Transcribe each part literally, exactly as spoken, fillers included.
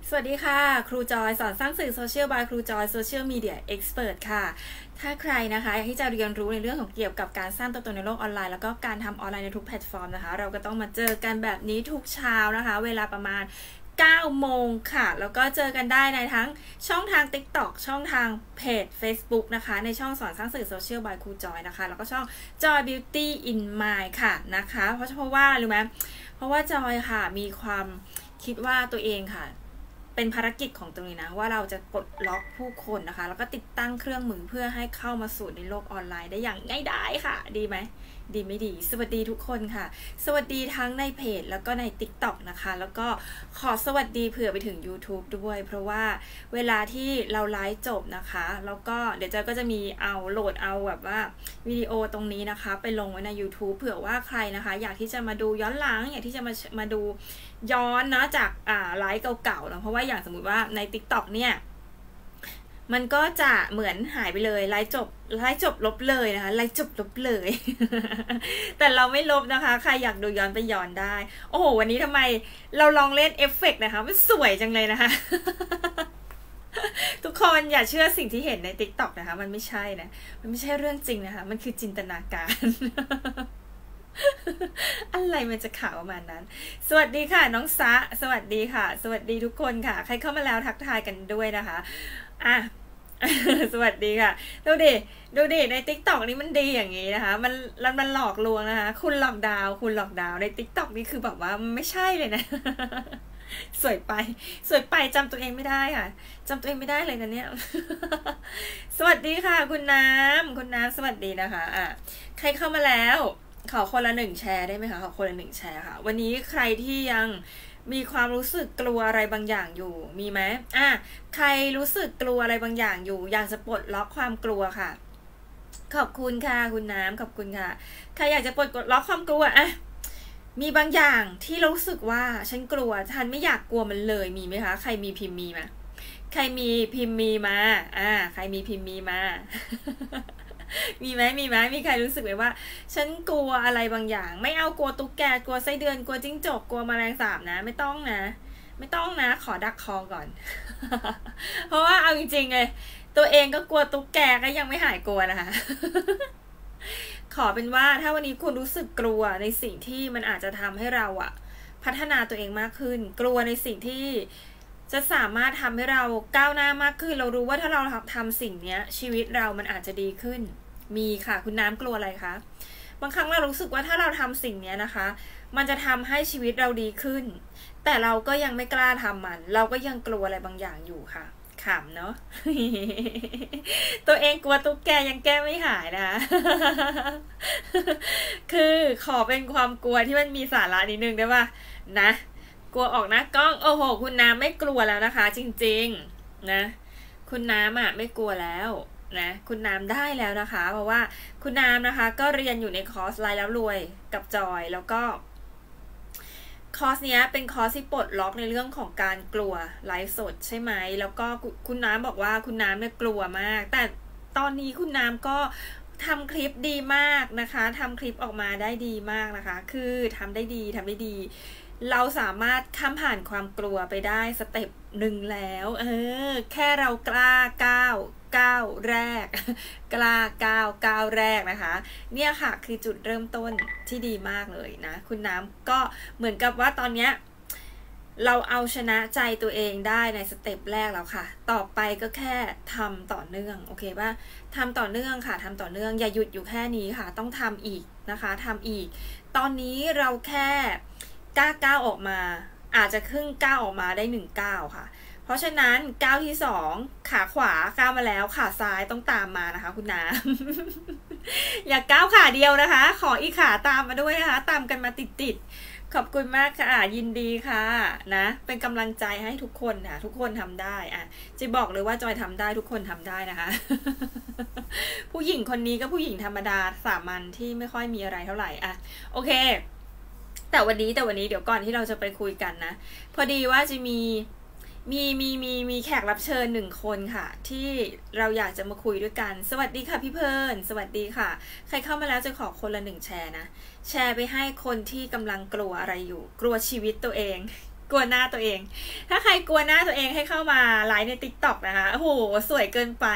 สวัสดีค่ะครูจอยสอนสร้างสื่อโซเชียลบายครูจอยโซเชียลมีเดียเอ็กซ์เพรสค่ะถ้าใครนะคะอยากที่จะเรียนรู้ในเรื่องของเกี่ยวกับการสร้างตัวตนในโลกออนไลน์แล้วก็การทำออนไลน์ในทุกแพลตฟอร์มนะคะเราก็ต้องมาเจอกันแบบนี้ทุกเช้านะคะเวลาประมาณเก้าโมงค่ะแล้วก็เจอกันได้ในทั้งช่องทาง TikTok ช่องทางเพจ Facebook นะคะในช่องสอนสร้างสื่อโซเชียลบายครูจอยนะคะแล้วก็ช่อง Joy Beauty in Mind ค่ะนะคะเพราะเพราะว่ารู้ไหมเพราะว่าจอยค่ะมีความคิดว่าตัวเองค่ะเป็นภารกิจของตรงนี้นะว่าเราจะปลดล็อกผู้คนนะคะแล้วก็ติดตั้งเครื่องมือเพื่อให้เข้ามาสู่ในโลกออนไลน์ได้อย่างง่ายดายค่ะดีไหมดีไม่ดีสวัสดีทุกคนค่ะสวัสดีทั้งในเพจแล้วก็ใน TikTok นะคะแล้วก็ขอสวัสดีเผื่อไปถึง YouTube ด้วยเพราะว่าเวลาที่เราไลฟ์จบนะคะแล้วก็เดี๋ยวเจก็จะมีเอาโหลดเอาแบบว่าวิดีโอตรงนี้นะคะไปลงไว้ใน YouTube เผื่อว่าใครนะคะอยากที่จะมาดูย้อนหลังอยากที่จะมามาดูย้อนนะจากอ่าไลฟ์เก่าๆนะเพราะว่าอย่างสมมุติว่าใน TikTok เนี่ยมันก็จะเหมือนหายไปเลยไลฟ์จบไลฟ์จบลบเลยนะคะไลฟ์จบลบเลย แต่เราไม่ลบนะคะใครอยากดูย้อนไปย้อนได้โอ้โหวันนี้ทำไมเราลองเล่นเอฟเฟกต์นะคะมันสวยจังเลยนะคะ ทุกคนอย่าเชื่อสิ่งที่เห็นใน TikTok นะคะมันไม่ใช่นะมันไม่ใช่เรื่องจริงนะคะมันคือจินตนาการ อะไรมันจะข่าวประมาณนั้นสวัสดีค่ะน้องซะสวัสดีค่ะสวัสดีทุกคนค่ะใครเข้ามาแล้วทักทายกันด้วยนะคะอ่ะ สวัสดีค่ะดูดิดูดิใน TikTok นี่มันดีอย่างนี้นะคะมันมันหลอกลวงนะคะคุณหลอกดาวคุณหลอกดาวใน TikTok นี่คือแบบว่าไม่ใช่เลยนะ สวยไปสวยไปจำตัวเองไม่ได้ค่ะจำตัวเองไม่ได้เลยนะเนี่ย สวัสดีค่ะคุณน้ำคุณน้ำสวัสดีนะคะอ่ะใครเข้ามาแล้วขอคนละหนึ่งแชร์ได้ไหมคะขอคนละหนึ่งแชร์ค่ะวันนี้ใครที่ยังมีความรู้สึกกลัวอะไรบางอย่างอยู่มีไหมอ่ะใครรู้สึกกลัวอะไรบางอย่างอยู่อยากจะปลดล็อกความกลัวค่ะขอบคุณค่ะคุณน้ำขอบคุณค่ะใครอยากจะปลดล็อกความกลัวอ่ะมีบางอย่างที่รู้สึกว่าฉันกลัวฉันไม่อยากกลัวมันเลยมีไหมคะใครมีพิมพ์มีมาใครมีพิมพ์มีมาอ่าใครมีพิมพ์มีมา มีไหมมีไหมมีใครรู้สึกไหมว่าฉันกลัวอะไรบางอย่างไม่เอากลัวตุ๊กแกกลัวไส้เดือนกลัวจิ้งจกกลัวแมลงสาบนะไม่ต้องนะไม่ต้องนะขอดักคอก่อน เพราะว่าเอาจริงๆเลยตัวเองก็กลัวตุ๊กแกก็ยังไม่หายกลัวนะคะ ขอเป็นว่าถ้าวันนี้คุณรู้สึกกลัวในสิ่งที่มันอาจจะทำให้เราอะพัฒนาตัวเองมากขึ้นกลัวในสิ่งที่จะสามารถทำให้เราก้าวหน้ามากขึ้นเรารู้ว่าถ้าเราทำสิ่งนี้ชีวิตเรามันอาจจะดีขึ้นมีค่ะคุณน้ำกลัวอะไรคะบางครั้งเรารู้สึกว่าถ้าเราทำสิ่งนี้นะคะมันจะทำให้ชีวิตเราดีขึ้นแต่เราก็ยังไม่กล้าทำมันเราก็ยังกลัวอะไรบางอย่างอยู่ค่ะขำเนาะ ตัวเองกลัวตุ๊กแกยังแก้ไม่หายนะ คือขอเป็นความกลัวที่มันมีสาระนิดนึงได้ป่ะนะกลัวออกนะกล้องโอ้โหคุณน้ำไม่กลัวแล้วนะคะจริงๆนะคุณน้ำอ่ะไม่กลัวแล้วนะคุณน้ำได้แล้วนะคะเพราะว่าคุณน้ำนะคะก็เรียนอยู่ในคอร์สไลฟ์แล้วรวยกับจอยแล้วก็คอร์สเนี้ยเป็นคอร์สที่ปลดล็อกในเรื่องของการกลัวไลฟ์สดใช่ไหมแล้วก็คุณน้ำบอกว่าคุณน้ำเนี่ยกลัวมากแต่ตอนนี้คุณน้ำก็ทำคลิปดีมากนะคะทำคลิปออกมาได้ดีมากนะคะคือทำได้ดีทำได้ดีเราสามารถข้ามผ่านความกลัวไปได้สเต็ปหนึ่งแล้วเออแค่เรากล้าก้าวก้าวแรกกล้าก้าวก้าวแรกนะคะเนี่ยค่ะคือจุดเริ่มต้นที่ดีมากเลยนะคุณน้ำก็เหมือนกับว่าตอนเนี้ยเราเอาชนะใจตัวเองได้ในสเต็ปแรกแล้วค่ะต่อไปก็แค่ทำต่อเนื่องโอเคป่ะทำต่อเนื่องค่ะทำต่อเนื่องอย่าหยุดอยู่แค่นี้ค่ะต้องทำอีกนะคะทำอีกตอนนี้เราแค่กล้าก้าวออกมาอาจจะครึ่งก้าวออกมาได้หนึ่งก้าวค่ะเพราะฉะนั้นก้าวที่สองขาขวาก้าวมาแล้วขาซ้ายต้องตามมานะคะคุณน้ำ อย่าก้าวขาเดียวนะคะขออีกขาตามมาด้วยนะคะตามกันมาติดๆขอบคุณมากค่ะยินดีค่ะนะเป็นกำลังใจให้ทุกคนค่ะทุกคนทำได้อ่ะจะบอกเลยว่าจอยทำได้ทุกคนทำได้นะคะ ผู้หญิงคนนี้ก็ผู้หญิงธรรมดาสามัญที่ไม่ค่อยมีอะไรเท่าไหร่อ่ะโอเคแต่วันนี้แต่วันนี้เดี๋ยวก่อนที่เราจะไปคุยกันนะพอดีว่าจะมีมีมีมีมีแขกรับเชิญหนึ่งคนค่ะที่เราอยากจะมาคุยด้วยกันสวัสดีค่ะพี่เพลินสวัสดีค่ะใครเข้ามาแล้วจะขอคนละหนึ่งแชร์นะแชร์ไปให้คนที่กำลังกลัวอะไรอยู่กลัวชีวิตตัวเองกลัวหน้าตัวเอง ถ้าใครกลัวหน้าตัวเองให้เข้ามาไลฟ์ใน ติ๊กต็อก นะคะโอ้โหสวยเกินไป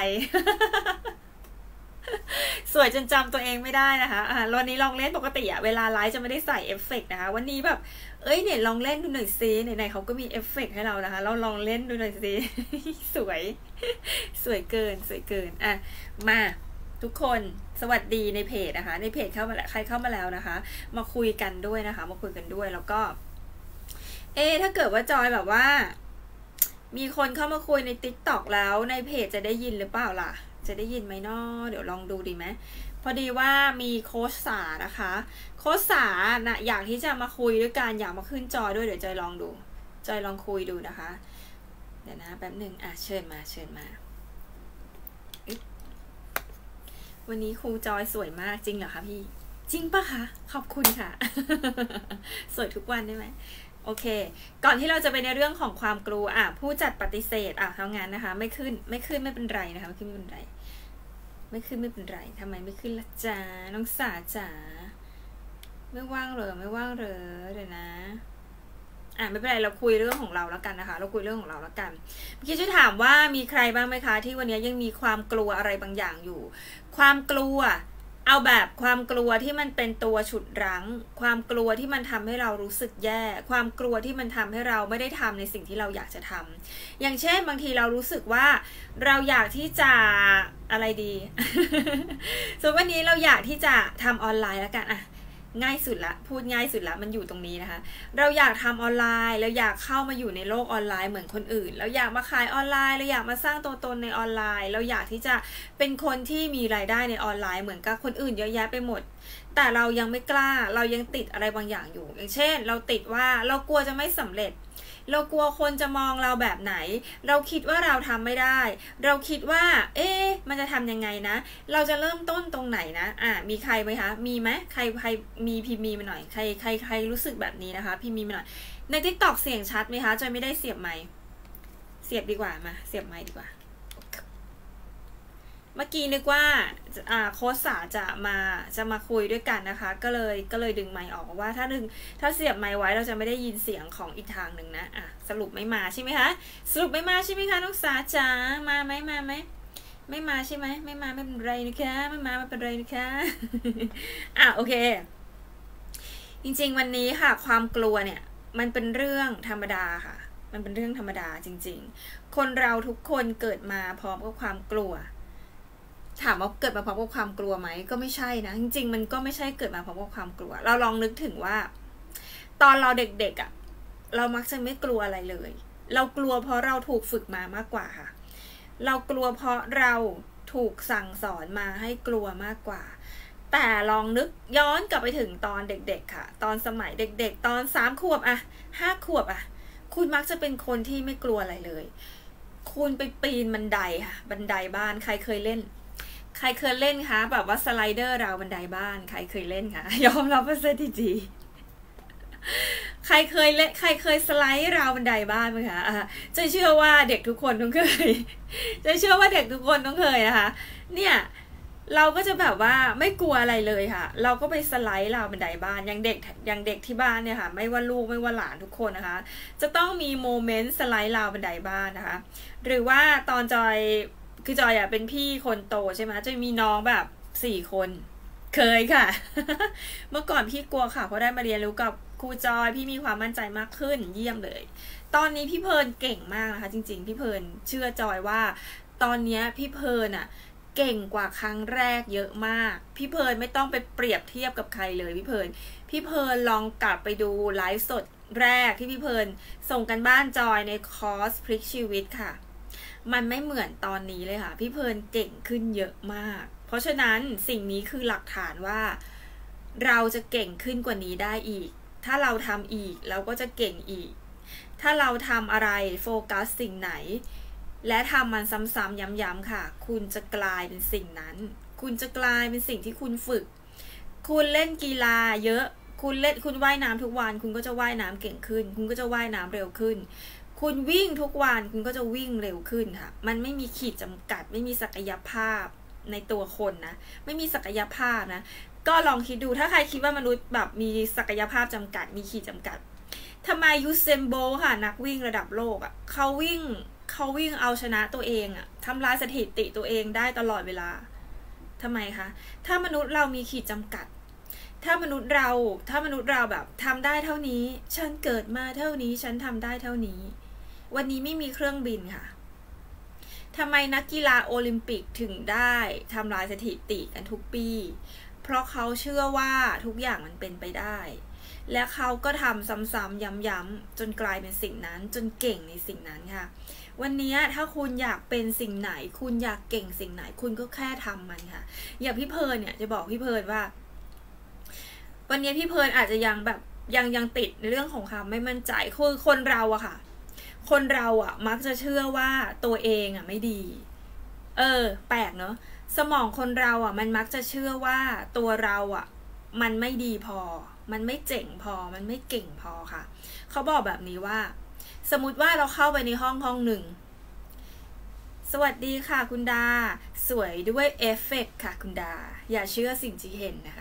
สวยจนจำตัวเองไม่ได้นะคะอ่าวันนี้ลองเล่นปกติอะเวลาไลฟ์จะไม่ได้ใส่เอฟเฟกต์นะคะวันนี้แบบเอ้ยเนี่ยลองเล่นดูหน่อยซิไหนๆเขาก็มีเอฟเฟกต์ให้เรานะคะเราลองเล่นดูหน่อยซิ สวยสวยเกินสวยเกินอ่ะมาทุกคนสวัสดีในเพจนะคะในเพจเข้ามาแล้วใครเข้ามาแล้วนะคะมาคุยกันด้วยนะคะมาคุยกันด้วยแล้วก็เอ๊ะถ้าเกิดว่าจอยแบบว่ามีคนเข้ามาคุยใน ติ๊กต็อก แล้วในเพจจะได้ยินหรือเปล่าล่ะจะได้ยินไหมน้อเดี๋ยวลองดูดีไหมพอดีว่ามีโค้ชสานะคะโค้ชสานะอยากที่จะมาคุยด้วยกันอยากมาขึ้นจอด้วยเดี๋ยวจอยลองดูจอยลองคุยดูนะคะเดี๋ยวนะแป๊บหนึ่งอ่ะเชิญมาเชิญมาวันนี้ครูจอยสวยมากจริงเหรอคะพี่จริงปะคะขอบคุณค่ะ สวยทุกวันได้ไหมโอเคก่อนที่เราจะไปในเรื่องของความกลัวอ่ะผู้จัดปฏิเสธอ่ะทำงานนะคะไม่ขึ้นไม่ขึ้นไม่เป็นไรนะคะไม่ขึ้นไม่เป็นไรไม่ขึ้นไม่เป็นไรทำไมไม่ขึ้นล่ะจ๊ะน้องสาจ๋าไม่ว่างเลยไม่ว่างเลยเดี๋ยวนะอ่ะไม่เป็นไรเราคุยเรื่องของเราแล้วกันนะคะเราคุยเรื่องของเราแล้วกันเมื่อกี้จะถามว่ามีใครบ้างไหมคะที่วันนี้ยังมีความกลัวอะไรบางอย่างอยู่ความกลัวเอาแบบความกลัวที่มันเป็นตัวฉุดรั้งความกลัวที่มันทำให้เรารู้สึกแย่ความกลัวที่มันทำให้เราไม่ได้ทำในสิ่งที่เราอยากจะทำอย่างเช่นบางทีเรารู้สึกว่าเราอยากที่จะอะไรดี ส่วนวันนี้เราอยากที่จะทำออนไลน์แล้วกันอะง่ายสุดละพูดง่ายสุดละมันอยู่ตรงนี้นะคะเราอยากทำออนไลน์เราอยากเข้ามาอยู่ในโลกออนไลน์เหมือนคนอื่นเราอยากมาขายออนไลน์เราอยากมาสร้างตัวตนในออนไลน์เราอยากที่จะเป็นคนที่มีรายได้ในออนไลน์เหมือนกับคนอื่นเยอะแยะไปหมดแต่เรายังไม่กล้าเรายังติดอะไรบางอย่างอยู่อย่างเช่นเราติดว่าเรากลัวจะไม่สำเร็จเรากลัวคนจะมองเราแบบไหนเราคิดว่าเราทำไม่ได้เราคิดว่าเอ๊ะมันจะทำยังไงนะเราจะเริ่มต้นตรงไหนนะอ่ะมีใครไหมคะมีไหมใครใครมีพิมพ์มีมาหน่อยใครใครใครรู้สึกแบบนี้นะคะพิมพ์มีมาหน่อยใน ติ๊กต็อก เสียงชัดไหมคะจอยไม่ได้เสียบไมค์เสียบดีกว่ามาเสียบไมค์ดีกว่าเมื่อกี้นึกว่าอ่าโค้ชสาจะมาจะมาคุยด้วยกันนะคะก็เลยก็เลยดึงไมค์ออกว่าถ้าดึงถ้าเสียบไมค์ไว้เราจะไม่ได้ยินเสียงของอีกทางหนึ่งนะอ่ะสรุปไม่มาใช่ไหมคะสรุปไม่มาใช่ไหมคะน้องสาจ๋ามาไหมมาไหมไม่มาใช่ไหมไม่มาไม่เป็นไรนะคะไม่มาไม่เป็นไรนะคะอ่ะโอเคจริงๆวันนี้ค่ะความกลัวเนี่ยมันเป็นเรื่องธรรมดาค่ะมันเป็นเรื่องธรรมดาจริงๆคนเราทุกคนเกิดมาพร้อมกับความกลัวถามว่าเกิดมาพร้อมกับความกลัวไหมก็ไม่ใช่นะจริงๆมันก็ไม่ใช่เกิดมาพร้อมกับความกลัวเราลองนึกถึงว่าตอนเราเด็กๆอ่ะเรามักจะไม่กลัวอะไรเลยเรากลัวเพราะเราถูกฝึกมามากกว่าค่ะเรากลัวเพราะเราถูกสั่งสอนมาให้กลัวมากกว่าแต่ลองนึกย้อนกลับไปถึงตอนเด็กๆค่ะตอนสมัยเด็กๆตอนสามขวบอะห้าขวบอะคุณมักจะเป็นคนที่ไม่กลัวอะไรเลยคุณไปปีนบันไดค่ะบันไดบ้านใครเคยเล่นใครเคยเล่นคะแบบว่าสไลเดอร์ราวบันไดบ้านใครเคยเล่นคะยอมรับว่าเซตจีใครเคยเล่นใครเคยสไลด์ราวบันไดบ้านไหมคะอ่ะจะเชื่อว่าเด็กทุกคนต้องเคยจะเชื่อว่าเด็กทุกคนต้องเคยนะคะเนี่ยเราก็จะแบบว่าไม่กลัวอะไรเลยค่ะเราก็ไปสไลด์ราวบันไดบ้านอย่างเด็กอย่างเด็กที่บ้านเนี่ยค่ะไม่ว่าลูกไม่ว่าหลานทุกคนนะคะจะต้องมีโมเมนต์สไลด์ราวบันไดบ้านนะคะหรือว่าตอนจอยคือจอยอ่ะเป็นพี่คนโตใช่ไหมจะมีน้องแบบสี่คนเคยค่ะ เมื่อก่อนพี่กลัวค่ะเพราะได้มาเรียนรู้กับครูจอยพี่มีความมั่นใจมากขึ้นเยี่ยมเลยตอนนี้พี่เพลินเก่งมากนะคะจริงๆพี่เพลินเชื่อจอยว่าตอนนี้พี่เพลินอ่ะเก่งกว่าครั้งแรกเยอะมากพี่เพลินไม่ต้องไปเปรียบเทียบกับใครเลยพี่เพลินพี่เพลินลองกลับไปดูไลฟ์สดแรกที่พี่เพลินส่งกันบ้านจอยในคอร์สพลิกชีวิตค่ะมันไม่เหมือนตอนนี้เลยค่ะพี่เพลินเก่งขึ้นเยอะมากเพราะฉะนั้นสิ่งนี้คือหลักฐานว่าเราจะเก่งขึ้นกว่านี้ได้อีกถ้าเราทำอีกเราก็จะเก่งอีกถ้าเราทำอะไรโฟกัสสิ่งไหนและทำมันซ้ำๆย้ำๆค่ะคุณจะกลายเป็นสิ่งนั้นคุณจะกลายเป็นสิ่งที่คุณฝึกคุณเล่นกีฬาเยอะคุณเล่นคุณว่ายน้ำทุกวันคุณก็จะว่ายน้ำเก่งขึ้นคุณก็จะว่ายน้ำเร็วขึ้นคุณวิ่งทุกวันคุณก็จะวิ่งเร็วขึ้นค่ะมันไม่มีขีดจำกัดไม่มีศักยภาพในตัวคนนะไม่มีศักยภาพนะก็ลองคิดดูถ้าใครคิดว่ามนุษย์แบบมีศักยภาพจำกัดมีขีดจำกัดทำไมยูเซนโบค่ะนักวิ่งระดับโลกอ่ะเขาวิ่งเขาวิ่งเอาชนะตัวเองอ่ะทำลายสถิติตัวเองได้ตลอดเวลาทำไมคะถ้ามนุษย์เรามีขีดจำกัดถ้ามนุษย์เราถ้ามนุษย์เราแบบทำได้เท่านี้ฉันเกิดมาเท่านี้ฉันทำได้เท่านี้วันนี้ไม่มีเครื่องบินค่ะทำไมนักกีฬาโอลิมปิกถึงได้ทำลายสถิติกันทุกปีเพราะเขาเชื่อว่าทุกอย่างมันเป็นไปได้และเขาก็ทำซ้ำๆย้ำๆจนกลายเป็นสิ่งนั้นจนเก่งในสิ่งนั้นค่ะวันนี้ถ้าคุณอยากเป็นสิ่งไหนคุณอยากเก่งสิ่งไหนคุณก็แค่ทำมันค่ะอย่างพี่เพิร์นเนี่ยจะบอกพี่เพิร์นว่าวันนี้พี่เพิร์นอาจจะยังแบบยังยังติดในเรื่องของความไม่มั่นใจคือคนเราอะค่ะคนเราอะมักจะเชื่อว่าตัวเองอะไม่ดีเออแปลกเนาะสมองคนเราอะมันมักจะเชื่อว่าตัวเราอะมันไม่ดีพอมันไม่เจ๋งพอมันไม่เก่งพอค่ะเขาบอกแบบนี้ว่าสมมติว่าเราเข้าไปในห้องห้องหนึ่งสวัสดีค่ะคุณดาสวยด้วยเอฟเฟกต์ค่ะคุณดาอย่าเชื่อสิ่งที่เห็นนะคะ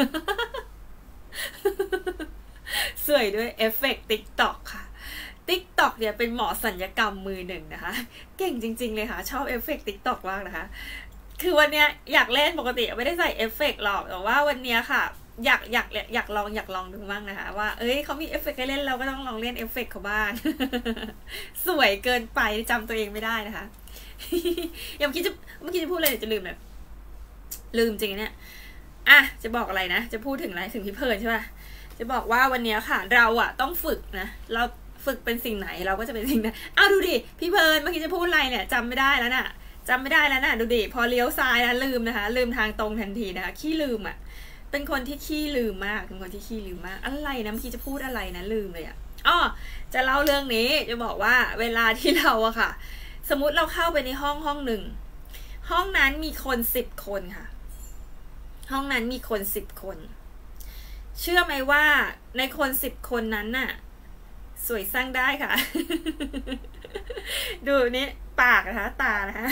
สวยด้วยเอฟเฟกต์ ติ๊กต็อก ค่ะ ติ๊กต็อก เนี่ยเป็นหมอสัญญกรรมมือหนึ่งนะคะเก่งจริงๆเลยค่ะชอบเอฟเฟกต์ ติ๊กต็อก มากนะคะคือวันเนี้ยอยากเล่นปกติไม่ได้ใส่เอฟเฟกต์หรอกแต่ว่าวันเนี้ยค่ะอยากอยากอยากลองอยากลองดูบ้างนะคะว่าเอ้ยเขามีเอฟเฟกต์ให้เล่นเราก็ต้องลองเล่นเอฟเฟกต์เขาบ้าง สวยเกินไปจำตัวเองไม่ได้นะคะ ยังเมื่อกี้จะเมื่อกี้จะพูดอะไรเดี๋ยวจะลืมเลยลืมจริงเนี่ยอ่ะจะบอกอะไรนะจะพูดถึงอะไรถึงพี่เพิร์นใช่ป่ะจะบอกว่าวันนี้ค่ะเราอ่ะต้องฝึกนะเราฝึกเป็นสิ่งไหนเราก็จะเป็นสิ่งนั้นอ้าวดูดิพี่เพิร์นเมื่อกี้จะพูดอะไรเนี่ยจำไม่ได้แล้วน่ะจำไม่ได้แล้วน่ะดูดิพอเลี้ยวซ้ายนะลืมนะคะลืมทางตรงทันทีนะคะขี้ลืมอ่ะเป็นคนที่ขี้ลืมมากเป็นคนที่ขี้ลืมมากอะไรนะเมื่อกี้จะพูดอะไรนะลืมเลยอ่ะอ้อจะเล่าเรื่องนี้จะบอกว่าเวลาที่เราอะค่ะสมมุติเราเข้าไปในห้องห้องหนึ่งห้องนั้นมีคนสิบคนค่ะห้องนั้นมีคนสิบคนเชื่อไหมว่าในคนสิบคนนั้นน่ะสวยสร้างได้ค่ะ ดูนี่ปากนะคะตานะคะ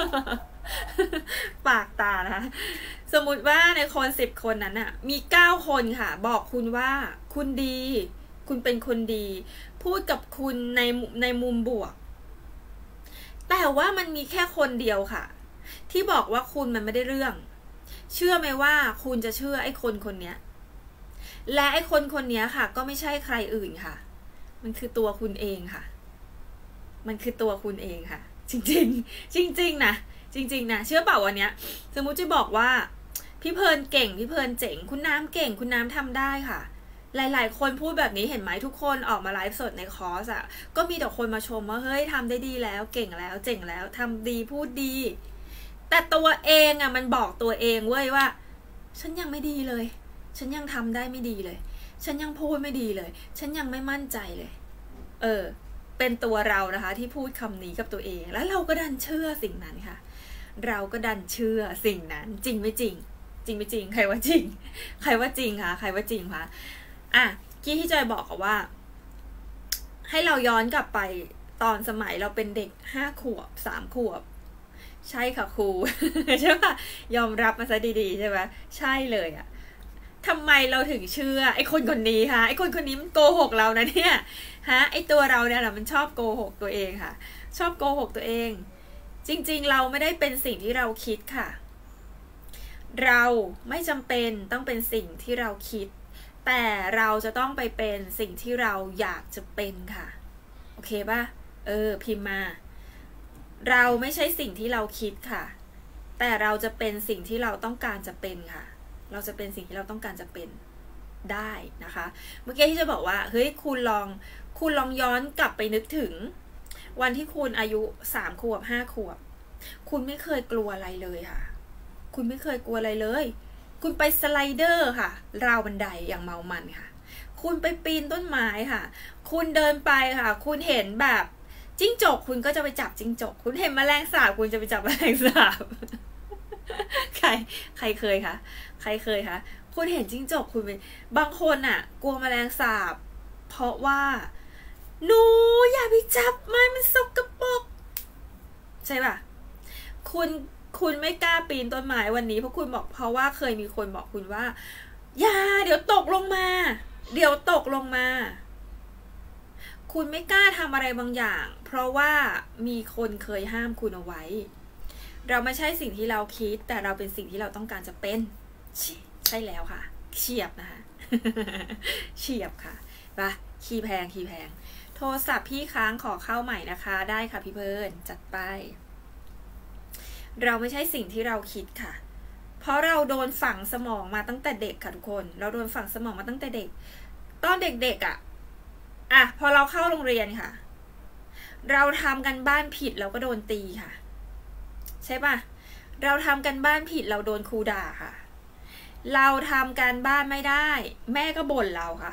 ปากตานะคะสมมุติว่าในคนสิบคนนั้นน่ะมีเก้าคนค่ะบอกคุณว่าคุณดีคุณเป็นคนดีพูดกับคุณในในมุมบวกแต่ว่ามันมีแค่คนเดียวค่ะที่บอกว่าคุณมันไม่ได้เรื่องเชื่อไหมว่าคุณจะเชื่อไอ้คนคนนี้และไอ้คนคนนี้ค่ะก็ไม่ใช่ใครอื่นค่ะมันคือตัวคุณเองค่ะมันคือตัวคุณเองค่ะจริงๆจริงๆนะจริงๆนะเชื่อเปล่าวันเนี้ยสมมุติจะบอกว่าพี่เพิร์นเก่งพี่เพิร์นเจ๋งคุณน้ำเก่งคุณน้ำทำได้ค่ะหลายๆคนพูดแบบนี้เห็นไหมทุกคนออกมาไลฟ์สดในคอร์สอะก็มีแต่คนมาชมว่าเฮ้ยทำได้ดีแล้วเก่งแล้วเจ๋งแล้วทำดีพูดดีแต่ตัวเองอะมันบอกตัวเองเว้ยว่าฉันยังไม่ดีเลยฉันยังทำได้ไม่ดีเลยฉันยังพูดไม่ดีเลยฉันยังไม่มั่นใจเลยเออเป็นตัวเรานะคะที่พูดคำนี้กับตัวเองแล้วเราก็ดันเชื่อสิ่งนั้นค่ะเราก็ดันเชื่อสิ่งนั้นจริงไม่จริงจริงไม่จริงใครว่าจริงใครว่าจริงคะใครว่าจริงคะอ่ะกี้ที่จอยบอกกับว่าให้เราย้อนกลับไปตอนสมัยเราเป็นเด็กห้าขวบสามขวบใช่ค่ะครู ใช่ป่ะยอมรับมาซะดีๆใช่ไหมใช่เลยอ่ะทำไมเราถึงเชื่อไอ้คนคนนี้คะไอ้คนคนนี้มันโกหกเรานะเนี่ยฮะไอ้ตัวเราเนี่ยแหละมันชอบโกหกตัวเองค่ะชอบโกหกตัวเองจริงๆเราไม่ได้เป็นสิ่งที่เราคิดค่ะเราไม่จำเป็นต้องเป็นสิ่งที่เราคิดแต่เราจะต้องไปเป็นสิ่งที่เราอยากจะเป็นค่ะโอเคป่ะเออพิมพ์มาเราไม่ใช่สิ่งที่เราคิดค่ะแต่เราจะเป็นสิ่งที่เราต้องการจะเป็นค่ะเราจะเป็นสิ่งที่เราต้องการจะเป็นได้นะคะเมื่อกี้ที่จะบอกว่าเฮ้ยคุณลองคุณลองย้อนกลับไปนึกถึงวันที่คุณอายุสามขวบห้าขวบคุณไม่เคยกลัวอะไรเลยค่ะคุณไม่เคยกลัวอะไรเลยคุณไปสไลเดอร์ค่ะราวบันไดอย่างเมามันค่ะคุณไปปีนต้นไม้ค่ะคุณเดินไปค่ะคุณเห็นแบบจิ้งจกคุณก็จะไปจับจิ้งจกคุณเห็นแมลงสาบคุณจะไปจับแมลงสาบ ใครใครเคยคะใครเคยคะคุณเห็นจิ้งจกคุณเป็นบางคนอ่ะกลัวแมลงสาบเพราะว่าหนูอย่าไปจับมันมันสกปรกใช่ป่ะคุณคุณไม่กล้าปีนต้นไม้วันนี้เพราะคุณบอกเพราะว่าเคยมีคนบอกคุณว่าอย่าเดี๋ยวตกลงมาเดี๋ยวตกลงมาคุณไม่กล้าทำอะไรบางอย่างเพราะว่ามีคนเคยห้ามคุณเอาไว้เราไม่ใช่สิ่งที่เราคิดแต่เราเป็นสิ่งที่เราต้องการจะเป็นใช่แล้วค่ะเฉียบนะคะ เฉียบค่ะไปคีย์แพงคีย์แพงโทรศัพท์พี่ค้างขอเข้าใหม่นะคะได้ค่ะพี่เพิร์นจัดไปเราไม่ใช่สิ่งที่เราคิดค่ะเพราะเราโดนฝังสมองมาตั้งแต่เด็กค่ะทุกคนเราโดนฝังสมองมาตั้งแต่เด็กตอนเด็กๆอ่ะอ่ะพอเราเข้าโรงเรียนค่ะเราทำกันบ้านผิดเราก็โดนตีค่ะใช่ป่ะเราทำกันบ้านผิดเราโดนครูด่าค่ะเราทำการบ้านไม่ได้แม่ก็บ่นเราค่ะ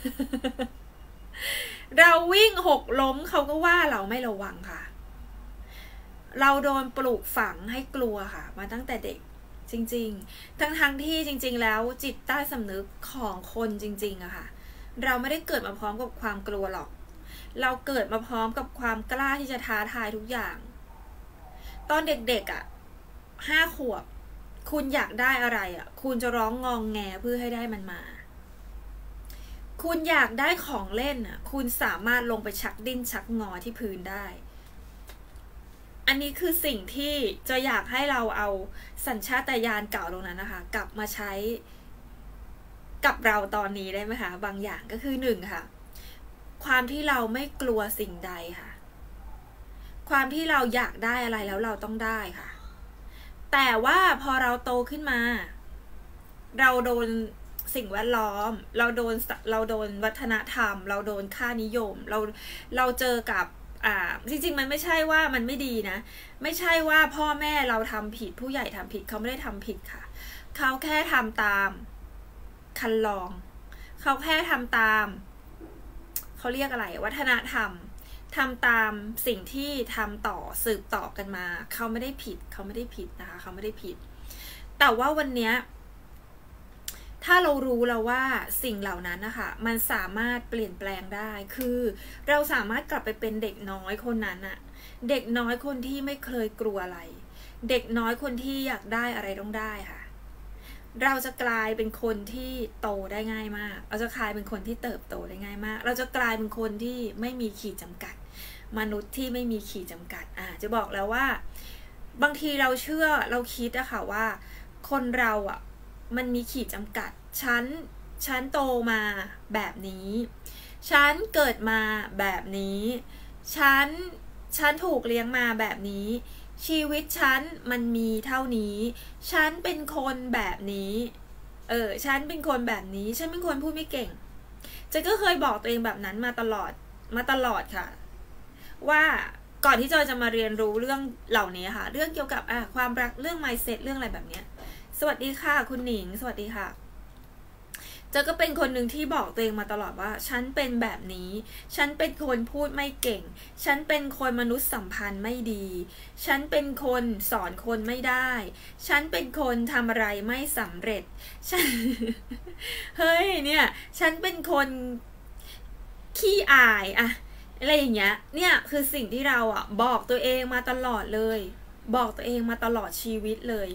เราวิ่งหกล้มเขาก็ว่าเราไม่ระวังค่ะเราโดนปลูกฝังให้กลัวค่ะมาตั้งแต่เด็กจริงๆทั้งทั้งที่จริงๆแล้วจิตใต้สำนึกของคนจริงๆอะค่ะเราไม่ได้เกิดมาพร้อมกับความกลัวหรอกเราเกิดมาพร้อมกับความกล้าที่จะท้าทายทุกอย่างตอนเด็กๆอะห้าขวบคุณอยากได้อะไรอ่ะคุณจะร้องงองแงเพื่อให้ได้มันมาคุณอยากได้ของเล่นอ่ะคุณสามารถลงไปชักดิ้นชักงอที่พื้นได้อันนี้คือสิ่งที่จะอยากให้เราเอาสัญชาตญาณเก่าตรงนั้นนะคะกลับมาใช้กับเราตอนนี้ได้ไหมคะบางอย่างก็คือหนึ่งค่ะความที่เราไม่กลัวสิ่งใดค่ะความที่เราอยากได้อะไรแล้วเราต้องได้ค่ะแต่ว่าพอเราโตขึ้นมาเราโดนสิ่งแวดล้อมเราโดนเราโดนวัฒนธรรมเราโดนค่านิยมเราเราเจอกับอ่าจริงๆมันไม่ใช่ว่ามันไม่ดีนะไม่ใช่ว่าพ่อแม่เราทำผิดผู้ใหญ่ทำผิดเขาไม่ได้ทำผิดค่ะเขาแค่ทำตามคันลองเขาแค่ทำตามเขาเรียกอะไรวัฒนธรรมทำตามสิ่งที่ทำต่อสืบต่อกันมาเขาไม่ได้ผิดเขาไม่ได้ผิดนะคะเขาไม่ได้ผิดแต่ว่าวันนี้ถ้าเรารู้แล้วว่าสิ่งเหล่านั้นนะคะมันสามารถเปลี่ยนแปลงได้คือเราสามารถกลับไปเป็นเด็กน้อยคนนั้นอะเด็กน้อยคนที่ไม่เคยกลัวอะไรเด็กน้อยคนที่อยากได้อะไรต้องได้ค่ะเราจะกลายเป็นคนที่โตได้ง่ายมากเราจะกลายเป็นคนที่เติบโตได้ง่ายมากเราจะกลายเป็นคนที่ไม่มีขีดจำกัดมนุษย์ที่ไม่มีขีดจำกัดอ่ะจะบอกแล้วว่าบางทีเราเชื่อเราคิดอะค่ะว่าคนเราอะมันมีขีดจำกัดฉันฉันโตมาแบบนี้ฉันเกิดมาแบบนี้ฉันฉันถูกเลี้ยงมาแบบนี้ชีวิตฉันมันมีเท่านี้ฉันเป็นคนแบบนี้เออฉันเป็นคนแบบนี้ฉันเป็นคนพูดไม่เก่งเจ๊ก็เคยบอกตัวเองแบบนั้นมาตลอดมาตลอดค่ะว่าก่อนที่จอยจะมาเรียนรู้เรื่องเหล่านี้ค่ะเรื่องเกี่ยวกับอ่ะความรักเรื่อง mindset เรื่องอะไรแบบเนี้ยสวัสดีค่ะคุณหนิงสวัสดีค่ะเจ๊ก็เป็นคนหนึ่งที่บอกตัวเองมาตลอดว่าฉันเป็นแบบนี้ฉันเป็นคนพูดไม่เก่งฉันเป็นคนมนุษยสัมพันธ์ไม่ดีฉันเป็นคนสอนคนไม่ได้ฉันเป็นคนทำอะไรไม่สำเร็จฉัน เฮ้ยเนี่ยฉันเป็นคนขี้อายอะอะไรอย่างเงี้ยเนี่ยคือสิ่งที่เราอ่ะบอกตัวเองมาตลอดเลยบอกตัวเองมาตลอดชีวิตเลย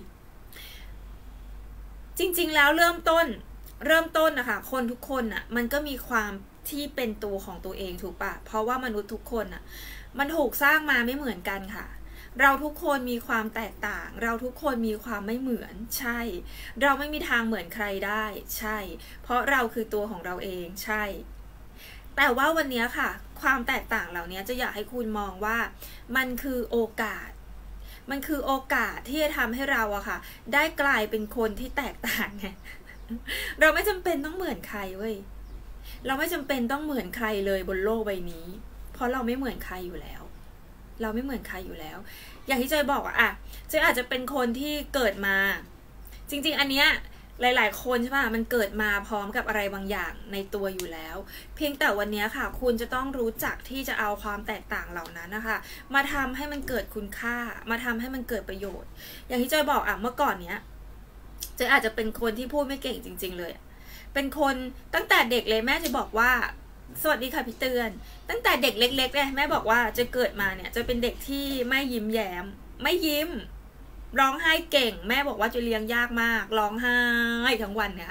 จริงๆแล้วเริ่มต้นเริ่มต้นนะคะคนทุกคนอ่ะมันก็มีความที่เป็นตัวของตัวเองถูกปะเพราะว่ามนุษย์ทุกคนอ่ะมันถูกสร้างมาไม่เหมือนกันค่ะเราทุกคนมีความแตกต่างเราทุกคนมีความไม่เหมือนใช่เราไม่มีทางเหมือนใครได้ใช่เพราะเราคือตัวของเราเองใช่แต่ว่าวันนี้ค่ะความแตกต่างเหล่านี้จะอยากให้คุณมองว่ามันคือโอกาสมันคือโอกาสที่จะทำให้เราอะค่ะได้กลายเป็นคนที่แตกต่างไง เราไม่จำเป็นต้องเหมือนใครเว้ยเราไม่จำเป็นต้องเหมือนใครเลยบนโลกใบนี้เพราะเราไม่เหมือนใครอยู่แล้วเราไม่เหมือนใครอยู่แล้วอย่างที่เจยบอกอะอะเจยอาจจะเป็นคนที่เกิดมาจริงๆอันเนี้ยหลายๆคนใช่ป่ะมันเกิดมาพร้อมกับอะไรบางอย่างในตัวอยู่แล้วเพียงแต่วันนี้ค่ะคุณจะต้องรู้จักที่จะเอาความแตกต่างเหล่านั้นนะคะมาทำให้มันเกิดคุณค่ามาทำให้มันเกิดประโยชน์อย่างที่เจยบอกอ่ะเมื่อก่อนเนี้ยเจยอาจจะเป็นคนที่พูดไม่เก่งจริงๆเลยเป็นคนตั้งแต่เด็กเลยแม่จะบอกว่าสวัสดีค่ะพี่เตือนตั้งแต่เด็กเล็กๆเลยแม่บอกว่าจะเกิดมาเนี่ยจะเป็นเด็กที่ไม่ยิ้มแย้มไม่ยิ้มร้องไห้เก่งแม่บอกว่าจะเลี้ยงยากมากร้องไห้ทั้งวันเนี่ย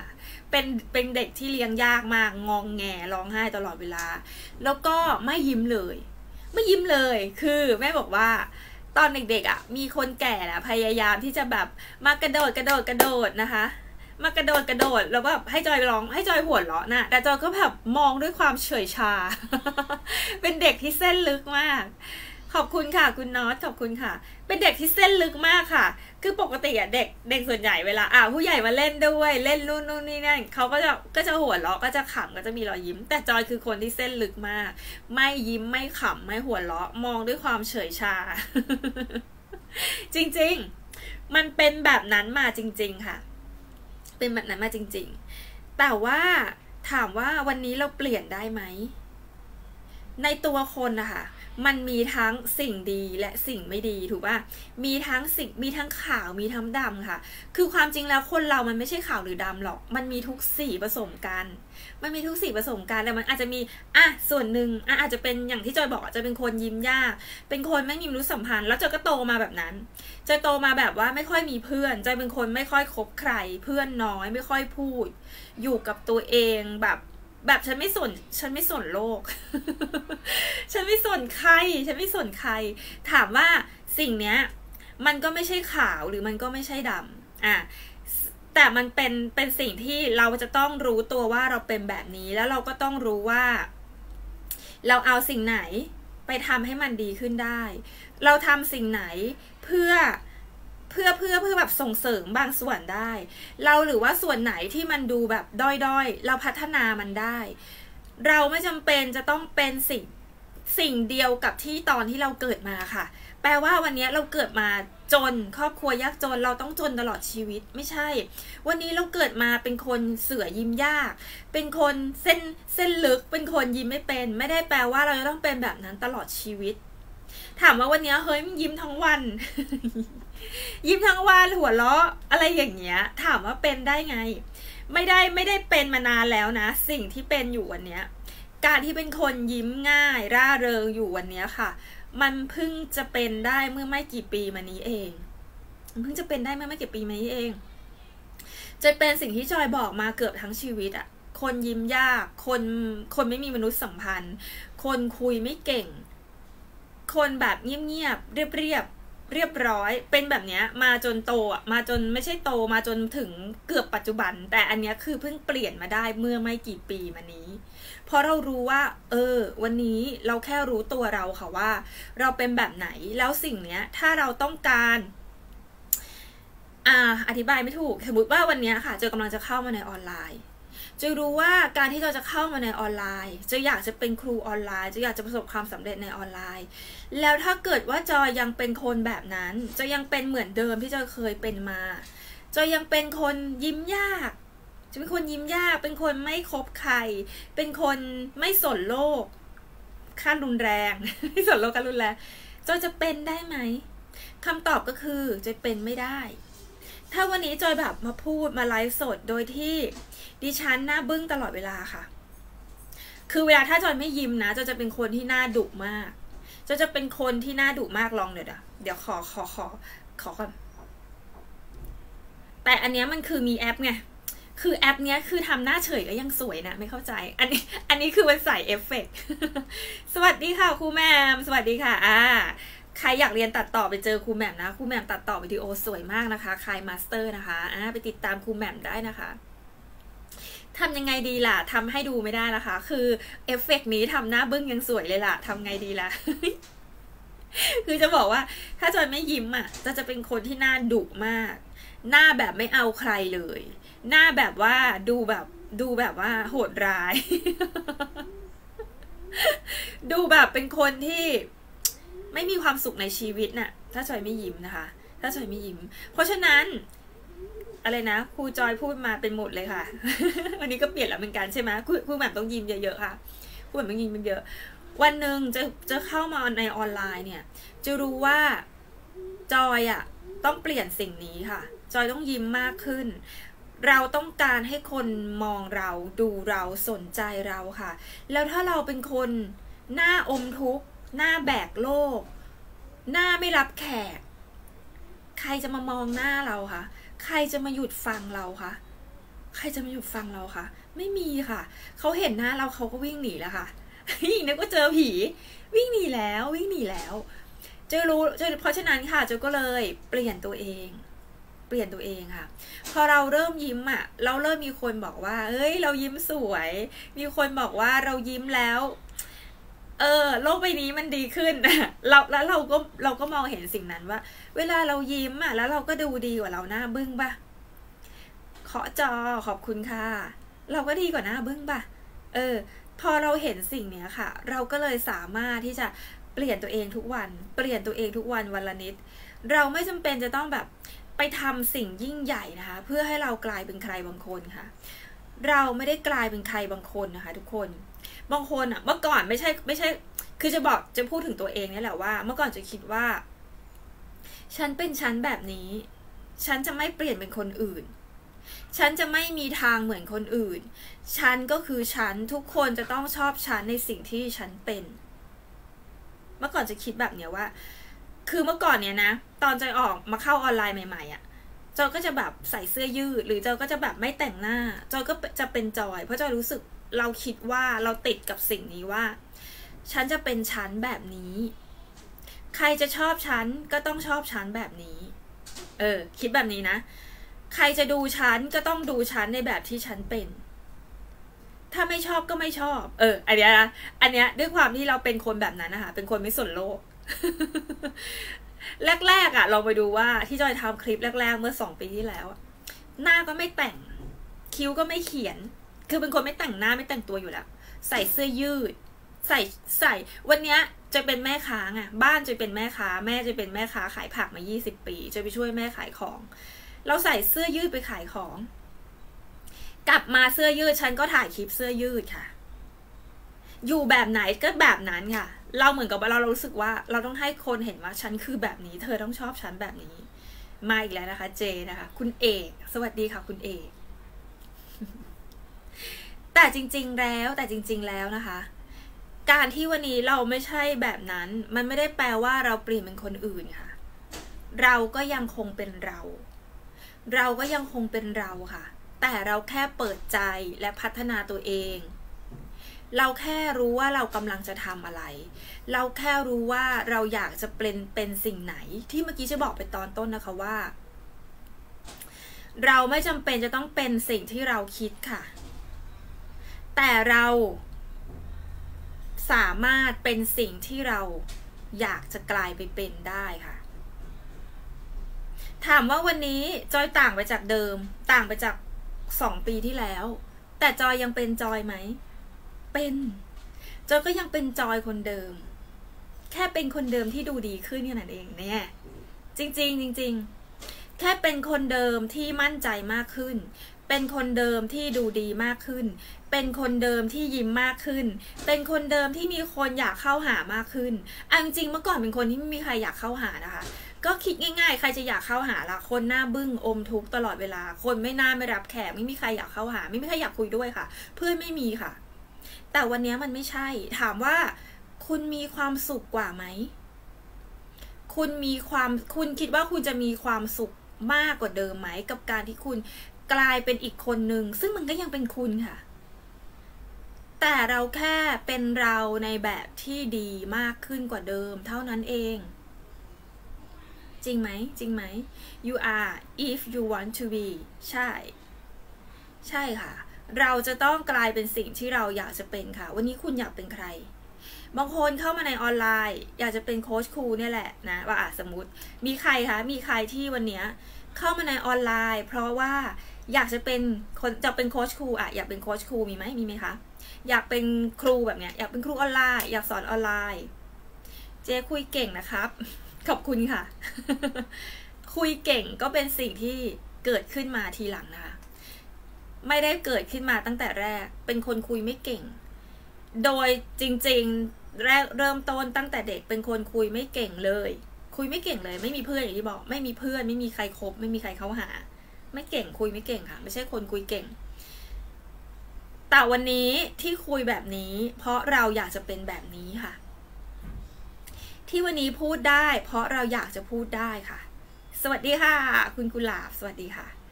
เป็นเป็นเด็กที่เลี้ยงยากมากงองแงร้องไห้ตลอดเวลาแล้วก็ไม่ยิ้มเลยไม่ยิ้มเลยคือแม่บอกว่าตอนเด็กๆอ่ะมีคนแก่แหละพยายามที่จะแบบมากระโดดกระโดดกระโดดนะคะมากระโดดกระโดดแล้วแบบให้จอยร้องให้จอยหัวเราะนะแต่จอยก็แบบมองด้วยความเฉยชา เป็นเด็กที่เส้นลึกมากขอบคุณค่ะคุณน็อตขอบคุณค่ะเป็นเด็กที่เส้นลึกมากค่ะคือปกติอะเด็กเด็กส่วนใหญ่เวลาอ่ะผู้ใหญ่มาเล่นด้วยเล่นนู่นนู่นนี่นั่นเขาก็จะก็จะหัวเราะก็จะขำก็จะมีรอยยิ้มแต่จอยคือคนที่เส้นลึกมากไม่ยิ้มไม่ขำไม่หัวเราะมองด้วยความเฉยชา จริงๆมันเป็นแบบนั้นมาจริงๆค่ะเป็นแบบนั้นมาจริงๆแต่ว่าถามว่าวันนี้เราเปลี่ยนได้ไหมในตัวคนนะคะมันมีทั้งสิ่งดีและสิ่งไม่ดีถูกป่ะมีทั้งสิ่งมีทั้งขาวมีทั้งดำค่ะคือความจริงแล้วคนเรามันไม่ใช่ขาวหรือดำหรอกมันมีทุกสีผสมกันมันมีทุกสีผสมกันแต่มันอาจจะมีอ่ะส่วนหนึ่งอ่ะอาจจะเป็นอย่างที่จอยบอกจะเป็นคนยิ้มยากเป็นคนไม่มีมนุษยสัมพันธ์แล้วจอยก็โตมาแบบนั้นจอยโตมาแบบว่าไม่ค่อยมีเพื่อนจอยเป็นคนไม่ค่อยคบใครเพื่อนน้อยไม่ค่อยพูดอยู่กับตัวเองแบบแบบฉันไม่สนฉันไม่สนโลก ฉันไม่สนใครฉันไม่สนใครถามว่าสิ่งเนี้ยมันก็ไม่ใช่ขาวหรือมันก็ไม่ใช่ดำอ่ะแต่มันเป็นเป็นสิ่งที่เราจะต้องรู้ตัวว่าเราเป็นแบบนี้แล้วเราก็ต้องรู้ว่าเราเอาสิ่งไหนไปทำให้มันดีขึ้นได้เราทำสิ่งไหนเพื่อเพื่อเพื่อเพื่อแบบส่งเสริมบางส่วนได้เราหรือว่าส่วนไหนที่มันดูแบบด้อยๆเราพัฒนามันได้เราไม่จำเป็นจะต้องเป็นสิ่งสิ่งเดียวกับที่ตอนที่เราเกิดมาค่ะแปลว่าวันนี้เราเกิดมาจนครอบครัวยากจนเราต้องจนตลอดชีวิตไม่ใช่วันนี้เราเกิดมาเป็นคนเสือยิ้มยากเป็นคนเส้นเส้นลึกเป็นคนยิ้มไม่เป็นไม่ได้แปลว่าเราจะต้องเป็นแบบนั้นตลอดชีวิตถามว่าวันนี้เฮ้ยมันยิ้มทั้งวัน ยิ้มทั้งวันหัวเราะอะไรอย่างเงี้ยถามว่าเป็นได้ไงไม่ได้ไม่ได้เป็นมานานแล้วนะสิ่งที่เป็นอยู่วันเนี้ยการที่เป็นคนยิ้มง่ายร่าเริงอยู่วันเนี้ยค่ะมันเพิ่งจะเป็นได้เมื่อไม่กี่ปีมานี้เองมันเพิ่งจะเป็นได้เมื่อไม่กี่ปีมานี้เองจะเป็นสิ่งที่จอยบอกมาเกือบทั้งชีวิตอะคนยิ้มยากคนคนไม่มีมนุษยสัมพันธ์คนคุยไม่เก่งคนแบบเงียบๆเรียบเรียบเรียบร้อยเป็นแบบเนี้ยมาจนโตอ่ะมาจนไม่ใช่โตมาจนถึงเกือบปัจจุบันแต่อันเนี้ยคือเพิ่งเปลี่ยนมาได้เมื่อไม่กี่ปีมานี้เพราะเรารู้ว่าเออวันนี้เราแค่รู้ตัวเราค่ะว่าเราเป็นแบบไหนแล้วสิ่งเนี้ยถ้าเราต้องการอ่าอธิบายไม่ถูกสมมติว่าวันนี้ค่ะเจอกำลังจะเข้ามาในออนไลน์จะรู้ว่าการที่เราจะเข้ามาในออนไลน์จะอยากจะเป็นครูออนไลน์จะอยากจะประสบความสำเร็จในออนไลน์แล้วถ้าเกิดว่าจอยยังเป็นคนแบบนั้นจะยังเป็นเหมือนเดิมที่จอยเคยเป็นมาจอยยังเป็นคนยิ้มยากจะเป็นคนยิ้มยากเป็นคนไม่คบใครเป็นคนไม่สนโลกขั้นรุนแรง ไม่สนโลกขั้นรุนแรงจอยจะเป็นได้ไหมคำตอบก็คือจอยเป็นไม่ได้ถ้าวันนี้จอยแบบมาพูดมาไลฟ์สดโดยที่ดิฉันหน้าบึ้งตลอดเวลาค่ะคือเวลาถ้าจอยไม่ยิ้มนะจอยจะเป็นคนที่หน้าดุมากจอยจะเป็นคนที่หน้าดุมากลองเดี๋ยวเดี๋ยวขอขอขอขอก่อนแต่อันนี้มันคือมีแอปไงคือแอปเนี้ยคือทำหน้าเฉยก็ยังสวยนะไม่เข้าใจอันนี้อันนี้คือมันใส่เอฟเฟกต์ สวัสดีค่ะครูแมมสวัสดีค่ะอ่าใครอยากเรียนตัดต่อไปเจอครูแหม่มนะครูแหม่มตัดต่อวิดีโอสวยมากนะคะคลายมาสเตอร์นะคะอ่าไปติดตามครูแหม่มได้นะคะทำยังไงดีล่ะทำให้ดูไม่ได้นะคะคือเอฟเฟกต์นี้ทำหน้าบึ้งยังสวยเลยล่ะทำไงดีล่ะ คือจะบอกว่าถ้าจอยไม่ยิ้มอ่ะจะจะเป็นคนที่หน้าดุมากหน้าแบบไม่เอาใครเลยหน้าแบบว่าดูแบบดูแบบว่าโหดร้าย ดูแบบเป็นคนที่ไม่มีความสุขในชีวิตน่ะถ้าจอยไม่ยิ้มนะคะถ้าจอยไม่ยิ้มเพราะฉะนั้นอะไรนะครูจอยพูดมาเป็นหมดเลยค่ะ วันนี้ก็เปลี่ยนแล้วเหมือนกันใช่ไหมครูครูแบบต้องยิ้มเยอะๆค่ะครูแบบต้องยิ้มเยอะวันหนึ่งจะจะเข้ามาในออนไลน์เนี่ยจะรู้ว่าจอยอ่ะต้องเปลี่ยนสิ่งนี้ค่ะจอยต้องยิ้มมากขึ้นเราต้องการให้คนมองเราดูเราสนใจเราค่ะแล้วถ้าเราเป็นคนหน้าอมทุกข์หน้าแบกโลกหน้าไม่รับแขกใครจะมามองหน้าเราคะใครจะมาหยุดฟังเราคะใครจะมาหยุดฟังเราคะไม่มีค่ะเขาเห็นหน้าเราเขาก็วิ่งหนีแล้วค่ะยิ่งนึกว่าเจอผีวิ่งหนีแล้ววิ่งหนีแล้วเจอรู้เจอเพราะฉะนั้นค่ะเจอก็เลยเปลี่ยนตัวเองเปลี่ยนตัวเองค่ะพอเราเริ่มยิ้มอ่ะเราเริ่มมีคนบอกว่าเอ้ยเรายิ้มสวยมีคนบอกว่าเรายิ้มแล้วเออโลกใบนี้มันดีขึ้นเราแล้วเราก็เราก็มองเห็นสิ่งนั้นว่าเวลาเรายิ้มอ่ะแล้วเราก็ดูดีกว่าเราหน้าบึ้งป่ะขอจอขอบคุณค่ะเราก็ดีกว่าหน้าบึ้งป่ะเออพอเราเห็นสิ่งเนี้ยค่ะเราก็เลยสามารถที่จะเปลี่ยนตัวเองทุกวันเปลี่ยนตัวเองทุกวันวันละนิดเราไม่จำเป็นจะต้องแบบไปทำสิ่งยิ่งใหญ่นะคะเพื่อให้เรากลายเป็นใครบางคนค่ะเราไม่ได้กลายเป็นใครบางคนนะคะทุกคนบางคนอ่ะเมื่อก่อนไม่ใช่ไม่ใช่คือจะบอกจะพูดถึงตัวเองนี่แหละว่าเมื่อก่อนจะคิดว่าฉันเป็นฉันแบบนี้ฉันจะไม่เปลี่ยนเป็นคนอื่นฉันจะไม่มีทางเหมือนคนอื่นฉันก็คือฉันทุกคนจะต้องชอบฉันในสิ่งที่ฉันเป็นเมื่อก่อนจะคิดแบบเนี้ยว่าคือเมื่อก่อนเนี้ยนะตอนจอยออกมาเข้าออนไลน์ใหม่ๆอ่ะจอยก็จะแบบใส่เสื้อยืดหรือจอยก็จะแบบไม่แต่งหน้าจอยก็จะเป็นจอยเพราะจอยรู้สึกเราคิดว่าเราติดกับสิ่งนี้ว่าฉันจะเป็นฉันแบบนี้ใครจะชอบฉันก็ต้องชอบฉันแบบนี้เออคิดแบบนี้นะใครจะดูฉันก็ต้องดูฉันในแบบที่ฉันเป็นถ้าไม่ชอบก็ไม่ชอบเอออันเนี้ยนะอันเนี้ยด้วยความที่เราเป็นคนแบบนั้นนะคะเป็นคนไม่สนโลก แรกๆอ่ะเราไปดูว่าที่จอยทำคลิปแรกๆเมื่อสองปีที่แล้วหน้าก็ไม่แต่งคิ้วก็ไม่เขียนคือเป็นคนไม่แต่งหน้าไม่แต่งตัวอยู่แล้วใส่เสื้อยืดใส่ใส่วันเนี้ยจะเป็นแม่ค้าไงบ้านจะเป็นแม่ค้าแม่จะเป็นแม่ค้าขายผักมายี่สิบปีจะไปช่วยแม่ขายของเราใส่เสื้อยืดไปขายของกลับมาเสื้อยืดฉันก็ถ่ายคลิปเสื้อยืดค่ะอยู่แบบไหนก็แบบนั้นค่ะเราเหมือนกับว่าเรารู้สึกว่าเราต้องให้คนเห็นว่าฉันคือแบบนี้เธอต้องชอบฉันแบบนี้มาอีกแล้วนะคะเจนะคะคุณเอกสวัสดีค่ะคุณเอกแต่จริงๆแล้วแต่จริงๆแล้วนะคะการที่วันนี้เราไม่ใช่แบบนั้นมันไม่ได้แปลว่าเราเปลี่ยนเป็นคนอื่นค่ะเราก็ยังคงเป็นเราเราก็ยังคงเป็นเราค่ะแต่เราแค่เปิดใจและพัฒนาตัวเองเราแค่รู้ว่าเรากำลังจะทำอะไรเราแค่รู้ว่าเราอยากจะเป็นเป็นสิ่งไหนที่เมื่อกี้จะบอกไปตอนต้นนะคะว่าเราไม่จำเป็นจะต้องเป็นสิ่งที่เราคิดค่ะแต่เราสามารถเป็นสิ่งที่เราอยากจะกลายไปเป็นได้ค่ะถามว่าวันนี้จอยต่างไปจากเดิมต่างไปจากสองปีที่แล้วแต่จอยยังเป็นจอยไหมเป็นจอยก็ยังเป็นจอยคนเดิมแค่เป็นคนเดิมที่ดูดีขึ้นแค่นั้นเองเนี่ยจริงๆจริงๆแค่เป็นคนเดิมที่มั่นใจมากขึ้นเป็นคนเดิมที่ดูดีมากขึ้นเป็นคนเดิมที่ยิ้มมากขึ้นเป็นคนเดิมที่มีคนอยากเข้าหามากขึ้นอันจริงเมื่อก่อนเป็นคนที่ไม่มีใครอยากเข้าหานะคะก็คิดง่ายๆใครจะอยากเข้าหาล่ะคนหน้าบึ้งอมทุกข์ตลอดเวลาคนไม่น่าไม่รับแขกไม่มีใครอยากเข้าหาไม่มีใครอยากคุยด้วยค่ะเพื่อนไม่มีค่ะแต่วันนี้มันไม่ใช่ถามว่าคุณมีความสุขกว่าไหมคุณมีความคุณคิดว่าคุณจะมีความสุขมากกว่าเดิมไหมกับการที่คุณกลายเป็นอีกคนหนึ่งซึ่งมันก็ยังเป็นคุณค่ะแต่เราแค่เป็นเราในแบบที่ดีมากขึ้นกว่าเดิมเท่านั้นเองจริงไหมจริงไหม you are if you want to be ใช่ใช่ค่ะเราจะต้องกลายเป็นสิ่งที่เราอยากจะเป็นค่ะวันนี้คุณอยากเป็นใครบางคนเข้ามาในออนไลน์อยากจะเป็นโค้ชครูเนี่ยแหละนะว่าอ่ะสมมติมีใครคะมีใครที่วันนี้เข้ามาในออนไลน์เพราะว่าอยากจะเป็นคนจะเป็นโค้ชครูอ่ะอยากเป็นโค้ชครูมีไหมมีไหมคะอยากเป็นครูแบบเนี้ยอยากเป็นครูออนไลน์อยากสอนออนไลน์เจ๊คุยเก่งนะครับขอบคุณค่ะ คุยเก่งก็เป็นสิ่งที่เกิดขึ้นมาทีหลังนะคะไม่ได้เกิดขึ้นมาตั้งแต่แรกเป็นคนคุยไม่เก่งโดยจริงๆแรกเริ่มต้นตั้งแต่เด็กเป็นคนคุยไม่เก่งเลยคุยไม่เก่งเลยไม่มีเพื่อนอย่างที่บอกไม่มีเพื่อนไม่มีใครคบไม่มีใครเข้าหาไม่เก่งคุยไม่เก่งค่ะไม่ใช่คนคุยเก่งแต่วันนี้ที่คุยแบบนี้เพราะเราอยากจะเป็นแบบนี้ค่ะที่วันนี้พูดได้เพราะเราอยากจะพูดได้ค่ะสวัสดีค่ะคุณกุหลาบสวัสดีค่ะ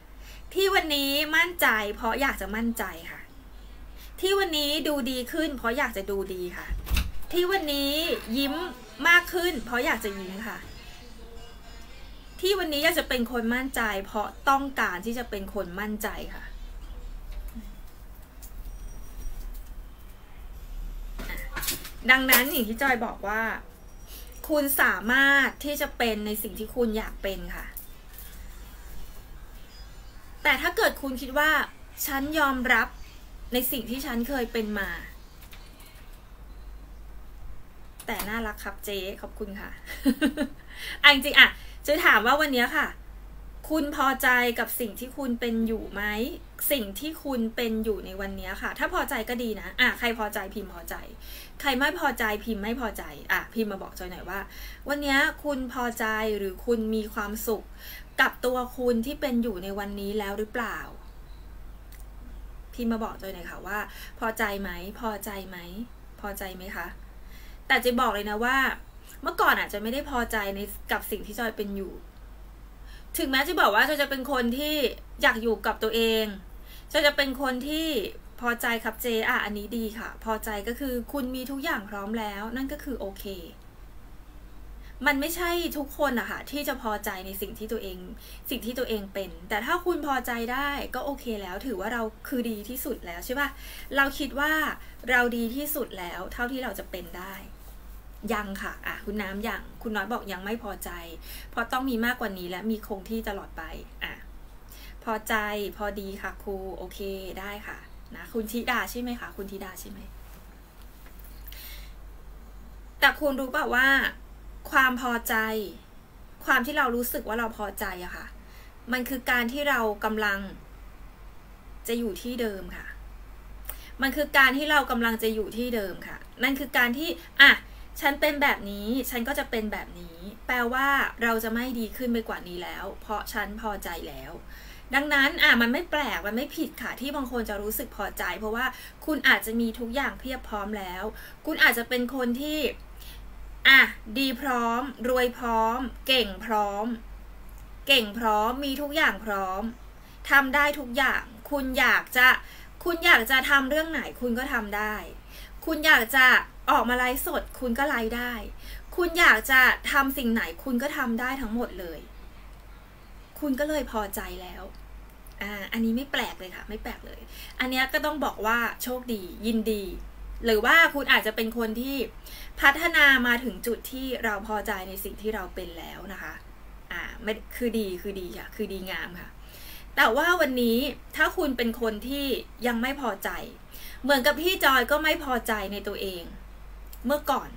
ที่วันนี้มั่นใจเพราะอยากจะมั่นใจค่ะที่วันนี้ดูดีขึ้นเพราะอยากจะดูดีค่ะที่วันนี้ยิ้มมากขึ้นเพราะอยากจะยิ้มค่ะที่วันนี้อยากจะเป็นคนมั่นใจเพราะต้องการที่จะเป็นคนมั่นใจค่ะดังนั้นอย่างที่จอยบอกว่าคุณสามารถที่จะเป็นในสิ่งที่คุณอยากเป็นค่ะแต่ถ้าเกิดคุณคิดว่าฉันยอมรับในสิ่งที่ฉันเคยเป็นมาแต่น่ารักครับเจ๊ขอบคุณค่ะ อ่ะจริงๆอ่ะจะถามว่าวันนี้ค่ะคุณพอใจกับสิ่งที่คุณเป็นอยู่ไหมสิ่งที่คุณเป็นอยู่ในวันนี้ค่ะถ้าพอใจก็ดีนะอ่ะใครพอใจพิมพ์พอใจใครไม่พอใจพิมพ์ไม่พอใจอ่ะพิมพ์มาบอกจอยหน่อยว่าวันนี้คุณพอใจหรือคุณมีความสุขกับตัวคุณที่เป็นอยู่ในวันนี้แล้วหรือเปล่าพิมพ์มาบอกจอยหน่อยค่ะว่าพอใจไหมพอใจไหมพอใจไหมคะแต่จะบอกเลยนะว่าเมื่อก่อนอาจจะไม่ได้พอใจในกับสิ่งที่จอยเป็นอยู่ถึงแม้จะบอกว่าจอยจะเป็นคนที่อยากอยู่กับตัวเองจอยจะเป็นคนที่พอใจครับเจอ่ะอันนี้ดีค่ะพอใจก็คือคุณมีทุกอย่างพร้อมแล้วนั่นก็คือโอเคมันไม่ใช่ทุกคนอะค่ะที่จะพอใจในสิ่งที่ตัวเองสิ่งที่ตัวเองเป็นแต่ถ้าคุณพอใจได้ก็โอเคแล้วถือว่าเราคือดีที่สุดแล้วใช่ป่ะเราคิดว่าเราดีที่สุดแล้วเท่าที่เราจะเป็นได้ยังค่ะอ่ะคุณน้ำยังคุณน้อยบอกยังไม่พอใจเพราะต้องมีมากกว่านี้และมีคงที่ตลอดไปอ่ะพอใจพอดีค่ะครูโอเคได้ค่ะนะคุณธิดาใช่ไหมคะคุณธิดาใช่ไหมแต่คุณรู้ป่ะว่าความพอใจความที่เรารู้สึกว่าเราพอใจอะค่ะมันคือการที่เรากำลังจะอยู่ที่เดิมค่ะมันคือการที่เรากำลังจะอยู่ที่เดิมค่ะนั่นคือการที่อ่ะฉันเป็นแบบนี้ฉันก็จะเป็นแบบนี้แปลว่าเราจะไม่ดีขึ้นไปกว่านี้แล้วเพราะฉันพอใจแล้วดังนั้นอ่ะมันไม่แปลกมันไม่ผิดค่ะที่บางคนจะรู้สึกพอใจเพราะว่าคุณอาจจะมีทุกอย่างเพียบพร้อมแล้วคุณอาจจะเป็นคนที่อ่ะดีพร้อมรวยพร้อมเก่งพร้อมเก่งพร้อมมีทุกอย่างพร้อมทำได้ทุกอย่างคุณอยากจะคุณอยากจะทำเรื่องไหนคุณก็ทำได้คุณอยากจะออกมาไลฟ์สดคุณก็ไลฟ์ได้คุณอยากจะทำสิ่งไหนคุณก็ทำได้ทั้งหมดเลยคุณก็เลยพอใจแล้วอ่าอันนี้ไม่แปลกเลยค่ะไม่แปลกเลยอันนี้ก็ต้องบอกว่าโชคดียินดีหรือว่าคุณอาจจะเป็นคนที่พัฒนามาถึงจุดที่เราพอใจในสิ่งที่เราเป็นแล้วนะคะอ่าไม่คือดีคือดีค่ะคือดีงามค่ะแต่ว่าวันนี้ถ้าคุณเป็นคนที่ยังไม่พอใจเหมือนกับพี่จอยก็ไม่พอใจในตัวเองเมื่อก่อน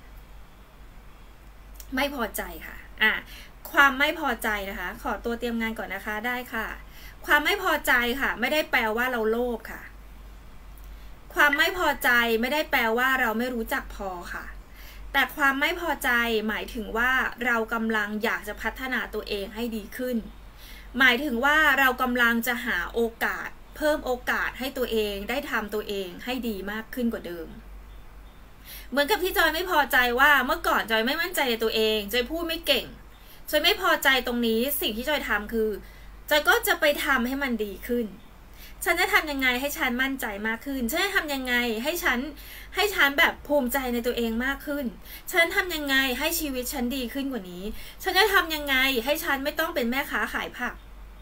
ไม่พอใจค่ะอ่ะความไม่พอใจนะคะขอตัวเตรียมงานก่อนนะคะได้ค่ะความไม่พอใจค่ะไม่ได้แปลว่าเราโลภค่ะความไม่พอใจไม่ได้แปลว่าเราไม่รู้จักพอค่ะแต่ความไม่พอใจหมายถึงว่าเรากำลังอยากจะพัฒนาตัวเองให้ดีขึ้นหมายถึงว่าเรากำลังจะหาโอกาสเพิ่มโอกาสให้ตัวเองได้ทำตัวเองให้ดีมากขึ้นกว่าเดิมเหมือนกับที่จอยไม่พอใจว่าเมื่อก่อนจอยไม่มั่นใจในตัวเองจอยพูดไม่เก่งจอยไม่พอใจตรงนี้สิ่งที่จอยทำคือจอยก็จะไปทำให้มันดีขึ้นฉันจะทำยังไงให้ฉันมั่นใจมากขึ้นฉันจะทำยังไงให้ฉันให้ฉันแบบภูมิใจในตัวเองมากขึ้นฉันทำยังไงให้ชีวิตฉันดีขึ้นกว่านี้ฉันจะทำยังไงให้ฉันไม่ต้องเป็นแม่ค้าขายผัก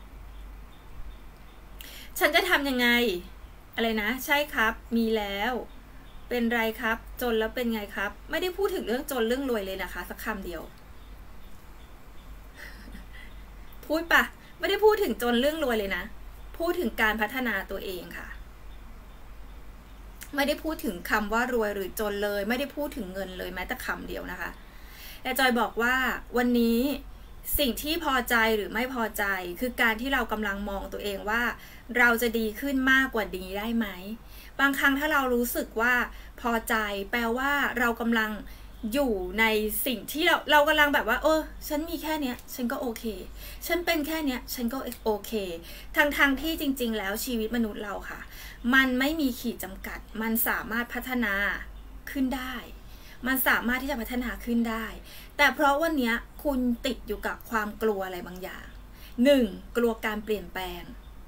ฉันจะทำยังไงอะไรนะใช่ครับมีแล้วเป็นไรครับจนแล้วเป็นไงครับไม่ได้พูดถึงเรื่องจนเรื่องรวยเลยนะคะสักคำเดียวพูดปะไม่ได้พูดถึงจนเรื่องรวยเลยนะพูดถึงการพัฒนาตัวเองค่ะไม่ได้พูดถึงคำว่ารวยหรือจนเลยไม่ได้พูดถึงเงินเลยแม้แต่คำเดียวนะคะแต่จอยบอกว่าวันนี้สิ่งที่พอใจหรือไม่พอใจคือการที่เรากำลังมองตัวเองว่าเราจะดีขึ้นมากกว่านี้ได้ไหมบางครั้งถ้าเรารู้สึกว่าพอใจแปลว่าเรากำลังอยู่ในสิ่งที่เราเรากำลังแบบว่าเออฉันมีแค่เนี้ยฉันก็โอเคฉันเป็นแค่เนี้ยฉันก็โอเคทั้งทางที่จริงๆแล้วชีวิตมนุษย์เราค่ะมันไม่มีขีดจำกัดมันสามารถพัฒนาขึ้นได้มันสามารถที่จะพัฒนาขึ้นได้แต่เพราะวันนี้คุณติดอยู่กับความกลัวอะไรบางอย่างหนึ่งกลัวการเปลี่ยนแปลง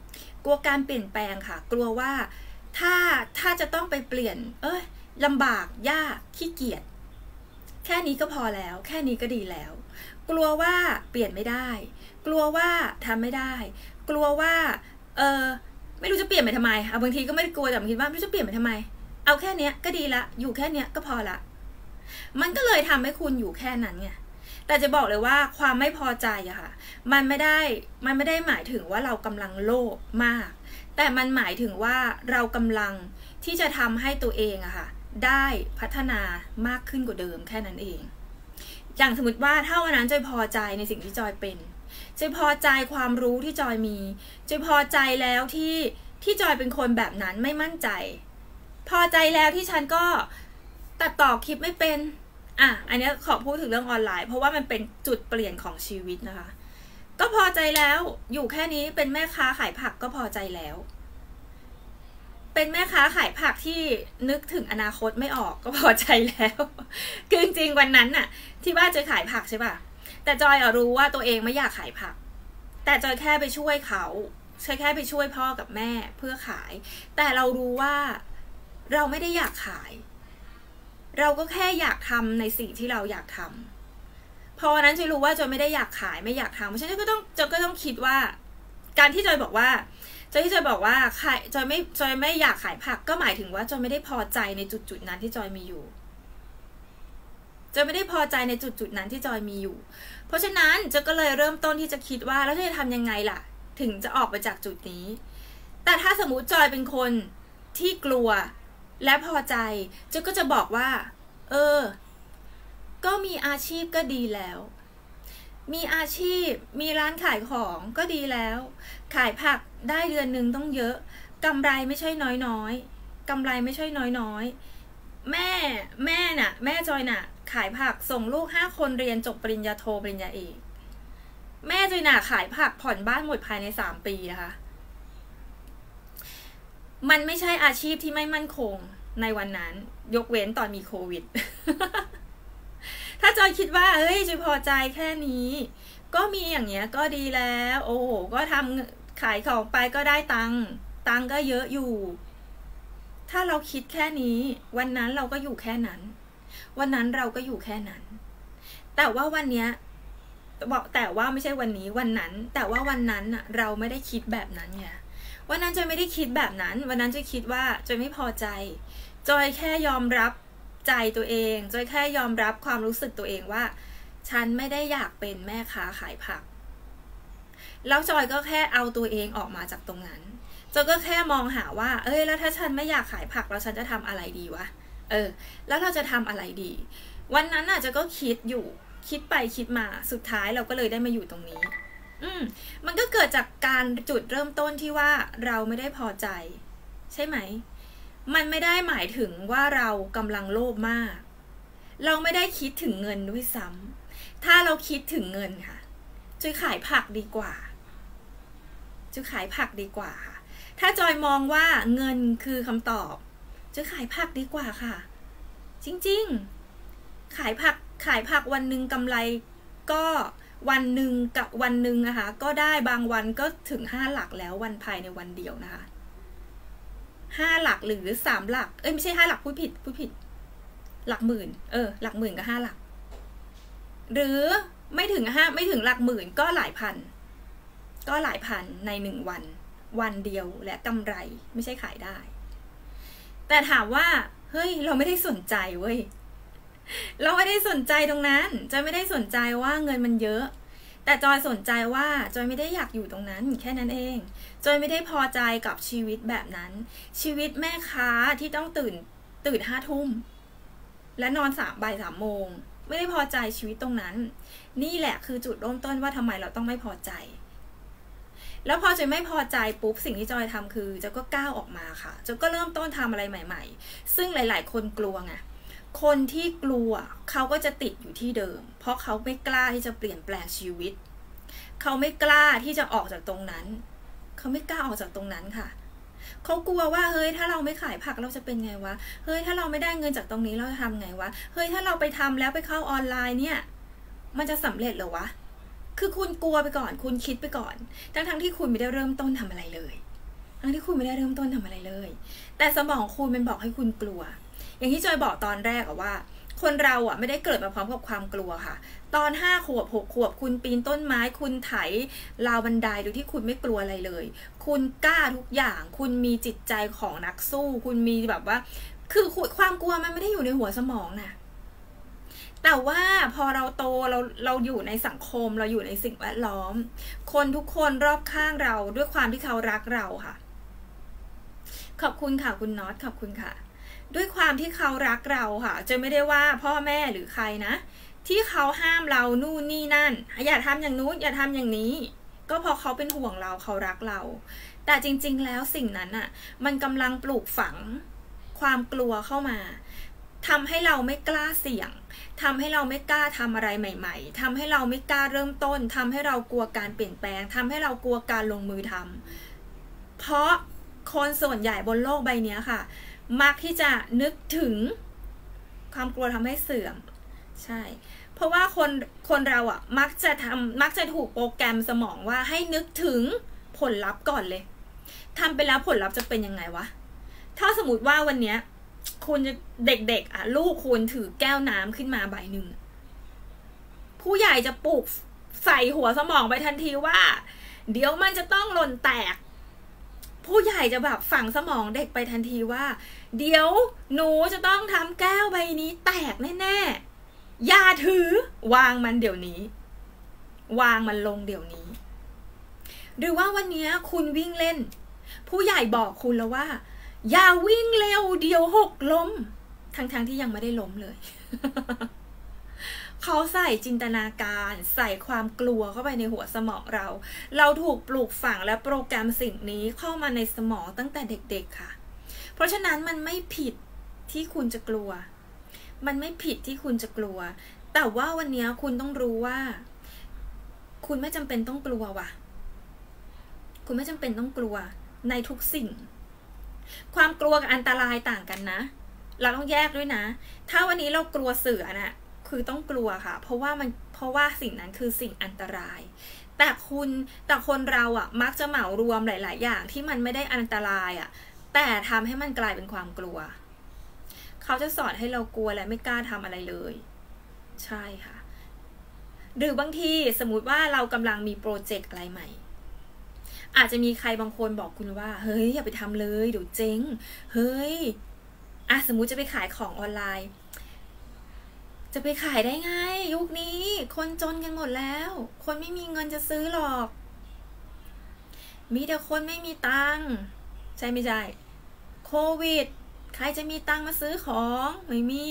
กลัวการเปลี่ยนแปลงค่ะกลัวว่าถ้าถ้าจะต้องไปเปลี่ยนเอ้ยลำบากยากขี้เกียจแค่นี้ก็พอแล้วแค่นี้ก็ดีแล้วกลัวว่าเปลี่ยนไม่ได้กลัวว่าทำไม่ได้กลัวว่าเออไม่รู้จะเปลี่ยนไปทำไมเอาบางทีก็ไม่ได้กลัวแต่บางทีว่าไม่รู้จะเปลี่ยนไปทำไมเอาแค่เนี้ยก็ดีละอยู่แค่เนี้ยก็พอละมันก็เลยทำให้คุณอยู่แค่นั้นไงแต่จะบอกเลยว่าความไม่พอใจอะค่ะมันไม่ได้มันไม่ได้หมายถึงว่าเรากำลังโลภมากแต่มันหมายถึงว่าเรากำลังที่จะทำให้ตัวเองอะค่ะได้พัฒนามากขึ้นกว่าเดิมแค่นั้นเองอย่างสมมติว่าถ้าวันนั้นจอยพอใจในสิ่งที่จอยเป็นจอยพอใจความรู้ที่จอยมีจอยพอใจแล้วที่ที่จอยเป็นคนแบบนั้นไม่มั่นใจพอใจแล้วที่ฉันก็ตัดต่อคลิปไม่เป็นอ่ะอันนี้ขอพูดถึงเรื่องออนไลน์เพราะว่ามันเป็นจุดเปลี่ยนของชีวิตนะคะก็พอใจแล้วอยู่แค่นี้เป็นแม่ค้าขายผักก็พอใจแล้วเป็นแม่ค้าขายผักที่นึกถึงอนาคตไม่ออกก็พอใจแล้วคือจริงๆวันนั้นน่ะที่บ้านจอยขายผักใช่ป่ะแต่จอยรู้ว่าตัวเองไม่อยากขายผักแต่จอยแค่ไปช่วยเขาใช่แค่ไปช่วยพ่อกับแม่เพื่อขายแต่เรารู้ว่าเราไม่ได้อยากขายเราก็แค่อยากทำในสิ่งที่เราอยากทำพอวันนั้นจอยรู้ว่าจอยไม่ได้อยากขายไม่อยากทำเพราะฉะนั้นก็ต้องจอยก็ต้องคิดว่าการที่จอยบอกว่าจอยที่จอยบอกว่าขายจอยไม่จอยไม่อยากขายผักก็หมายถึงว่าจอยไม่ได้พอใจในจุดจุดนั้นที่จอยมีอยู่จอยไม่ได้พอใจในจุดจุดนั้นที่จอยมีอยู่เพราะฉะนั้นจอยก็เลยเริ่มต้นที่จะคิดว่าแล้วจะทำยังไงล่ะถึงจะออกไปจากจุดนี้แต่ถ้าสมมุติจอยเป็นคนที่กลัวและพอใจจอยก็จะบอกว่าเออก็มีอาชีพก็ดีแล้วมีอาชีพมีร้านขายของก็ดีแล้วขายผักได้เดือนหนึ่งต้องเยอะกำไรไม่ใช่น้อยๆกำไรไม่ใช่น้อยๆแม่แม่น่ะแม่จอยน่ะขายผักส่งลูกห้าคนเรียนจบปริญญาโทปริญญาเอกแม่จอยน่ะขายผักผ่อนบ้านหมดภายในสามปีนะคะมันไม่ใช่อาชีพที่ไม่มั่นคงในวันนั้นยกเว้นตอนมีโควิด ถ้าจอยคิดว่าเฮ้ยจอยพอใจแค่นี้ก็มีอย่างเงี้ยก็ดีแล้วโอ้โหก็ทำขายของไปก็ได้ตังค์ตังค์ก็เยอะอยู่ถ้าเราคิดแค่นี้วันนั้นเราก็อยู่แค่นั้นวันนั้นเราก็อยู่แค่นั้นแต่ว่าวันเนี้ยบอกแต่ว่าไม่ใช่วันนี้วันนั้นแต่ว่าวันนั้นอะเราไม่ได้คิดแบบนั้นไงวันนั้นจอยไม่ได้คิดแบบนั้นวันนั้นจอยคิดว่าจอยไม่พอใจจอยแค่ยอมรับใจตัวเองจอยแค่ยอมรับความรู้สึกตัวเองว่าฉันไม่ได้อยากเป็นแม่ค้าขายผักแล้วจอยก็แค่เอาตัวเองออกมาจากตรงนั้นจอยก็แค่มองหาว่าเอ้ยแล้วถ้าฉันไม่อยากขายผักแล้วฉันจะทำอะไรดีวะเออแล้วเราจะทำอะไรดีวันนั้นน่ะจอยก็คิดอยู่คิดไปคิดมาสุดท้ายเราก็เลยได้มาอยู่ตรงนี้อืมมันก็เกิดจากการจุดเริ่มต้นที่ว่าเราไม่ได้พอใจใช่ไหมมันไม่ได้หมายถึงว่าเรากำลังโลภมากเราไม่ได้คิดถึงเงินด้วยซ้ำถ้าเราคิดถึงเงินค่ะจอยขายผักดีกว่าจอยขายผักดีกว่าค่ะถ้าจอยมองว่าเงินคือคำตอบจอยขายผักดีกว่าค่ะจริงๆขายผักขายผักวันหนึ่งกำไรก็วันหนึ่งกับวันหนึ่งนะคะก็ได้บางวันก็ถึงห้าหลักแล้ววันภายในวันเดียวนะคะห้าหลักหรือสามหลักเอ้ยไม่ใช่ห้าหลักพูดผิดพูดผิดหลักหมื่นเออหลักหมื่นกับห้าหลักหรือไม่ถึงห้าไม่ถึงหลักหมื่นก็หลายพันก็หลายพันในหนึ่งวันวันเดียวและกำไรไม่ใช่ขายได้แต่ถามว่าเฮ้ยเราไม่ได้สนใจเว้ยเราไม่ได้สนใจตรงนั้นจอยไม่ได้สนใจว่าเงินมันเยอะแต่จอยสนใจว่าจอยไม่ได้อยากอยู่ตรงนั้นแค่นั้นเองจอยไม่ได้พอใจกับชีวิตแบบนั้นชีวิตแม่ค้าที่ต้องตื่นตื่นห้าทุ่มและนอนสามบ่ายสามโมงไม่ได้พอใจชีวิตตรงนั้นนี่แหละคือจุดเริ่มต้นว่าทำไมเราต้องไม่พอใจแล้วพอจอยไม่พอใจปุ๊บสิ่งที่จอยทำคือจอยก็ก้าวออกมาค่ะจอยก็เริ่มต้นทำอะไรใหม่ๆซึ่งหลายๆคนกลัวไงคนที่กลัวเขาก็จะติดอยู่ที่เดิมเพราะเขาไม่กล้าที่จะเปลี่ยนแปลงชีวิตเขาไม่กล้าที่จะออกจากตรงนั้นเขาไม่กล้าออกจากตรงนั้นค่ะเขากลัวว่าเฮ้ยถ้าเราไม่ขายผักเราจะเป็นไงวะเฮ้ยถ้าเราไม่ได้เงินจากตรงนี้เราจะทำไงวะเฮ้ยถ้าเราไปทำแล้วไปเข้าออนไลน์เนี่ยมันจะสำเร็จเหรอวะคือคุณกลัวไปก่อนคุณคิดไปก่อนทั้งๆที่คุณไม่ได้เริ่มต้นทำอะไรเลยทั้งที่คุณไม่ได้เริ่มต้นทำอะไรเลยแต่สมองคุณมันบอกให้คุณกลัวอย่างที่จอยบอกตอนแรกอะว่าคนเราอะไม่ได้เกิดมาพร้อมกับความกลัวค่ะตอนห้าขวบหกขวบคุณปีนต้นไม้คุณไถราวบันไดโดยที่คุณไม่กลัวอะไรเลยคุณกล้าทุกอย่างคุณมีจิตใจของนักสู้คุณมีแบบว่าคือความกลัวมันไม่ได้อยู่ในหัวสมองนะแต่ว่าพอเราโตเราเราอยู่ในสังคมเราอยู่ในสิ่งแวดล้อมคนทุกคนรอบข้างเราด้วยความที่เขารักเราค่ะขอบคุณค่ะคุณน็อตขอบคุณค่ะด้วยความที่เขารักเราค่ะจะไม่ได้ว่าพ่อแม่หรือใครนะที่เขาห้ามเรานู่นนี่นั่นอย่าทำอย่างนู้นอย่าทำอย่างนี้ก็เพราะเขาเป็นห่วงเราเขารักเราแต่จริงๆแล้วสิ่งนั้นอ่ะมันกำลังปลูกฝังความกลัวเข้ามาทำให้เราไม่กล้าเสี่ยงทำให้เราไม่กล้าทำอะไรใหม่ๆทำให้เราไม่กล้าเริ่มต้นทำให้เรากลัวการเปลี่ยนแปลงทำให้เรากลัวการลงมือทำเพราะคนส่วนใหญ่บนโลกใบนี้ค่ะมักที่จะนึกถึงความกลัวทำให้เสื่อมใช่เพราะว่าคนคนเราอ่ะมักจะทำมักจะถูกโปรแกรมสมองว่าให้นึกถึงผลลัพธ์ก่อนเลยทำไปแล้วผลลัพธ์จะเป็นยังไงวะถ้าสมมติว่าวันนี้คุณจะเด็กๆอ่ะลูกคุณถือแก้วน้ำขึ้นมาใบหนึ่งผู้ใหญ่จะปลูกใส่หัวสมองไปทันทีว่าเดี๋ยวมันจะต้องหล่นแตกผู้ใหญ่จะแบบฝังสมองเด็กไปทันทีว่าเดี๋ยวหนูจะต้องทำแก้วใบนี้แตกแน่ๆอย่าถือวางมันเดี๋ยวนี้วางมันลงเดี๋ยวนี้หรือว่าวันนี้คุณวิ่งเล่นผู้ใหญ่บอกคุณแล้วว่าอย่าวิ่งเร็วเดี๋ยวหกล้มทั้งๆ ท, ที่ยังไม่ได้ล้มเลย เขาใส่จินตนาการใส่ความกลัวเข้าไปในหัวสมองเราเราถูกปลูกฝังและโปรแกรมสิ่งนี้เข้ามาในสมองตั้งแต่เด็กๆค่ะเพราะฉะนั้นมันไม่ผิดที่คุณจะกลัวมันไม่ผิดที่คุณจะกลัวแต่ว่าวันนี้คุณต้องรู้ว่าคุณไม่จำเป็นต้องกลัวว่ะคุณไม่จำเป็นต้องกลัวในทุกสิ่งความกลัวกับอันตรายต่างกันนะเราต้องแยกด้วยนะถ้าวันนี้เรากลัวเสือน่ะคือต้องกลัวค่ะเพราะว่ามันเพราะว่าสิ่งนั้นคือสิ่งอันตรายแต่คุณแต่คนเราอ่ะมักจะเหมารวมหลายๆอย่างที่มันไม่ได้อันตรายอ่ะแต่ทำให้มันกลายเป็นความกลัวเขาจะสอนให้เรากลัวและไม่กล้าทำอะไรเลยใช่ค่ะหรือบางทีสมมุติว่าเรากำลังมีโปรเจกต์อะไรใหม่อาจจะมีใครบางคนบอกคุณว่าเฮ้ยอย่าไปทำเลยเดี๋ยวเจ๊งเฮ้ยอ่ะสมมุติจะไปขายของออนไลน์จะไปขายได้ไงยุคนี้คนจนกันหมดแล้วคนไม่มีเงินจะซื้อหรอกมีแต่คนไม่มีตังค์ใช่ไม่ใช่โควิดใครจะมีตังค์มาซื้อของไม่มี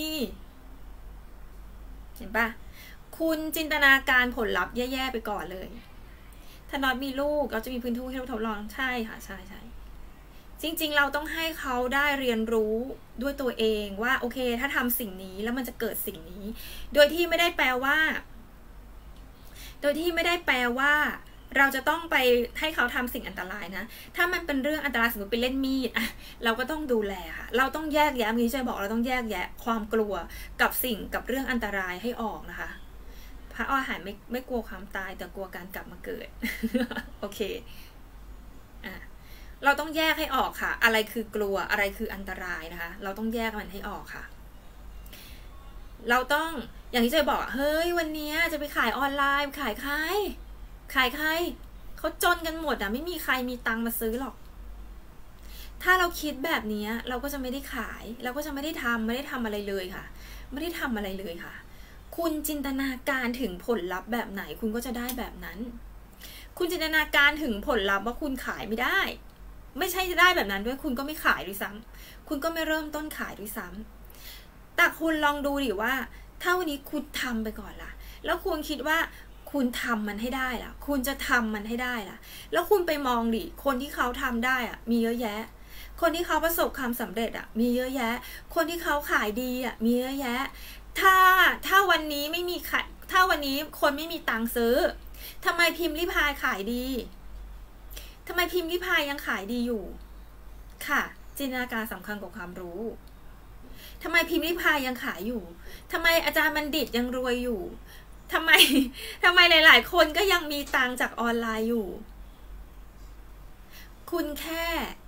เห็นปะคุณจินตนาการผลลัพธ์แย่ๆไปก่อนเลยถ้าน็อตมีลูกเราจะมีพื้นที่ให้เราทดลองใช่ค่ะใช่ใช่จริงๆเราต้องให้เขาได้เรียนรู้ด้วยตัวเองว่าโอเคถ้าทำสิ่งนี้แล้วมันจะเกิดสิ่งนี้โดยที่ไม่ได้แปลว่าโดยที่ไม่ได้แปลว่าเราจะต้องไปให้เขาทำสิ่งอันตรายนะถ้ามันเป็นเรื่องอันตรายสมมติไปเล่นมีดอะเราก็ต้องดูแลค่ะเราต้องแยกแยะเมื่อกี้จะบอกเราต้องแยกแยะความกลัวกับสิ่งกับเรื่องอันตรายให้ออกนะคะพระอาหารไม่ไม่กลัวความตายแต่กลัวการกลับมาเกิด โอเคอ่ะเราต้องแยกให้ออกค่ะอะไรคือกลัวอะไรคืออันตรายนะคะเราต้องแยกมันให้ออกค่ะเราต้องอย่างที่จะบอกเฮ้ยวันนี้จะไปขายออนไลน์ขายใครขายใครเขาจนกันหมดอ่ะไม่มีใครมีตังค์มาซื้อหรอกถ้าเราคิดแบบนี้เราก็จะไม่ได้ขายเราก็จะไม่ได้ทำไม่ได้ทำอะไรเลยค่ะไม่ได้ทำอะไรเลยค่ะคุณจินตนาการถึงผลลัพธ์แบบไหนคุณก็จะได้แบบนั้นคุณจินตนาการถึงผลลัพธ์ว่าคุณขายไม่ได้ไม่ใช่จะได้แบบนั้นด้วยคุณก็ไม่ขายด้วยซ้ำคุณก็ไม่เริ่มต้นขายด้วยซ้ำแต่คุณลองดูดิว่าถ้าวันนี้คุณทำไปก่อนล่ะแล้วคุณคิดว่าคุณทำมันให้ได้ล่ะคุณจะทำมันให้ได้ล่ะแล้วคุณไปมองดิคนที่เขาทำได้อ่ะมีเยอะแยะคนที่เขาประสบความสำเร็จอ่ะมีเยอะแยะคนที่เขาขายดีอ่ะมีเยอะแยะถ้าถ้าวันนี้ไม่มีขายถ้าวันนี้คนไม่มีตังค์ซื้อทำไมพิมพ์ริพายขายดีทำไมพิมพ์ริพายยังขายดีอยู่ค่ะจินตนาการสำคัญกว่าความรู้ทำไมพิมพ์ริพายยังขายอยู่ทำไมอาจารย์บัณฑิตยังรวยอยู่ทำไมทำไมหลายๆคนก็ยังมีตังค์จากออนไลน์อยู่คุณแค่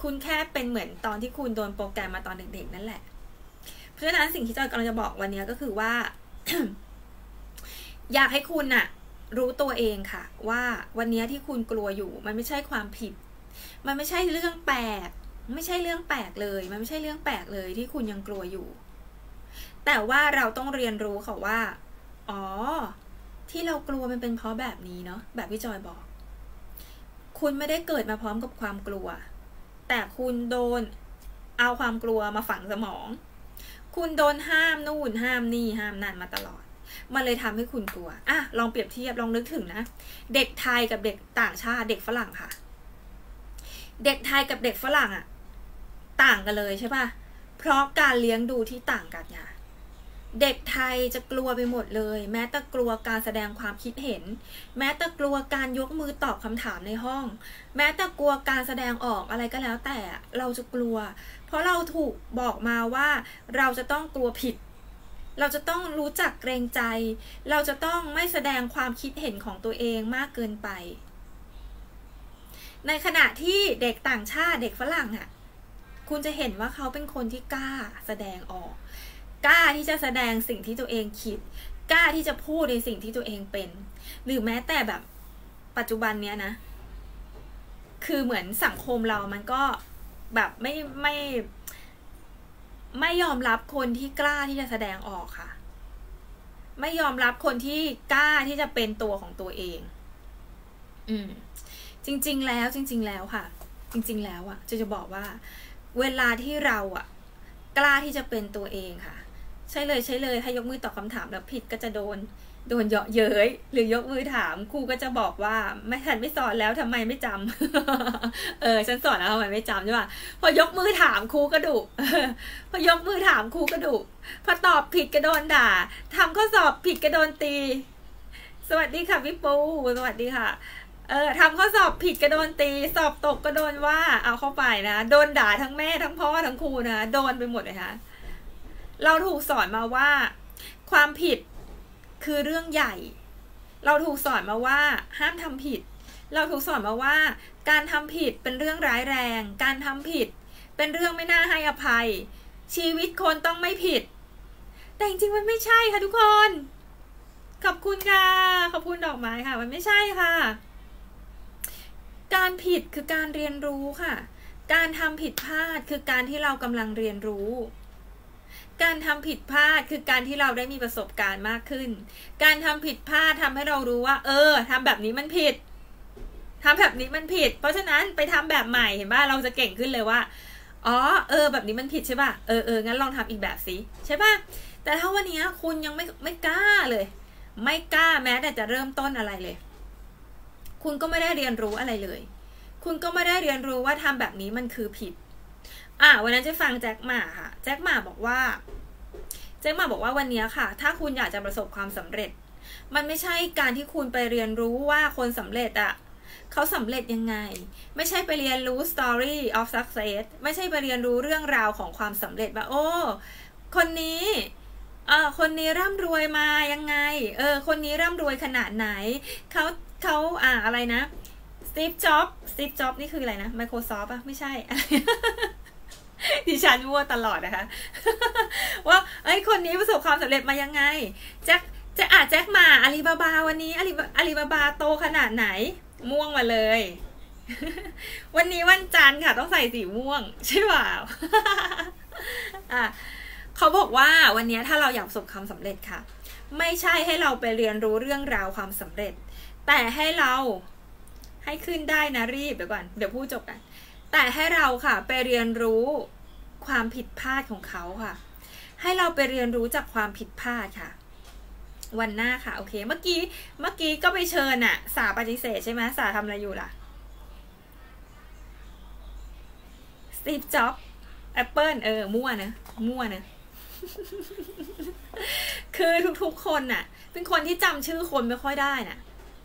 คุณแค่เป็นเหมือนตอนที่คุณโดนโปรแกรมมาตอนเด็กๆนั่นแหละเพราะฉะนั้นสิ่งที่จอยกำลังจะบอกวันนี้ก็คือว่า อยากให้คุณน่ะรู้ตัวเองค่ะว่าวันนี้ที่คุณกลัวอยู่มันไม่ใช่ความผิดมันไม่ใช่เรื่องแปลกไม่ใช่เรื่องแปลกเลยมันไม่ใช่เรื่องแปลกเลยที่คุณยังกลัวอยู่แต่ว่าเราต้องเรียนรู้ค่ะว่าอ๋อที่เรากลัวมันเป็นเพราะแบบนี้เนาะแบบที่จอยบอกคุณไม่ได้เกิดมาพร้อมกับความกลัวแต่คุณโดนเอาความกลัวมาฝังสมองคุณโดนห้ามนู่นห้ามนี่ห้ามนั่นมาตลอดมันเลยทำให้คุณกลัวอ่ะลองเปรียบเทียบลองนึกถึงนะเด็กไทยกับเด็กต่างชาติเด็กฝรั่งค่ะเด็กไทยกับเด็กฝรั่งอ่ะต่างกันเลยใช่ป่ะเพราะการเลี้ยงดูที่ต่างกันค่ะเด็กไทยจะกลัวไปหมดเลยแม้แต่กลัวการแสดงความคิดเห็นแม้แต่กลัวการยกมือตอบคำถามในห้องแม้แต่กลัวการแสดงออกอะไรก็แล้วแต่เราจะกลัวเพราะเราถูกบอกมาว่าเราจะต้องกลัวผิดเราจะต้องรู้จักเกรงใจเราจะต้องไม่แสดงความคิดเห็นของตัวเองมากเกินไปในขณะที่เด็กต่างชาติเด็กฝรั่งอ่ะคุณจะเห็นว่าเขาเป็นคนที่กล้าแสดงออกกล้าที่จะแสดงสิ่งที่ตัวเองคิดกล้าที่จะพูดในสิ่งที่ตัวเองเป็นหรือแม้แต่แบบปัจจุบันเนี้ยนะคือเหมือนสังคมเรามันก็แบบไม่ไม่ไม่ยอมรับคนที่กล้าที่จะแสดงออกค่ะไม่ยอมรับคนที่กล้าที่จะเป็นตัวของตัวเองอืมจริงๆแล้วจริงๆแล้วค่ะจริงๆแล้วอ่ะจะจะบอกว่าเวลาที่เราอ่ะกล้าที่จะเป็นตัวเองค่ะใช่เลยใช่เลยถ้ายกมือตอบคำถามแล้วผิดก็จะโดนโดนเยาะเย้ยหรือยกมือถามครูก็จะบอกว่าไม่ทันไม่สอนแล้วทำไมไม่จำ เออฉันสอนแล้วทำไมไม่จำใช่ป่ะพอยกมือถามครูก็ดุ พอยกมือถามครูก็ดุพอตอบผิดก็โดนด่าทำข้อสอบผิดก็โดนตีสวัสดีค่ะพี่ปูสวัสดีค่ะเออทำข้อสอบผิดก็โดนตีสอบตกก็โดนว่าเอาเข้าไปนะโดนด่าทั้งแม่ทั้งพ่อทั้งครูนะโดนไปหมดเลยค่ะเราถูกสอนมาว่าความผิดคือเรื่องใหญ่เราถูกสอนมาว่าห้ามทำผิดเราถูกสอนมาว่าการทำผิดเป็นเรื่องร้ายแรงการทำผิดเป็นเรื่องไม่น่าให้อภัยชีวิตคนต้องไม่ผิดแต่จริงๆมันไม่ใช่ค่ะทุกคนขอบคุณค่ะขอบคุณดอกไม้ค่ะมันไม่ใช่ค่ะการผิดคือการเรียนรู้ค่ะการทำผิดพลาดคือการที่เรากำลังเรียนรู้การทำผิดพลาดคือการที่เราได้มีประสบการณ์มากขึ้นการทำผิดพลาดทำให้เรารู้ว่าเออทำแบบนี้มันผิดทำแบบนี้มันผิดเพราะฉะนั้นไปทำแบบใหม่เห็นป่ะเราจะเก่งขึ้นเลยว่าอ๋อเออแบบนี้มันผิดใช่ป่ะเออเอองั้นลองทำอีกแบบสิใช่ป่ะแต่ถ้าวันนี้คุณยังไม่ไม่กล้าเลยไม่กล้าแม้แต่จะเริ่มต้นอะไรเลยคุณก็ไม่ได้เรียนรู้อะไรเลยคุณก็ไม่ได้เรียนรู้ว่าทำแบบนี้มันคือผิดอ่ะวันนั้นจะฟังแจ็คหม่าค่ะแจ็คหม่าบอกว่าแจ็คหม่าบอกว่าวันนี้ค่ะถ้าคุณอยากจะประสบความสำเร็จมันไม่ใช่การที่คุณไปเรียนรู้ว่าคนสำเร็จอ่ะเขาสำเร็จยังไงไม่ใช่ไปเรียนรู้ story of success ไม่ใช่ไปเรียนรู้เรื่องราวของความสำเร็จว่าโอ้คนนี้เออคนนี้ร่ำรวยมายังไงเออคนนี้ร่ำรวยขนาดไหนเขาเขาอ่าอะไรนะ Steve Jobs Steve Jobs นี่คืออะไรนะ Microsoft อ่ะไม่ใช่ ดิฉันมั่วตลอดนะคะ ว่าไอ้คนนี้ประสบความสำเร็จมายังไงแจ็คจะอาจแจ็คมาอาลีบาบาวันนี้อาลีอาลีบาบาโตขนาดไหนม่วงมาเลย วันนี้วันจันทร์ค่ะต้องใส่สีม่วงใช่เปล่า อ่ะเขาบอกว่าวันนี้ถ้าเราอยากประสบความสำเร็จค่ะไม่ใช่ให้เราไปเรียนรู้เรื่องราวความสำเร็จแต่ให้เราให้ขึ้นได้นะรีบเดี๋ยวก่อนเดี๋ยวพูดจบกันแต่ให้เราค่ะไปเรียนรู้ความผิดพลาดของเขาค่ะให้เราไปเรียนรู้จากความผิดพลาดค่ะวันหน้าค่ะโอเคเมื่อกี้เมื่อกี้ก็ไปเชิญอะสาปฏิเสธใช่ไหมสาทำอะไรอยู่ล่ะสตีฟจ็อบส์แอปเปิลเออมั่วนะมั่วนะ คือทุกๆคนน่ะเป็นคนที่จำชื่อคนไม่ค่อยได้น่ะ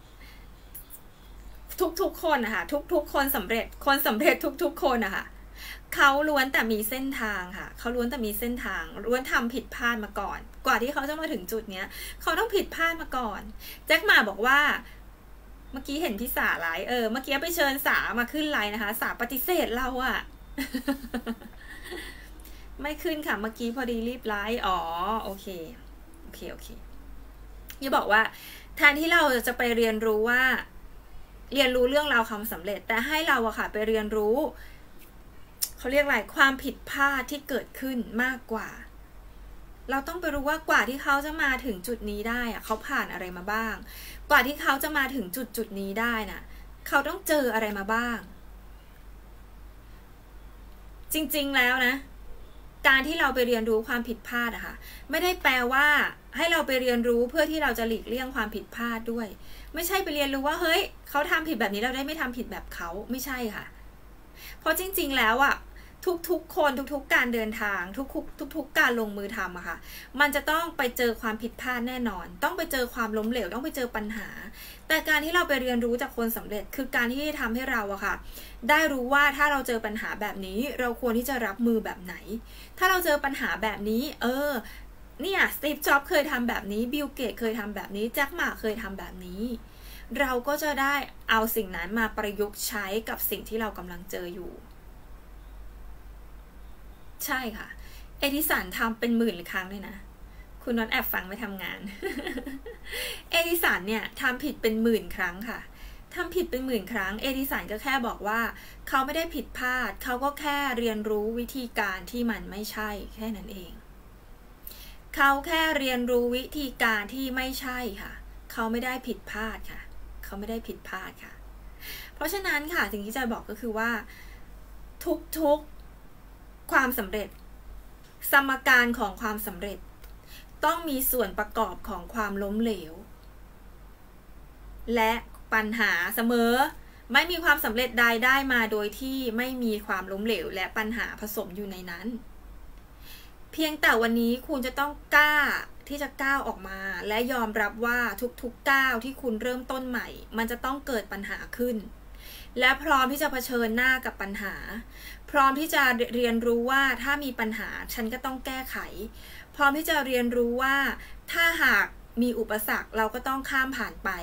ทุกๆคนนะคะทุกๆคนสำเร็จคนสำเร็จทุกๆคนนะคะเขาล้วนแต่มีเส้นทางค่ะเขาล้วนแต่มีเส้นทางล้วนทำผิดพลาดมาก่อนกว่าที่เขาจะมาถึงจุดเนี้ยเขาต้องผิดพลาดมาก่อนแจ็คหม่าบอกว่าเมื่อกี้เห็นพี่สาไลฟ์เออเมื่อกี้ไปเชิญสามาขึ้นไลฟ์นะคะสาปฏิเสธเราอะไม่ขึ้นค่ะเมื่อกี้พอดีรีบไลฟ์อ๋อโอเคโอเคโอเคอย่าบอกว่าแทนที่เราจะไปเรียนรู้ว่าเรียนรู้เรื่องราวความสำเร็จแต่ให้เราอะค่ะไปเรียนรู้เขาเรียกอะไรความผิดพลาดที่เกิดขึ้นมากกว่าเราต้องไปรู้ว่ากว่าที่เขาจะมาถึงจุดนี้ได้อะเขาผ่านอะไรมาบ้างกว่าที่เขาจะมาถึงจุดจุดนี้ได้น่ะเขาต้องเจออะไรมาบ้างจริงๆแล้วนะการที่เราไปเรียนรู้ความผิดพลาดอะค่ะไม่ได้แปลว่าให้เราไปเรียนรู้เพื่อที่เราจะหลีกเลี่ยงความผิดพลาดด้วยไม่ใช่ไปเรียนรู้ว่าเฮ้ยเขาทำผิดแบบนี้เราได้ไม่ทำผิดแบบเขาไม่ใช่ค่ะเพราะจริงๆแล้วอะทุกๆคนทุกๆการเดินทางทุกๆทุกๆการลงมือทำอะค่ะมันจะต้องไปเจอความผิดพลาดแน่นอนต้องไปเจอความล้มเหลวต้องไปเจอปัญหาแต่การที่เราไปเรียนรู้จากคนสำเร็จคือการที่ทำให้เราอะค่ะได้รู้ว่าถ้าเราเจอปัญหาแบบนี้เราควรที่จะรับมือแบบไหนถ้าเราเจอปัญหาแบบนี้เออเนี่ยสตีฟ จ็อบส์เคยทำแบบนี้บิล เกตส์เคยทำแบบนี้แจ็คหม่าเคยทำแบบนี้เราก็จะได้เอาสิ่งนั้นมาประยุกต์ใช้กับสิ่งที่เรากำลังเจออยู่ใช่ค่ะเอดิสันทำเป็นหมื่นครั้งเลยนะคุณน็อตแอบฟังไม่ทำงาน เอดิสันเนี่ยทำผิดเป็นหมื่นครั้งค่ะทำผิดเป็นหมื่นครั้งเอดิสันก็แค่บอกว่าเขาไม่ได้ผิดพลาดเขาก็แค่เรียนรู้วิธีการที่มันไม่ใช่แค่นั้นเองเขาแค่เรียนรู้วิธีการที่ไม่ใช่ค่ะเขาไม่ได้ผิดพลาดค่ะเขาไม่ได้ผิดพลาดค่ะเพราะฉะนั้นค่ะสิ่งที่จะบอกก็คือว่าทุกๆความสำเร็จสมการของความสำเร็จต้องมีส่วนประกอบของความล้มเหลวและปัญหาเสมอไม่มีความสำเร็จใดได้มาโดยที่ไม่มีความล้มเหลวและปัญหาผสมอยู่ในนั้นเพียงแต่วันนี้คุณจะต้องกล้าที่จะก้าวออกมาและยอมรับว่าทุกๆก้าวที่คุณเริ่มต้นใหม่มันจะต้องเกิดปัญหาขึ้นและพร้อมที่จะเผชิญหน้ากับปัญหาพร้อมที่จะเรียนรู้ว่าถ้ามีปัญหาฉันก็ต้องแก้ไขพร้อมที่จะเรียนรู้ว่าถ้าหากมีอุปสรรคเราก็ต้องข้ามผ่านไป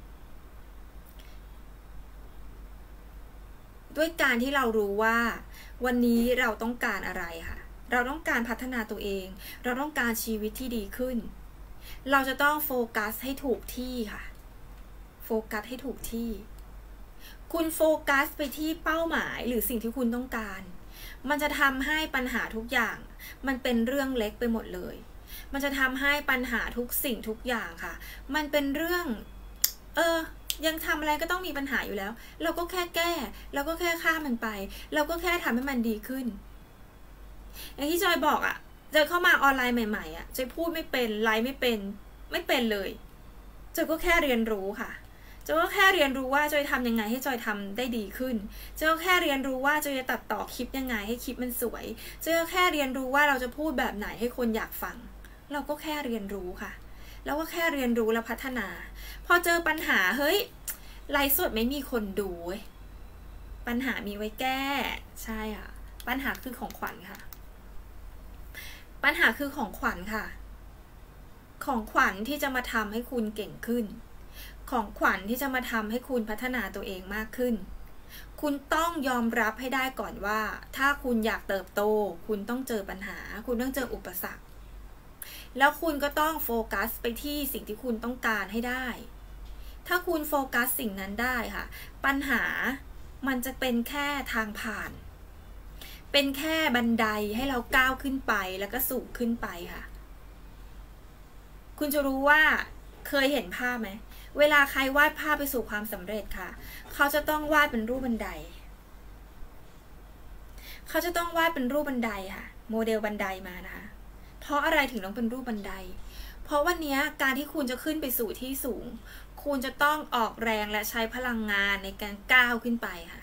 ด้วยการที่เรารู้ว่าวันนี้เราต้องการอะไรค่ะเราต้องการพัฒนาตัวเองเราต้องการชีวิตที่ดีขึ้นเราจะต้องโฟกัสให้ถูกที่ค่ะโฟกัสให้ถูกที่คุณโฟกัสไปที่เป้าหมายหรือสิ่งที่คุณต้องการมันจะทำให้ปัญหาทุกอย่างมันเป็นเรื่องเล็กไปหมดเลยมันจะทำให้ปัญหาทุกสิ่งทุกอย่างค่ะมันเป็นเรื่องเออยังทำอะไรก็ต้องมีปัญหาอยู่แล้วเราก็แค่แก้เราก็แค่ข้ามมันไปเราก็แค่ทำให้มันดีขึ้นอย่างที่จอยบอกอะจอยเข้ามาออนไลน์ใหม่ๆอะจอยพูดไม่เป็นไลฟ์ไม่เป็นไม่เป็นเลยจอยก็แค่เรียนรู้ค่ะจอยก็แค่เรียนรู้ว่าจอยทำยังไงให้จอยทำได้ดีขึ้นจอยก็แค่เรียนรู้ว่าจอยจะตัดต่อคลิปยังไงให้คลิปมันสวยจอยก็แค่เรียนรู้ว่าเราจะพูดแบบไหนให้คนอยากฟังเราก็แค่เรียนรู้ค่ะแล้วก็แค่เรียนรู้และพัฒนาพอเจอปัญหาเฮ้ยไลฟ์สดไม่มีคนดูปัญหามีไว้แก้ใช่ค่ะปัญหาคือของขวัญค่ะปัญหาคือของขวัญค่ะของขวัญที่จะมาทำให้คุณเก่งขึ้นของขวัญที่จะมาทำให้คุณพัฒนาตัวเองมากขึ้นคุณต้องยอมรับให้ได้ก่อนว่าถ้าคุณอยากเติบโตคุณต้องเจอปัญหาคุณต้องเจออุปสรรคแล้วคุณก็ต้องโฟกัสไปที่สิ่งที่คุณต้องการให้ได้ถ้าคุณโฟกัสสิ่งนั้นได้ค่ะปัญหามันจะเป็นแค่ทางผ่านเป็นแค่บันไดให้เราก้าวขึ้นไปแล้วก็สูงขึ้นไปค่ะคุณจะรู้ว่าเคยเห็นภาพไหมเวลาใครวาดภาพไปสู่ความสำเร็จค่ะเขาจะต้องวาดเป็นรูปบันไดเขาจะต้องวาดเป็นรูปบันไดค่ะโมเดลบันไดมานะคะเพราะอะไรถึงต้องเป็นรูปบันไดเพราะวันนี้การที่คุณจะขึ้นไปสู่ที่สูงคุณจะต้องออกแรงและใช้พลังงานในการก้าวขึ้นไปค่ะ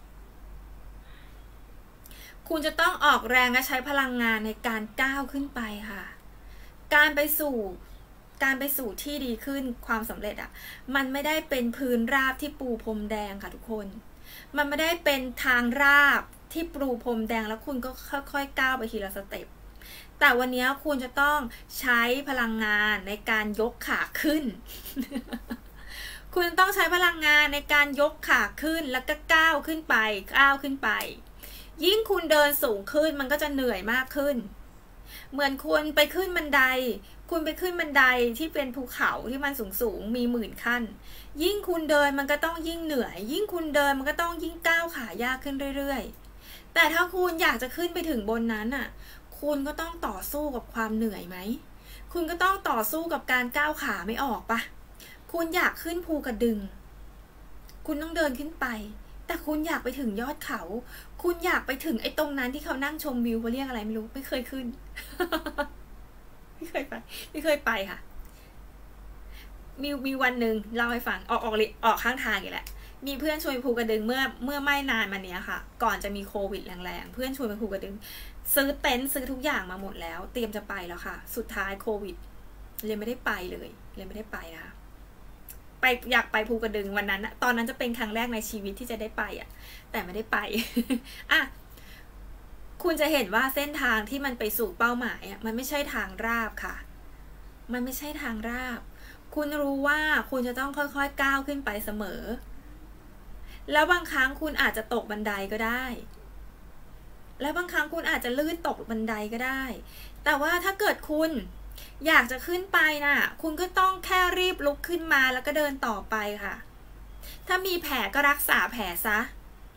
คุณจะต้องออกแรงและใช้พลังงานในการก้าวขึ้นไปค่ะการไปสู่การไปสู่ที่ดีขึ้นความสำเร็จอ่ะมันไม่ได้เป็นพื้นราบที่ปูพรมแดงค่ะทุกคนมันไม่ได้เป็นทางราบที่ปูพรมแดงแล้วคุณก็ค่อยๆก้าวไปทีละสเต็ปแต่วันนี้คุณจะต้องใช้พลังงานในการยกขาขึ้น คุณต้องใช้พลังงานในการยกขาขึ้นแล้วก็ก้าวขึ้นไปก้าวขึ้นไปยิ่งคุณเดินสูงขึ้นมันก็จะเหนื่อยมากขึ้นเหมือนคุณไปขึ้นบันไดคุณไปขึ้นบันไดที่เป็นภูเขาที่มันสูงสูงมีหมื่นขั้นยิ่งคุณเดินมันก็ต้องยิ่งเหนื่อยยิ่งคุณเดินมันก็ต้องยิ่งก้าวขายากขึ้นเรื่อยๆแต่ถ้าคุณอยากจะขึ้นไปถึงบนนั้นอ่ะคุณก็ต้องต่อสู้กับความเหนื่อยไหมคุณก็ต้องต่อสู้กับการก้าวขาไม่ออกปะคุณอยากขึ้นภูกระดึงคุณต้องเดินขึ้นไปแต่คุณอยากไปถึงยอดเขาคุณอยากไปถึงไอ้ตรงนั้นที่เขานั่งชมวิวเขาเรียกอะไรไม่รู้ไม่เคยขึ้น ไม่เคยไปไม่เคยไปค่ะมีมีวันหนึ่งเล่าให้ฟังออกออกออกข้างทางอีกแหละมีเพื่อนชวนไปภูกระดึงเมื่อเมื่อไม่นานมาเนี้ยค่ะก่อนจะมีโควิดแรงๆเพื่อนชวนไปภูกระดึงซื้อเต็นท์ซื้อทุกอย่างมาหมดแล้วเตรียมจะไปแล้วค่ะสุดท้ายโควิดเลยไม่ได้ไปเลยเลยไม่ได้ไปนะคะไปอยากไปภูกระดึงวันนั้นตอนนั้นจะเป็นครั้งแรกในชีวิตที่จะได้ไปอ่ะแต่ไม่ได้ไป อ่ะคุณจะเห็นว่าเส้นทางที่มันไปสู่เป้าหมายอ่ะมันไม่ใช่ทางราบค่ะมันไม่ใช่ทางราบคุณรู้ว่าคุณจะต้องค่อยๆก้าวขึ้นไปเสมอแล้วบางครั้งคุณอาจจะตกบันไดก็ได้แล้วบางครั้งคุณอาจจะลื่นตกบันไดก็ได้แต่ว่าถ้าเกิดคุณอยากจะขึ้นไปน่ะคุณก็ต้องแค่รีบลุกขึ้นมาแล้วก็เดินต่อไปค่ะถ้ามีแผลก็รักษาแผลซะ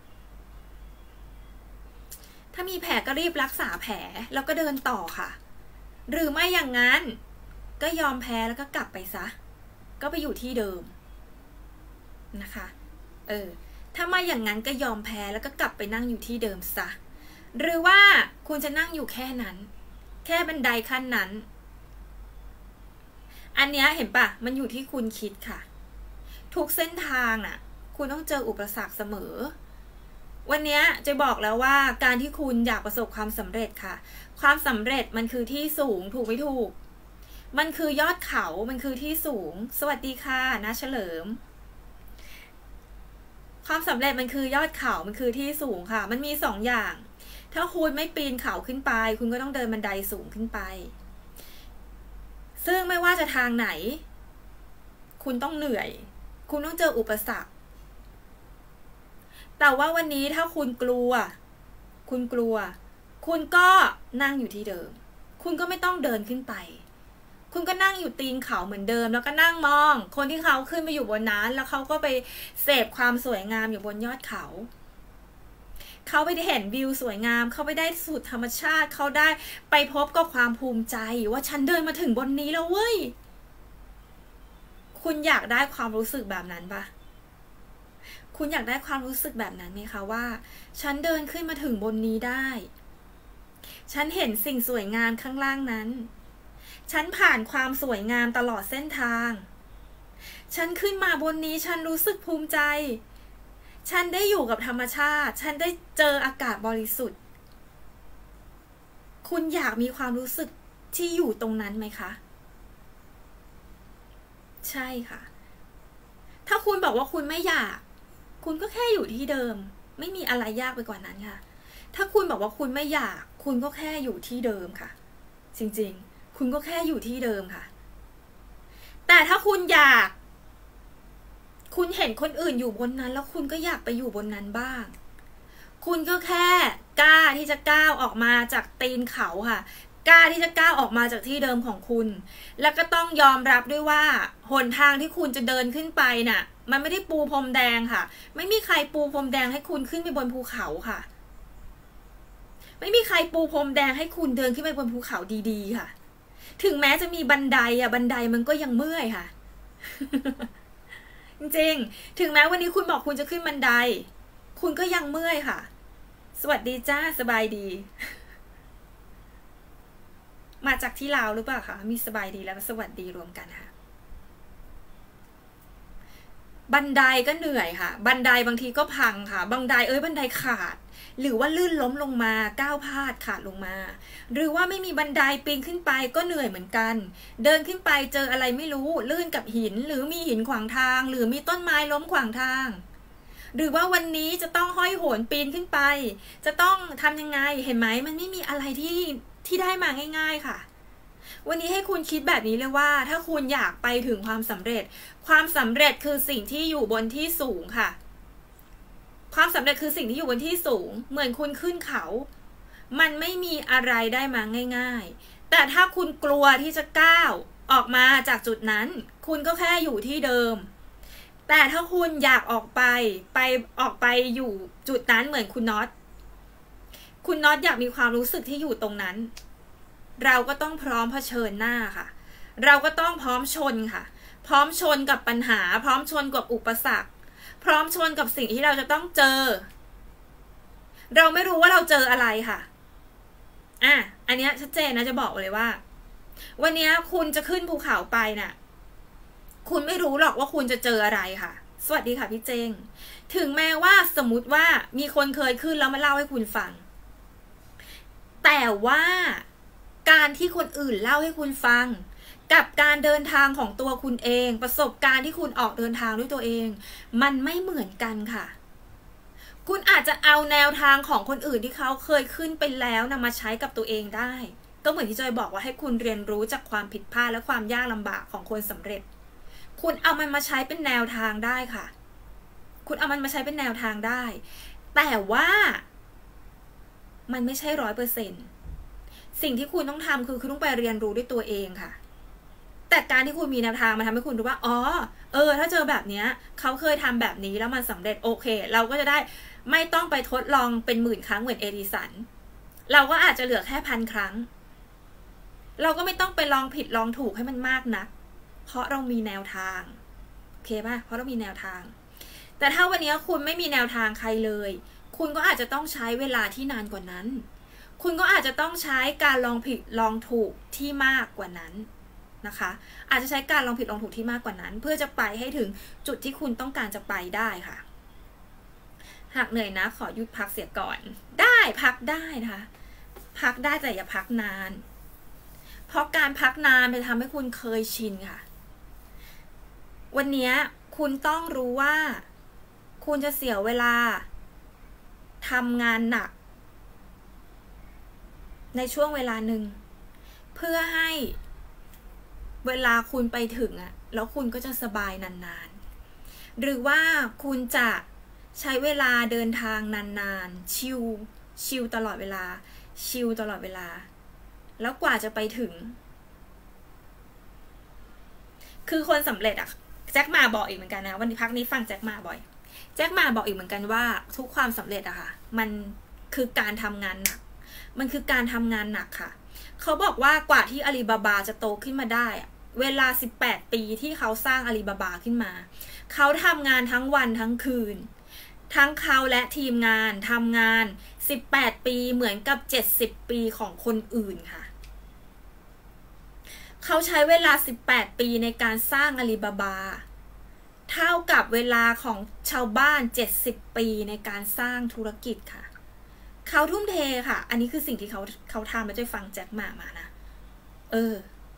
ถ้ามีแผลก็รีบรักษาแผลแล้วก็เดินต่อค่ะหรือไม่อย่างนั้นก็ยอมแพ้แล้วก็กลับไปซะก็ไปอยู่ที่เดิมนะคะเออถ้าไม่อย่างนั้นก็ยอมแพ้แล้วก็กลับไปนั่งอยู่ที่เดิมซะหรือว่าคุณจะนั่งอยู่แค่นั้นแค่บันไดขั้นนั้นอันนี้เห็นปะมันอยู่ที่คุณคิดค่ะทุกเส้นทางน่ะคุณต้องเจออุปสรรคเสมอวันนี้จะบอกแล้วว่าการที่คุณอยากประสบความสำเร็จค่ะความสำเร็จมันคือที่สูงถูกไม่ถูกมันคือยอดเขามันคือที่สูงสวัสดีค่ะนะเฉลิมความสำเร็จมันคือยอดเขามันคือที่สูงค่ะมันมีสองอย่างถ้าคุณไม่ปีนเขาขึ้นไปคุณก็ต้องเดินบันไดสูงขึ้นไปซึ่งไม่ว่าจะทางไหนคุณต้องเหนื่อยคุณต้องเจออุปสรรคแต่ว่าวันนี้ถ้าคุณกลัวคุณกลัวคุณก็นั่งอยู่ที่เดิมคุณก็ไม่ต้องเดินขึ้นไปคุณก็นั่งอยู่ตีนเขาเหมือนเดิมแล้วก็นั่งมองคนที่เขาขึ้นไปอยู่บนนั้นแล้วเขาก็ไปเสพความสวยงามอยู่บนยอดเขาเขาไปเห็นวิวสวยงามเขาไปได้สูตรธรรมชาติเขาได้ไปพบกับความภูมิใจว่าฉันเดินมาถึงบนนี้แล้วเว้ยคุณอยากได้ความรู้สึกแบบนั้นปะคุณอยากได้ความรู้สึกแบบนั้นไหมคะว่าฉันเดินขึ้นมาถึงบนนี้ได้ฉันเห็นสิ่งสวยงามข้างล่างนั้นฉันผ่านความสวยงามตลอดเส้นทางฉันขึ้นมาบนนี้ฉันรู้สึกภูมิใจฉันได้อยู่กับธรรมชาติฉันได้เจออากาศบริสุทธิ์คุณอยากมีความรู้สึกที่อยู่ตรงนั้นไหมคะใช่ค่ะถ้าคุณบอกว่าคุณไม่อยากคุณก็แค่อยู่ที่เดิมไม่มีอะไรยากไปกว่านั้นค่ะถ้าคุณบอกว่าคุณไม่อยากคุณก็แค่อยู่ที่เดิมค่ะจริงๆคุณก็แค่อยู่ที่เดิมค่ะแต่ถ้าคุณอยากคุณเห็นคนอื่นอยู่บนนั้นแล้วคุณก็อยากไปอยู่บนนั้นบ้างคุณก็แค่กล้าที่จะก้าวออกมาจากตีนเขาค่ะกล้าที่จะก้าวออกมาจากที่เดิมของคุณแล้วก็ต้องยอมรับด้วยว่าหนทางที่คุณจะเดินขึ้นไปน่ะมันไม่ได้ปูพรมแดงค่ะไม่มีใครปูพรมแดงให้คุณขึ้นไปบนภูเขาค่ะไม่มีใครปูพรมแดงให้คุณเดินขึ้นไปบนภูเขาดีๆค่ะถึงแม้จะมีบันไดอ่ะบันไดมันก็ยังเมื่อยค่ะ จริงๆถึงแม้วันนี้คุณบอกคุณจะขึ้นบันไดคุณก็ยังเมื่อยค่ะสวัสดีจ้าสบายดี มาจากที่ลาวหรือเปล่าคะมีสบายดีแล้วก็สวัสดีรวมกันค่ะบันไดก็เหนื่อยค่ะบันไดบางทีก็พังค่ะบันไดเอ้ยบันไดขาดหรือว่าลื่นล้มลงมาก้าวพลาดขาดลงมาหรือว่าไม่มีบันไดปีนขึ้นไปก็เหนื่อยเหมือนกันเดินขึ้นไปเจออะไรไม่รู้ลื่นกับหินหรือมีหินขวางทางหรือมีต้นไม้ล้มขวางทางหรือว่าวันนี้จะต้องห้อยโหนปีนขึ้นไปจะต้องทำยังไงเห็นไหมมันไม่มีอะไรที่ที่ได้มาง่ายๆค่ะวันนี้ให้คุณคิดแบบนี้เลยว่าถ้าคุณอยากไปถึงความสำเร็จความสำเร็จคือสิ่งที่อยู่บนที่สูงค่ะความสำเร็จคือสิ่งที่อยู่บนที่สูงเหมือนคุณขึ้นเขามันไม่มีอะไรได้มาง่ายๆแต่ถ้าคุณกลัวที่จะก้าวออกมาจากจุดนั้นคุณก็แค่อยู่ที่เดิมแต่ถ้าคุณอยากออกไปไปออกไปอยู่จุดนั้นเหมือนคุณน็อตคุณน็อตอยากมีความรู้สึกที่อยู่ตรงนั้นเราก็ต้องพร้อมเผชิญหน้าค่ะเราก็ต้องพร้อมชนค่ะพร้อมชนกับปัญหาพร้อมชนกับอุปสรรคพร้อมชนกับสิ่งที่เราจะต้องเจอเราไม่รู้ว่าเราเจออะไรค่ะอ่ะอันนี้ชัดเจนนะจะบอกเลยว่าวันนี้คุณจะขึ้นภูเขาไปน่ะคุณไม่รู้หรอกว่าคุณจะเจออะไรค่ะสวัสดีค่ะพี่เจงถึงแม้ว่าสมมุติว่ามีคนเคยขึ้นแล้วมาเล่าให้คุณฟังแต่ว่าการที่คนอื่นเล่าให้คุณฟังกับการเดินทางของตัวคุณเองประสบการณ์ที่คุณออกเดินทางด้วยตัวเองมันไม่เหมือนกันค่ะคุณอาจจะเอาแนวทางของคนอื่นที่เขาเคยขึ้นไปแล้วนำมาใช้กับตัวเองได้ก็เหมือนที่จอยบอกว่าให้คุณเรียนรู้จากความผิดพลาดและความยากลำบากของคนสำเร็จคุณเอามันมาใช้เป็นแนวทางได้ค่ะคุณเอามันมาใช้เป็นแนวทางได้แต่ว่ามันไม่ใช่ร้อยเปอร์เซ็นต์สิ่งที่คุณต้องทำคือคุณต้องไปเรียนรู้ด้วยตัวเองค่ะแต่การที่คุณมีแนวทางมาทำให้คุณรู้ว่าอ๋อเออถ้าเจอแบบเนี้ยเขาเคยทำแบบนี้แล้วมันสำเร็จโอเคเราก็จะได้ไม่ต้องไปทดลองเป็นหมื่นครั้งเหมือนเอดิสันเราก็อาจจะเหลือแค่พันครั้งเราก็ไม่ต้องไปลองผิดลองถูกให้มันมากนักเพราะเรามีแนวทางโอเคป่ะเพราะเรามีแนวทางแต่ถ้าวันนี้คุณไม่มีแนวทางใครเลยคุณก็อาจจะต้องใช้เวลาที่นานกว่านั้นคุณก็อาจจะต้องใช้การลองผิดลองถูกที่มากกว่านั้นนะคะอาจจะใช้การลองผิดลองถูกที่มากกว่านั้นเพื่อจะไปให้ถึงจุดที่คุณต้องการจะไปได้ค่ะหากเหนื่อยนะขอหยุดพักเสียก่อนได้พักได้นะคะพักได้แต่อย่าพักนานเพราะการพักนานจะทำให้คุณเคยชินค่ะวันนี้คุณต้องรู้ว่าคุณจะเสียเวลาทำงานหนักในช่วงเวลาหนึ่งเพื่อให้เวลาคุณไปถึงอะแล้วคุณก็จะสบายนานๆหรือว่าคุณจะใช้เวลาเดินทางนานๆชิลชิลตลอดเวลาชิลตลอดเวลาแล้วกว่าจะไปถึงคือคนสำเร็จอะแจ็คมาบอกอีกเหมือนกันนะวันนี้พักนี้ฟังแจ็คมาบ่อยแจ็คมาบอกอีกเหมือนกันว่าทุกความสำเร็จอะค่ะมันคือการทำงานหนักมันคือการทำงานหนักค่ะเขาบอกว่ากว่าที่อาลีบาบาจะโตขึ้นมาได้เวลาสิบแปดปีที่เขาสร้างอาลีบาบาขึ้นมาเขาทำงานทั้งวันทั้งคืนทั้งเขาและทีมงานทำงานสิบแปดปีเหมือนกับเจ็ดสิบปีของคนอื่นค่ะเขาใช้เวลาสิบแปดปีในการสร้างอาลีบาบาเท่ากับเวลาของชาวบ้านเจ็ดสิบปีในการสร้างธุรกิจค่ะเขาทุ่มเทค่ะอันนี้คือสิ่งที่เขาเขาทำมาจะฟังแจ็คมามานะเออ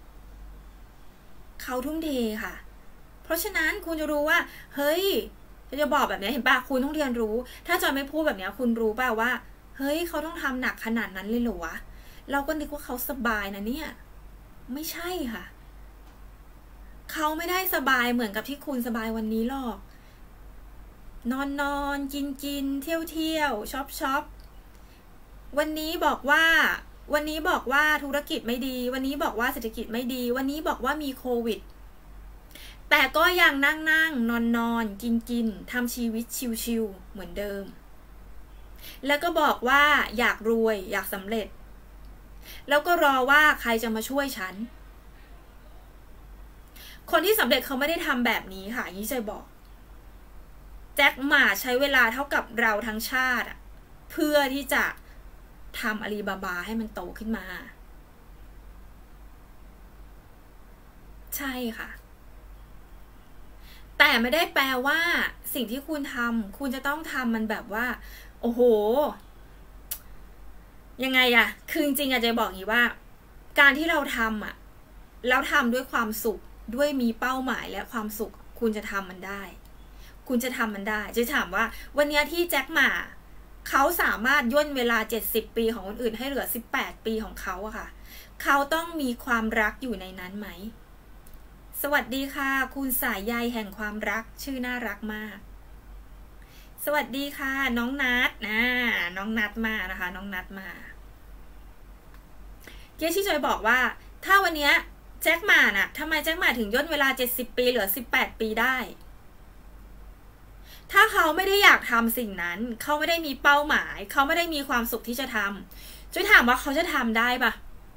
เขาทุ่มเทค่ะเพราะฉะนั้นคุณจะรู้ว่าเฮ้ยจะบอกแบบนี้เห็นป่ะคุณต้องเรียนรู้ถ้าจอยไม่พูดแบบนี้คุณรู้ป่ะว่าเฮ้ยเขาต้องทำหนักขนาดนั้นเลยเหรอวะเราก็นึกว่าเขาสบายนะเนี่ยไม่ใช่ค่ะเขาไม่ได้สบายเหมือนกับที่คุณสบายวันนี้หรอกนอนนอนกินกินเที่ยวเที่ยวช็อปช็อปวันนี้บอกว่าวันนี้บอกว่าธุรกิจไม่ดีวันนี้บอกว่าเศรษฐกิจไม่ดีวันนี้บอกว่ามีโควิดแต่ก็ยังนั่งนั่งนอนนอนกินกินทำชีวิตชิวๆเหมือนเดิมแล้วก็บอกว่าอยากรวยอยากสำเร็จแล้วก็รอว่าใครจะมาช่วยฉันคนที่สำเร็จเขาไม่ได้ทำแบบนี้ค่ะยี่ใจบอกแจ็คหม่าใช้เวลาเท่ากับเราทั้งชาติเพื่อที่จะทำอาลีบาบาให้มันโตขึ้นมาใช่ค่ะแต่ไม่ได้แปลว่าสิ่งที่คุณทำคุณจะต้องทำมันแบบว่าโอ้โหยังไงอะคือจริงๆอาจจะบอกอย่างนี้ว่าการที่เราทำอะแล้วทำด้วยความสุขด้วยมีเป้าหมายและความสุขคุณจะทำมันได้คุณจะทำมันได้จะถามว่าวันนี้ที่แจ็คหม่าเขาสามารถย่นเวลาเจ็ดสิบปีของคนอื่นให้เหลือสิบแปดปีของเขาอะค่ะเขาต้องมีความรักอยู่ในนั้นไหมสวัสดีค่ะคุณสายใยแห่งความรักชื่อน่ารักมากสวัสดีค่ะน้องนัทนะน้องนัทมานะคะน้องนัทมาเกียร์ที่จอยบอกว่าถ้าวันนี้แจ็คหม่าน่ะทำไมแจ็คหม่าถึงย่นเวลาเจ็ดสิบปีเหลือสิบแปดปีได้ถ้าเขาไม่ได้อยากทำสิ่งนั้นเขาไม่ได้มีเป้าหมายเขาไม่ได้มีความสุขที่จะทำจอยถามว่าเขาจะทำได้ปะ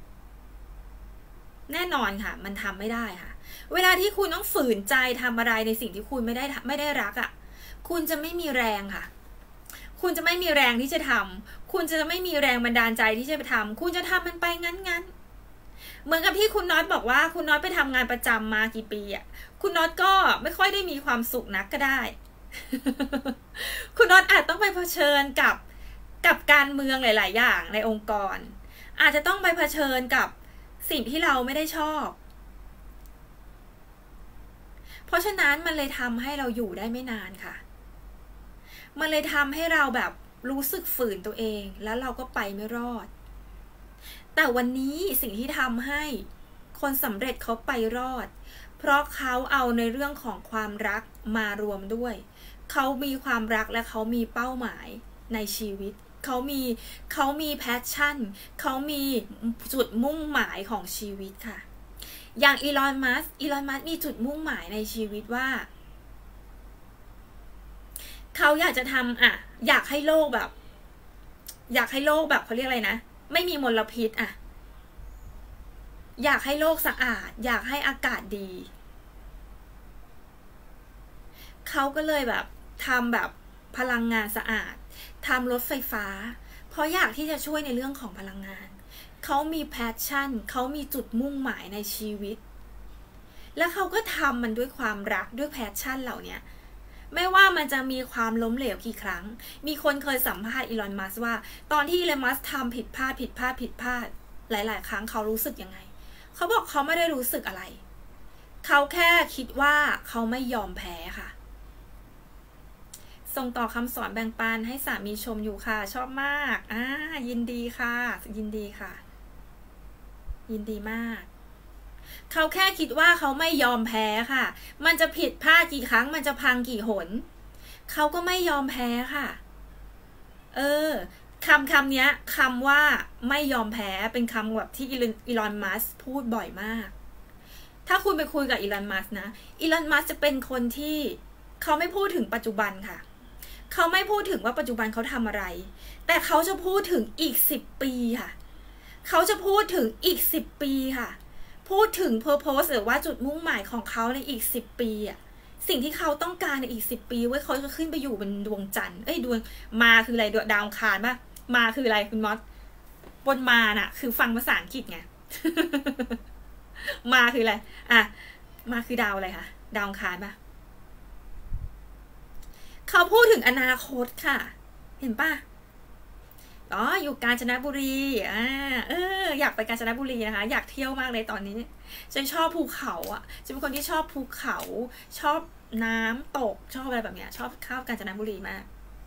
แน่นอนค่ะมันทำไม่ได้ค่ะเวลาที่คุณต้องฝืนใจทำอะไรในสิ่งที่คุณไม่ได้ไม่ได้รักอ่ะคุณจะไม่มีแรงค่ะคุณจะไม่มีแรงที่จะทำคุณจะไม่มีแรงบันดาลใจที่จะไปทำคุณจะทำมันไปงั้นๆเหมือนกับที่คุณน็อตบอกว่าคุณน็อตไปทำงานประจำมากี่ปีอ่ะคุณน็อตก็ไม่ค่อยได้มีความสุขนักก็ได้ คุณน็อตอาจต้องไปเผชิญกับกับการเมืองหลายๆอย่างในองค์กรอาจจะต้องไปเผชิญกับสิ่งที่เราไม่ได้ชอบเพราะฉะนั้นมันเลยทำให้เราอยู่ได้ไม่นานค่ะมันเลยทำให้เราแบบรู้สึกฝืนตัวเองแล้วเราก็ไปไม่รอดแต่วันนี้สิ่งที่ทำให้คนสำเร็จเขาไปรอดเพราะเขาเอาในเรื่องของความรักมารวมด้วยเขามีความรักและเขามีเป้าหมายในชีวิตเขามีเขามีแพชชั่นเขามีจุดมุ่งหมายของชีวิตค่ะอย่างอีลอนมัสก์อีลอนมัสก์มีจุดมุ่งหมายในชีวิตว่าเขาอยากจะทำอ่ะอยากให้โลกแบบอยากให้โลกแบบเขาเรียกอะไรนะไม่มีมลพิษอ่ะอยากให้โลกสะอาดอยากให้อากาศดีเขาก็เลยแบบทำแบบพลังงานสะอาดทำรถไฟฟ้าเพราะอยากที่จะช่วยในเรื่องของพลังงานเขามีแพชชั่นเขามีจุดมุ่งหมายในชีวิตแล้วเขาก็ทำมันด้วยความรักด้วยแพชชั่นเหล่านี้ไม่ว่ามันจะมีความล้มเหลวกี่ครั้งมีคนเคยสัมภาษณ์อีลอนมัสก์ว่าตอนที่อีลอนมัสก์ทำผิดพลาดผิดพลาดผิดพลาดหลายๆครั้งเขารู้สึกยังไงเขาบอกเขาไม่ได้รู้สึกอะไรเขาแค่คิดว่าเขาไม่ยอมแพ้ค่ะส่งต่อคำสอนแบ่งปันให้สามีชมอยู่ค่ะชอบมากอ่ายินดีค่ะยินดีค่ะยินดีมากเขาแค่คิดว่าเขาไม่ยอมแพ้ค่ะมันจะผิดพลาดกี่ครั้งมันจะพังกี่หนเขาก็ไม่ยอมแพ้ค่ะเออคำคำนี้คำว่าไม่ยอมแพ้เป็นคำแบบที่อีลอนมัสก์พูดบ่อยมากถ้าคุณไปคุยกับอีลอนมัสก์นะอีลอนมัสก์จะเป็นคนที่เขาไม่พูดถึงปัจจุบันค่ะเขาไม่พูดถึงว่าปัจจุบันเขาทำอะไรแต่เขาจะพูดถึงอีกสิบปีค่ะเขาจะพูดถึงอีกสิบปีค่ะพูดถึง purpose หรือว่าจุดมุ่งหมายของเขาในอีกสิบปีอ่ะสิ่งที่เขาต้องการในอีกสิบปีไว้เขาจะขึ้นไปอยู่บนดวงจันทร์เอ้ยดวงมาคืออะไรดาวอังคารป่ะมาคืออะไรคุณมอสบนมาน่ะคือฟังภาษาอังกฤษไง มาคืออะไรอ่ะมาคือดาวอะไรคะดาวอังคารป่ะเขาพูดถึงอนาคตค่ะเห็นป่ะอ๋ออยู่กาญจนบุรีอ่าเอออยากไปกาญจนบุรีนะคะอยากเที่ยวมากเลยตอนนี้ฉันชอบภูเขาอ่ะฉันเป็นคนที่ชอบภูเขาชอบน้ำตกชอบอะไรแบบเนี้ยชอบข้าวกาญจนบุรีมาก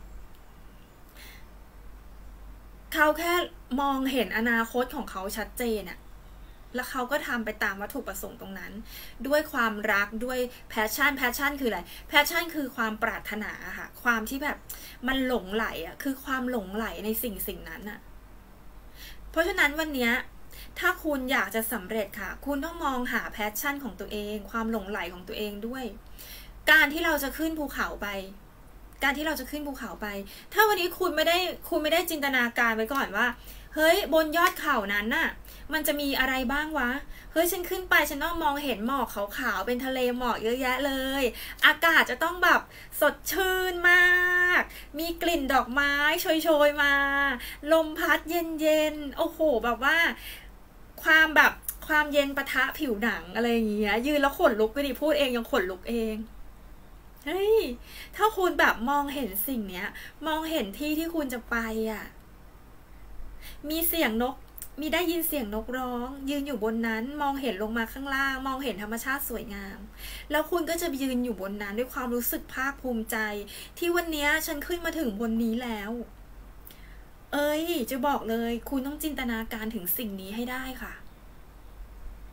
เขาแค่มองเห็นอนาคตของเขาชัดเจนอ่ะแล้วเขาก็ทำไปตามวัตถุประสงค์ตรงนั้นด้วยความรักด้วยแพชชั่นแพชชั่นคืออะไรแพชชั่นคือความปรารถนาค่ะความที่แบบมันหลงไหลอ่ะคือความหลงไหลในสิ่งสิ่งนั้นอ่ะเพราะฉะนั้นวันนี้ถ้าคุณอยากจะสำเร็จค่ะคุณต้องมองหาแพชชั่นของตัวเองความหลงไหลของตัวเองด้วยการที่เราจะขึ้นภูเขาไปการที่เราจะขึ้นภูเขาไปถ้าวันนี้คุณไม่ได้คุณไม่ได้จินตนาการไว้ก่อนว่าเฮ้ยบนยอดเขานั้นน่ะมันจะมีอะไรบ้างวะเฮ้ยฉันขึ้นไปฉันต้องมองเห็นหมอกขาวๆเป็นทะเลหมอกเยอะแยะเลยอากาศจะต้องแบบสดชื่นมากมีกลิ่นดอกไม้โชยๆมาลมพัดเย็นๆโอ้โหแบบว่าความแบบความเย็นปะทะผิวหนังอะไรอย่างเงี้ยยืนแล้วขนลุกไปดิพูดเองยังขนลุกเองเฮ้ยถ้าคุณแบบมองเห็นสิ่งเนี้ยมองเห็นที่ที่คุณจะไปอ่ะมีเสียงนกมีได้ยินเสียงนกร้องยืนอยู่บนนั้นมองเห็นลงมาข้างล่างมองเห็นธรรมชาติสวยงามแล้วคุณก็จะยืนอยู่บนนั้นด้วยความรู้สึกภาคภูมิใจที่วันนี้ฉันขึ้นมาถึงบนนี้แล้วเอ้ยจะบอกเลยคุณต้องจินตนาการถึงสิ่งนี้ให้ได้ค่ะ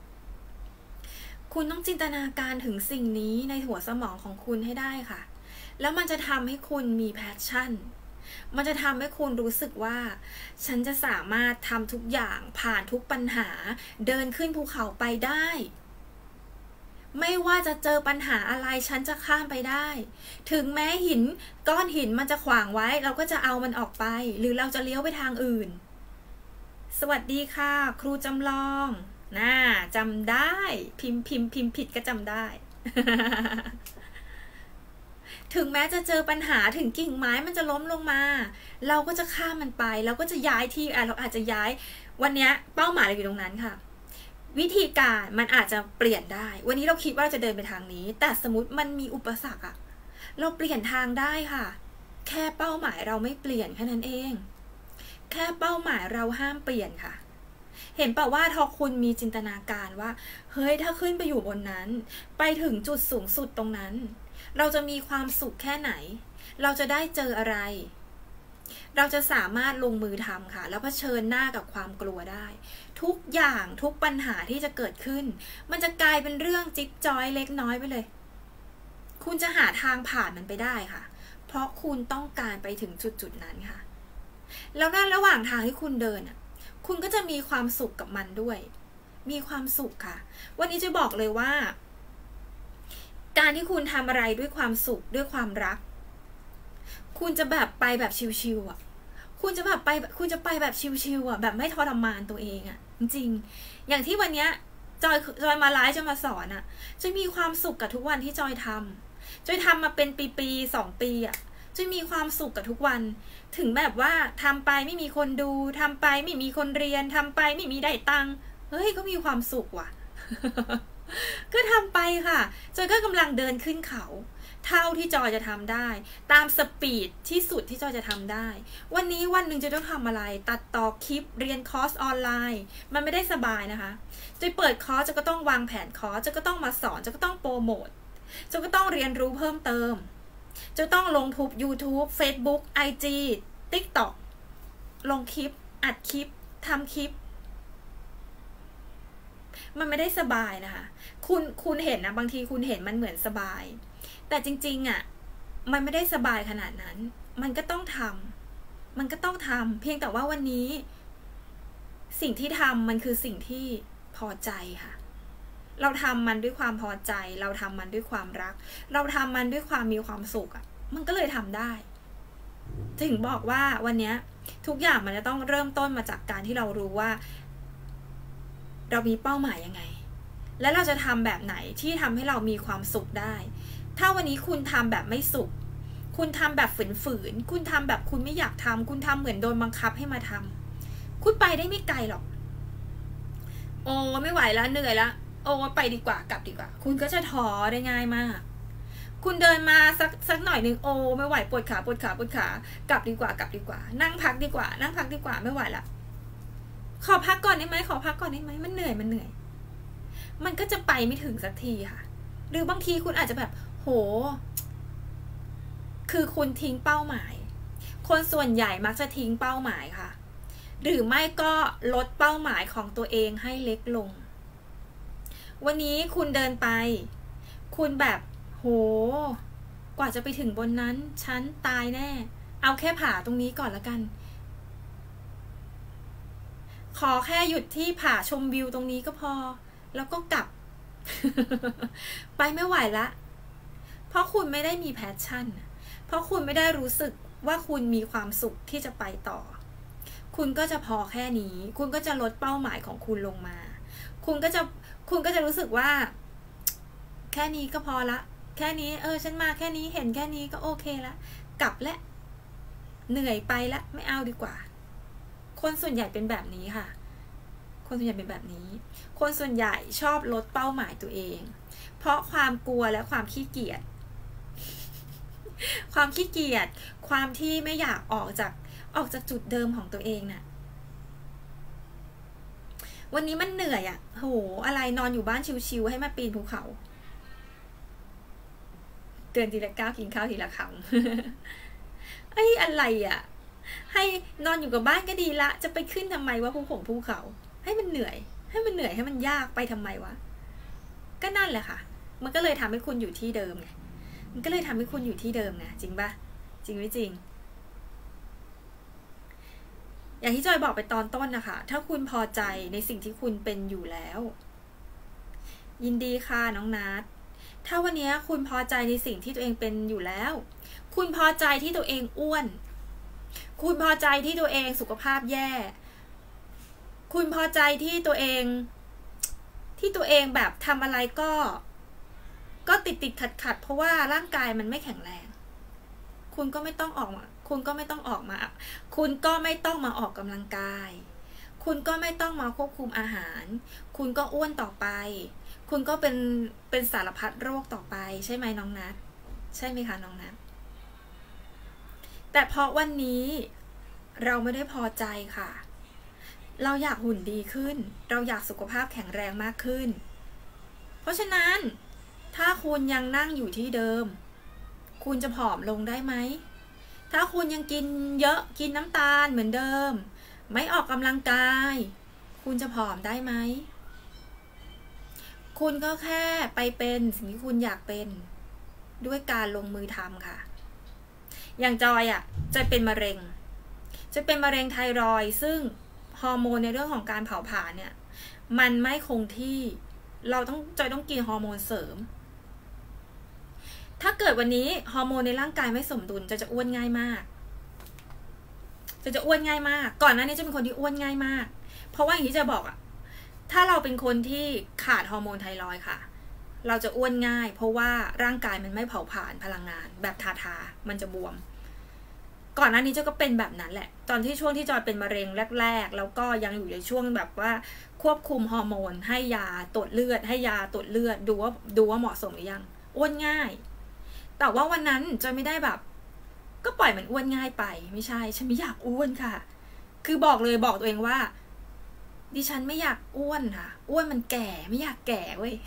คุณต้องจินตนาการถึงสิ่งนี้ในหัวสมองของคุณให้ได้ค่ะแล้วมันจะทำให้คุณมีแพชชั่นมันจะทำให้คุณรู้สึกว่าฉันจะสามารถทำทุกอย่างผ่านทุกปัญหาเดินขึ้นภูเขาไปได้ไม่ว่าจะเจอปัญหาอะไรฉันจะข้ามไปได้ถึงแม้หินก้อนหินมันจะขวางไว้เราก็จะเอามันออกไปหรือเราจะเลี้ยวไปทางอื่นสวัสดีค่ะครูจำลองน่าจำได้พิมพ์พิมพ์พิมพ์ผิดก็จำได้ ถึงแม้จะเจอปัญหาถึงกิ่งไม้มันจะล้มลงมาเราก็จะข้ามมันไปเราก็จะย้ายที่เราอาจจะย้ายวันนี้เป้าหมายเราอยู่ตรงนั้นค่ะวิธีการมันอาจจะเปลี่ยนได้วันนี้เราคิดว่าจะเดินไปทางนี้แต่สมมติมันมีอุปสรรคอะเราเปลี่ยนทางได้ค่ะแค่เป้าหมายเราไม่เปลี่ยนแค่นั้นเองแค่เป้าหมายเราห้ามเปลี่ยนค่ะเห็นเปล่าว่าถ้าคุณมีจินตนาการว่าเฮ้ยถ้าขึ้นไปอยู่บนนั้นไปถึงจุดสูงสุดตรงนั้นเราจะมีความสุขแค่ไหนเราจะได้เจออะไรเราจะสามารถลงมือทำค่ะแล้วเผชิญหน้ากับความกลัวได้ทุกอย่างทุกปัญหาที่จะเกิดขึ้นมันจะกลายเป็นเรื่องจิ๊บจ้อยเล็กน้อยไปเลยคุณจะหาทางผ่านมันไปได้ค่ะเพราะคุณต้องการไปถึงจุดจุดนั้นค่ะแล้วนั่นระหว่างทางที่คุณเดินคุณก็จะมีความสุขกับมันด้วยมีความสุขค่ะวันนี้จะบอกเลยว่าการที่คุณทำอะไรด้วยความสุขด้วยความรักคุณจะแบบไปแบบชิวๆอ่ะคุณจะแบบไปคุณจะไปแบบชิวๆอ่ะแบบไม่ทรมานตัวเองอ่ะจริงๆอย่างที่วันเนี้ยจอยจอยมาไลฟ์จะมาสอนอ่ะจะมีความสุขกับทุกวันที่จอยทำจอยทำมาเป็นปีๆสองปีอ่ะจะมีความสุขกับทุกวันถึงแบบว่าทำไปไม่มีคนดูทำไปไม่มีคนเรียนทำไปไม่มีได้ตังค์เฮ้ยก็มีความสุขว่ะ ก็ทำไปค่ะจอยก็กำลังเดินขึ้นเขาเท่าที่จอยจะทำได้ตามสปีดที่สุดที่จอยจะทำได้วันนี้วันหนึ่งจะต้องทำอะไรตัดต่อคลิปเรียนคอร์สออนไลน์มันไม่ได้สบายนะคะจอยเปิดคอร์สจะก็ต้องวางแผนคอร์สจะก็ต้องมาสอนจะก็ต้องโปรโมทจะก็ต้องเรียนรู้เพิ่มเติมจะต้องลงทุบ YouTube Facebook ไอ จี TikTok ลงคลิปอัดคลิปทำคลิปมันไม่ได้สบายนะคะคุณคุณเห็นนะบางทีคุณเห็นมันเหมือนสบายแต่จริงๆอ่ะมันไม่ได้สบายขนาดนั้นมันก็ต้องทำมันก็ต้องทำเพียงแต่ว่าวันนี้สิ่งที่ทำมันคือสิ่งที่พอใจค่ะเราทำมันด้วยความพอใจเราทำมันด้วยความรักเราทำมันด้วยความมีความสุขอ่ะมันก็เลยทำได้ถึงบอกว่าวันนี้ทุกอย่างมันจะต้องเริ่มต้นมาจากการที่เรารู้ว่าเรามีเป้าหมายยังไงและเราจะทำแบบไหนที่ทำให้เรามีความสุขได้ถ้าวันนี้คุณทำแบบไม่สุขคุณทำแบบฝืนๆคุณทำแบบคุณไม่อยากทำคุณทำเหมือนโดนบังคับให้มาทำคุณไปได้ไม่ไกลหรอกโอ้ไม่ไหวแล้วเหนื่อยแล้วโอ้ไปดีกว่ากลับดีกว่าคุณก็จะท้อได้ง่ายมากคุณเดินมาสักสักหน่อยหนึ่งโอ้ไม่ไหวปวดขาปวดขาปวดขากลับดีกว่ากลับดีกว่านั่งพักดีกว่านั่งพักดีกว่าไม่ไหวละขอพักก่อนได้ไหมขอพักก่อนได้ไหมมันเหนื่อยมันเหนื่อยมันก็จะไปไม่ถึงสักทีค่ะหรือบางทีคุณอาจจะแบบโหคือคุณทิ้งเป้าหมายคนส่วนใหญ่มักจะทิ้งเป้าหมายค่ะหรือไม่ก็ลดเป้าหมายของตัวเองให้เล็กลงวันนี้คุณเดินไปคุณแบบโหกว่าจะไปถึงบนนั้นฉันตายแน่เอาแค่ผ่าตรงนี้ก่อนละกันขอแค่หยุดที่ผ่าชมวิวตรงนี้ก็พอแล้วก็กลับ ไปไม่ไหวละเพราะคุณไม่ได้มีแพชชั่นเพราะคุณไม่ได้รู้สึกว่าคุณมีความสุขที่จะไปต่อคุณก็จะพอแค่นี้คุณก็จะลดเป้าหมายของคุณลงมาคุณก็จะคุณก็จะรู้สึกว่าแค่นี้ก็พอละแค่นี้เออฉันมาแค่นี้เห็นแค่นี้ก็โอเคละกลับและเหนื่อยไปละไม่เอาดีกว่าคนส่วนใหญ่เป็นแบบนี้ค่ะคนส่วนใหญ่เป็นแบบนี้คนส่วนใหญ่ชอบลดเป้าหมายตัวเองเพราะความกลัวและความขี้เกียจความขี้เกียจความที่ไม่อยากออกจากออกจากจุดเดิมของตัวเองน่ะวันนี้มันเหนื่อยอ่ะโหอะไรนอนอยู่บ้านชิวๆให้มาปีนภูเขาเตือนทีละก้าวกินข้าวทีละคำไอ้อะไรอ่ะให้นอนอยู่กับบ้านก็ดีละจะไปขึ้นทำไมวะภูเขาภูเขาให้มันเหนื่อยให้มันเหนื่อยให้มันยากไปทำไมวะก็นั่นแหละค่ะมันก็เลยทำให้คุณอยู่ที่เดิมไงมันก็เลยทำให้คุณอยู่ที่เดิมไงจริงปะจริงไม่จริงอย่างที่จอยบอกไปตอนต้นนะคะถ้าคุณพอใจในสิ่งที่คุณเป็นอยู่แล้วยินดีค่ะน้องนัทถ้าวันนี้คุณพอใจในสิ่งที่ตัวเองเป็นอยู่แล้วคุณพอใจที่ตัวเองอ้วนคุณพอใจที่ตัวเองสุขภาพแย่คุณพอใจที่ตัวเองที่ตัวเองแบบทำอะไรก็ก็ติดติดขัดขัดเพราะว่าร่างกายมันไม่แข็งแรงคุณก็ไม่ต้องออกมาคุณก็ไม่ต้องออกมาคุณก็ไม่ต้องมาออกกำลังกายคุณก็ไม่ต้องมาควบคุมอาหารคุณก็อ้วนต่อไปคุณก็เป็นเป็นสารพัดโรคต่อไปใช่ไหมน้องนัทใช่ไหมคะน้องนัทแต่เพราะวันนี้เราไม่ได้พอใจค่ะเราอยากหุ่นดีขึ้นเราอยากสุขภาพแข็งแรงมากขึ้นเพราะฉะนั้นถ้าคุณยังนั่งอยู่ที่เดิมคุณจะผอมลงได้ไหมถ้าคุณยังกินเยอะกินน้ำตาลเหมือนเดิมไม่ออกกำลังกายคุณจะผอมได้ไหมคุณก็แค่ไปเป็นสิ่งที่คุณอยากเป็นด้วยการลงมือทำค่ะอย่างจอยอ่ะจะเป็นมะเร็งจะเป็นมะเร็งไทรอยด์ซึ่งฮอร์โมนในเรื่องของการเผาผลาญเนี่ยมันไม่คงที่เราต้องจอยต้องกินฮอร์โมนเสริมถ้าเกิดวันนี้ฮอร์โมนในร่างกายไม่สมดุลจะจะอ้วนง่ายมากจะจะอ้วนง่ายมากก่อนหน้านี้จะเป็นคนที่อ้วนง่ายมากเพราะว่าอย่างที่จะบอกอะถ้าเราเป็นคนที่ขาดฮอร์โมนไทรอยด์ค่ะเราจะอ้วนง่ายเพราะว่าร่างกายมันไม่เผาผลาญพลังงานแบบทาทามันจะบวมก่อนหน้านี้เจ้าก็เป็นแบบนั้นแหละตอนที่ช่วงที่จอยเป็นมะเร็งแรกๆแล้วก็ยังอยู่ในช่วงแบบว่าควบคุมฮอร์โมนให้ยาตรวจเลือดให้ยาตรวจเลือดดูว่าดูว่าเหมาะสมหรือยังอ้วนง่ายแต่ว่าวันนั้นจอยไม่ได้แบบก็ปล่อยมันอ้วนง่ายไปไม่ใช่ฉันไม่อยากอ้วนค่ะคือบอกเลยบอกตัวเองว่าดิฉันไม่อยากอ้วนค่ะอ้วนมันแก่ไม่อยากแก่เว้ย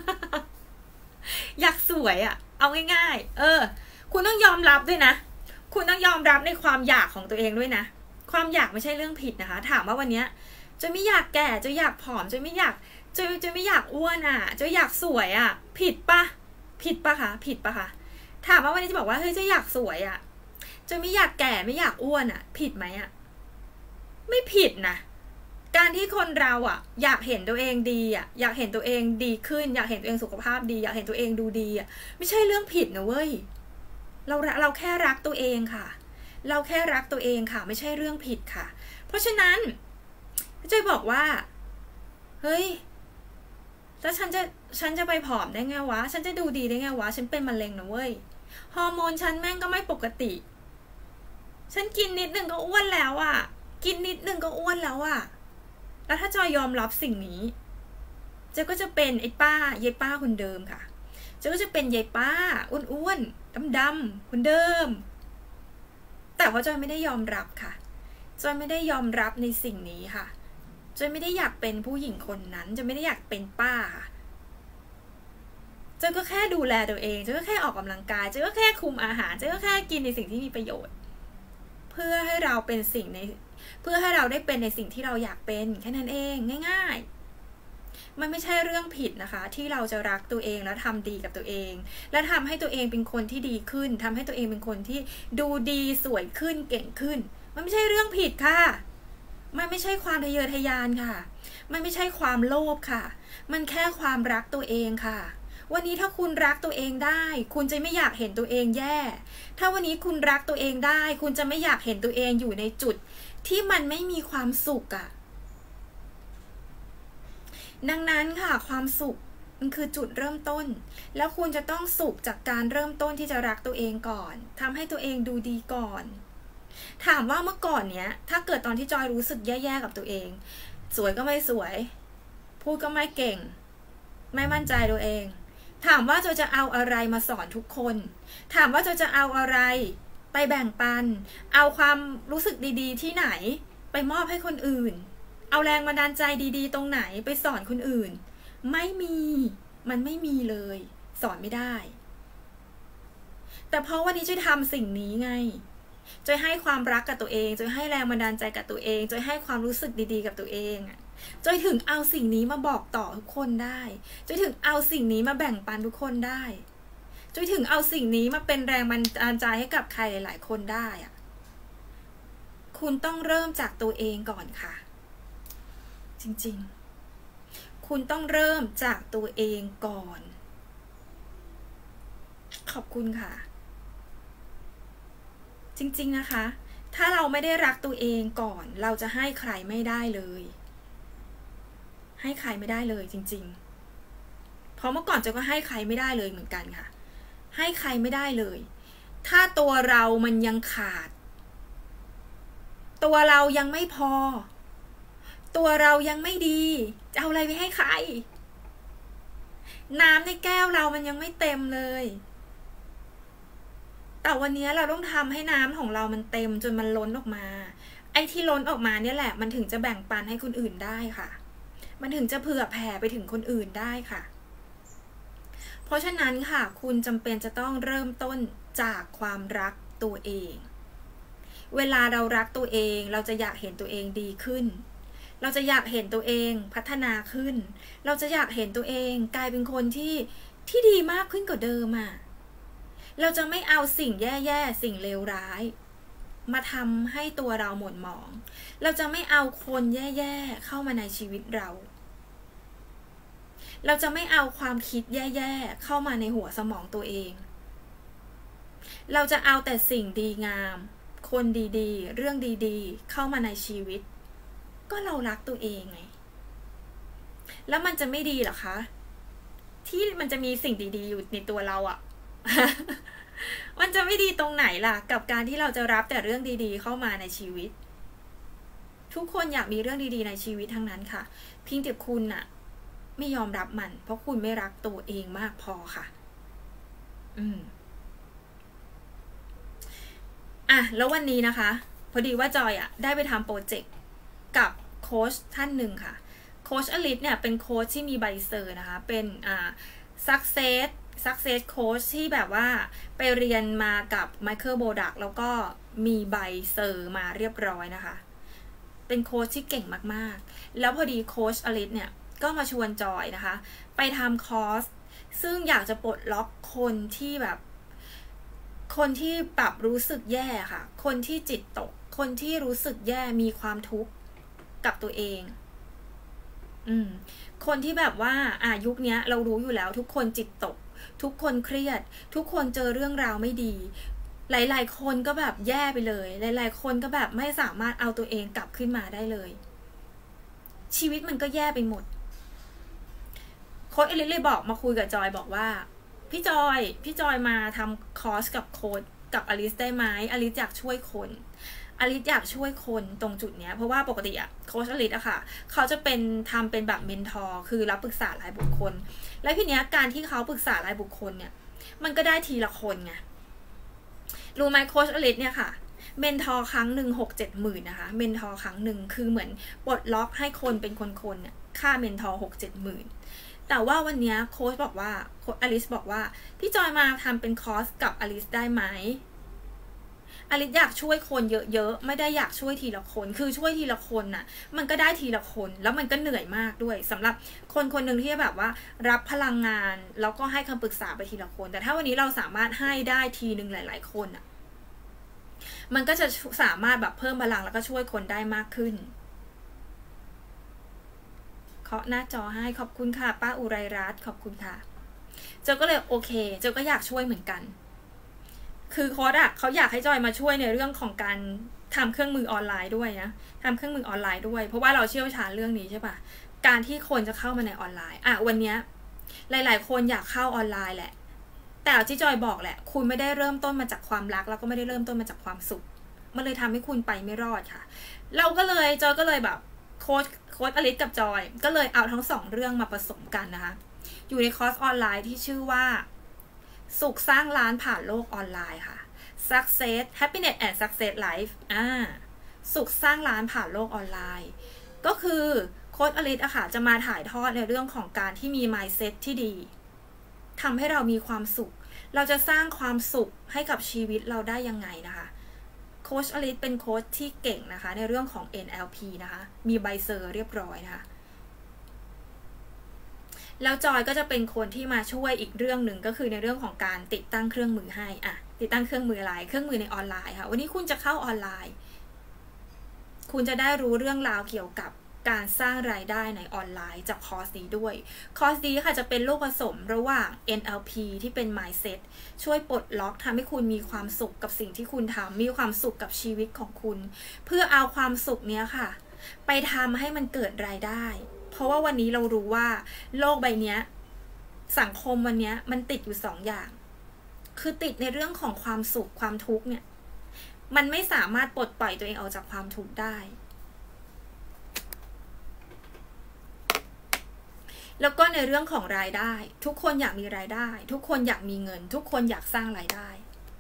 อยากสวยอ่ะเอาง่ายๆเออคุณต้องยอมรับด้วยนะคุณต้องยอมรับในความอยากของตัวเองด้วยนะความอยากไม่ใช่เรื่องผิดนะคะถามว่าวันนี้จะไม่อยากแก่จะอยากผอมจะไม่อยากจะจะไม่อยากอ้วนอ่ะจะอยากสวยอ่ะผิดปะผิดปะคะผิดปะคะถามว่าวันนี้จะบอกว่าเฮ้ยจะอยากสวยอ่ะจะไม่อยากแก่ไม่อยากอ้วนอ่ะผิดไหมอ่ะไม่ผิดนะการที่คนเราอ่ะอยากเห็นตัวเองดีอ่ะอยากเห็นตัวเองดีขึ้นอยากเห็นตัวเองสุขภาพดีอยากเห็นตัวเองดูดีอ่ะไม่ใช่เรื่องผิดนะเว้ยเราเราแค่รักตัวเองค่ะเราแค่รักตัวเองค่ะไม่ใช่เรื่องผิดค่ะเพราะฉะนั้นจอยบอกว่าเฮ้ยแล้วฉันจะฉันจะไปผอมได้ไงวะฉันจะดูดีได้ไงวะฉันเป็นมะเร็งนะเว้ยฮอร์โมนฉันแม่งก็ไม่ปกติฉันกินนิดนึงก็อ้วนแล้วอ่ะกินนิดนึงก็อ้วนแล้วอ่ะแล้วถ้าจอยยอมรับสิ่งนี้เจ๊ก็จะเป็นไอ้ป้าเยป้าคนเดิมค่ะเจ๊ก็จะเป็นเยป้าอ้วนๆดำๆคนเดิมแต่ว่าจอยไม่ได้ยอมรับค่ะจอยไม่ได้ยอมรับในสิ่งนี้ค่ะจอยไม่ได้อยากเป็นผู้หญิงคนนั้นจอยไม่ได้อยากเป็นป้าค่ะจอยก็แค่ดูแลตัวเองจอยก็แค่ออกกำลังกายจอยก็แค่คุมอาหารจอยก็แค่กินในสิ่งที่มีประโยชน์เพื่อให้เราเป็นสิ่งในเพื่อให้เราได้เป็นในสิ่งที่เราอยากเป็นแค่นั้นเองง่ายๆมันไม่ใช่เรื่องผิดนะคะที่เราจะรักตัวเองแล้วทำดีกับตัวเองและทำให้ตัวเองเป็นคนที่ดีขึ้นทำให้ตัวเองเป็นคนที่ดูดีสวยขึ้นเก่งขึ้นมันไม่ใช่เรื่องผิดค่ะมันไม่ใช่ความทะเยอทะยานค่ะมันไม่ใช่ความโลภค่ะมันแค่ความรักตัวเองค่ะวันนี้ถ้าคุณรักตัวเองได้คุณจะไม่อยากเห็นตัวเองแย่ถ้าวันนี้คุณรักตัวเองได้คุณจะไม่อยากเห็นตัวเองอยู่ในจุดที่มันไม่มีความสุขอ่ะดังนั้นค่ะความสุขมันคือจุดเริ่มต้นแล้วคุณจะต้องสุขจากการเริ่มต้นที่จะรักตัวเองก่อนทำให้ตัวเองดูดีก่อนถามว่าเมื่อก่อนเนี้ยถ้าเกิดตอนที่จอยรู้สึกแย่ๆกับตัวเองสวยก็ไม่สวยพูดก็ไม่เก่งไม่มั่นใจตัวเองถามว่าจอยจะเอาอะไรมาสอนทุกคนถามว่าจอยจะเอาอะไรไปแบ่งปันเอาความรู้สึกดีๆที่ไหนไปมอบให้คนอื่นเอาแรงบันดาลใจดีๆตรงไหนไปสอนคนอื่นไม่มีมันไม่มีเลยสอนไม่ได้แต่เพราะวันนี้จอยทำสิ่งนี้ไงจอยให้ความรักกับตัวเองจอยให้แรงบันดาลใจกับตัวเองจอยให้ความรู้สึกดีๆกับตัวเองอ่ะจอยถึงเอาสิ่งนี้มาบอกต่อทุกคนได้จอยถึงเอาสิ่งนี้มาแบ่งปันทุกคนได้จอยถึงเอาสิ่งนี้มาเป็นแรงบันดาลใจให้กับใครหลายๆคนได้อะคุณต้องเริ่มจากตัวเองก่อนค่ะจริงๆคุณต้องเริ่มจากตัวเองก่อนขอบคุณค่ะจริงๆนะคะถ้าเราไม่ได้รักตัวเองก่อนเราจะให้ใครไม่ได้เลยให้ใครไม่ได้เลยจริงๆเพราะเมื่อก่อนจะก็ให้ใครไม่ได้เลยเหมือนกันค่ะให้ใครไม่ได้เลยถ้าตัวเรามันยังขาดตัวเรายังไม่พอตัวเรายังไม่ดีจะเอาอะไรไปให้ใครน้ำในแก้วเรามันยังไม่เต็มเลยแต่วันนี้เราต้องทำให้น้ำของเรามันเต็มจนมันล้นออกมาไอ้ที่ล้นออกมาเนี่ยแหละมันถึงจะแบ่งปันให้คนอื่นได้ค่ะมันถึงจะเผื่อแผ่ไปถึงคนอื่นได้ค่ะเพราะฉะนั้นค่ะคุณจำเป็นจะต้องเริ่มต้นจากความรักตัวเองเวลาเรารักตัวเองเราจะอยากเห็นตัวเองดีขึ้นเราจะอยากเห็นตัวเองพัฒนาขึ้นเราจะอยากเห็นตัวเองกลายเป็นคนที่ที่ดีมากขึ้นกว่าเดิมอ่ะเราจะไม่เอาสิ่งแย่ๆสิ่งเลวร้ายมาทำให้ตัวเราหม่นหมองเราจะไม่เอาคนแย่ๆเข้ามาในชีวิตเราเราจะไม่เอาความคิดแย่ๆเข้ามาในหัวสมองตัวเองเราจะเอาแต่สิ่งดีงามคนดีๆเรื่องดีๆเข้ามาในชีวิตก็เรารักตัวเองไงแล้วมันจะไม่ดีหรอคะที่มันจะมีสิ่งดีๆอยู่ในตัวเราอะ มันจะไม่ดีตรงไหนล่ะกับการที่เราจะรับแต่เรื่องดีๆเข้ามาในชีวิตทุกคนอยากมีเรื่องดีๆในชีวิตทั้งนั้นค่ะเพียงแต่คุณน่ะไม่ยอมรับมันเพราะคุณไม่รักตัวเองมากพอค่ะอืมอ่ะแล้ววันนี้นะคะพอดีว่าจอยอ่ะได้ไปทำโปรเจกต์กับโค้ชท่านหนึ่งค่ะโค้ชอลิสเนี่ยเป็นโค้ชที่มีใบเซอร์นะคะเป็นอ่า success success coach ที่แบบว่าไปเรียนมากับ Michael Bodak แล้วก็มีใบเซอร์มาเรียบร้อยนะคะเป็นโค้ชที่เก่งมากๆแล้วพอดีโค้ชอลิสเนี่ยก็มาชวนจอยนะคะไปทำคอร์สซึ่งอยากจะปลดล็อกคนที่แบบคนที่ปรับรู้สึกแย่ค่ะคนที่จิตตกคนที่รู้สึกแย่มีความทุกข์กับตัวเองอืมคนที่แบบว่าอ่ะยุคนี้เรารู้อยู่แล้วทุกคนจิตตกทุกคนเครียดทุกคนเจอเรื่องราวไม่ดีหลายๆคนก็แบบแย่ไปเลยหลายๆคนก็แบบไม่สามารถเอาตัวเองกลับขึ้นมาได้เลยชีวิตมันก็แย่ไปหมดโค้ชเอลิสเลยบอกมาคุยกับจอยบอกว่าพี่จอยพี่จอยมาทำคอร์สกับโค้ชกับอลิสได้ไหมอลิสอยากช่วยคนอลิสอยากช่วยคนตรงจุดเนี้ยเพราะว่าปกติอะโค้ชอลิสอะค่ะเขาจะเป็นทำเป็นแบบเมนทอร์คือรับปรึกษารายบุคคลและทีเนี้ยการที่เขาปรึกษารายบุคคลเนี่ยมันก็ได้ทีละคนไงรู้ไหมโค้ชอลิสเนี่ยค่ะเมนทอร์ครั้งหนึ่งหกเจ็ดหมื่นนะคะเมนทอร์ครั้งหนึ่งคือเหมือนปลดล็อกให้คนเป็นคนๆเนี่ยค่าเมนทอร์หกเจ็ดหมื่นแต่ว่าวันนี้โค้ชบอกว่าโค้ชอลิสบอกว่าพี่จอยมาทำเป็นคอร์สกับอลิสได้ไหมอลิสอยากช่วยคนเยอะๆไม่ได้อยากช่วยทีละคนคือช่วยทีละคนน่ะมันก็ได้ทีละคนแล้วมันก็เหนื่อยมากด้วยสำหรับคนคนหนึ่งที่แบบว่ารับพลังงานแล้วก็ให้คำปรึกษาไปทีละคนแต่ถ้าวันนี้เราสามารถให้ได้ทีหนึ่งหลายๆคนน่ะมันก็จะสามารถแบบเพิ่มพลังแล้วก็ช่วยคนได้มากขึ้นเคาะหน้าจอให้ขอบคุณค่ะป้าอุไรรัตน์ขอบคุณค่ะเจ้าก็เลยโอเคเจ้าก็อยากช่วยเหมือนกันคือโค้ชอะเขาอยากให้จอยมาช่วยในเรื่องของการทำเครื่องมือออนไลน์ด้วยนะทำเครื่องมือออนไลน์ด้วยเพราะว่าเราเชี่ยวชาญเรื่องนี้ใช่ปะการที่คนจะเข้ามาในออนไลน์อ่ะวันนี้หลายๆคนอยากเข้าออนไลน์แหละแต่ที่จอยบอกแหละคุณไม่ได้เริ่มต้นมาจากความรักแล้วก็ไม่ได้เริ่มต้นมาจากความสุขมันเลยทำให้คุณไปไม่รอดค่ะเราก็เลยจอยก็เลยแบบโค้ชโค้ชอลิสกับจอยก็เลยเอาทั้งสองเรื่องมาผสมกันนะคะอยู่ในคอร์สออนไลน์ที่ชื่อว่าสุขสร้างล้านผ่านโลกออนไลน์ค่ะ Success Happiness and Success Life อ่าสุขสร้างล้านผ่านโลกออนไลน์ก็คือโค้ชอลิสอะค่ะจะมาถ่ายทอดในเรื่องของการที่มี mindset ที่ดีทำให้เรามีความสุขเราจะสร้างความสุขให้กับชีวิตเราได้ยังไงนะคะโค้ชอลิสเป็นโค้ชที่เก่งนะคะในเรื่องของ เอ็น แอล พี นะคะมีใบเซอร์เรียบร้อยนะคะแล้วจอยก็จะเป็นคนที่มาช่วยอีกเรื่องหนึ่งก็คือในเรื่องของการติดตั้งเครื่องมือให้อ่ะติดตั้งเครื่องมืออะไรเครื่องมือในออนไลน์ค่ะวันนี้คุณจะเข้าออนไลน์คุณจะได้รู้เรื่องราวเกี่ยวกับการสร้างรายได้ในออนไลน์จากคอร์สนี้ด้วยคอร์สนี้ค่ะจะเป็นลูกผสมระหว่าง เอ็น แอล พี ที่เป็น mindset ช่วยปลดล็อกทำให้คุณมีความสุขกับสิ่งที่คุณทำมีความสุขกับชีวิตของคุณเพื่อเอาความสุขเนี้ยค่ะไปทำให้มันเกิดรายได้เพราะว่าวันนี้เรารู้ว่าโลกใบนี้สังคมวันนี้มันติดอยู่สองอย่างคือติดในเรื่องของความสุขความทุกข์เนี่ยมันไม่สามารถปลดปล่อยตัวเองออกจากความทุกข์ได้แล้วก็ในเรื่องของรายได้ทุกคนอยากมีรายได้ทุกคนอยากมีเงินทุกคนอยากสร้างรายได้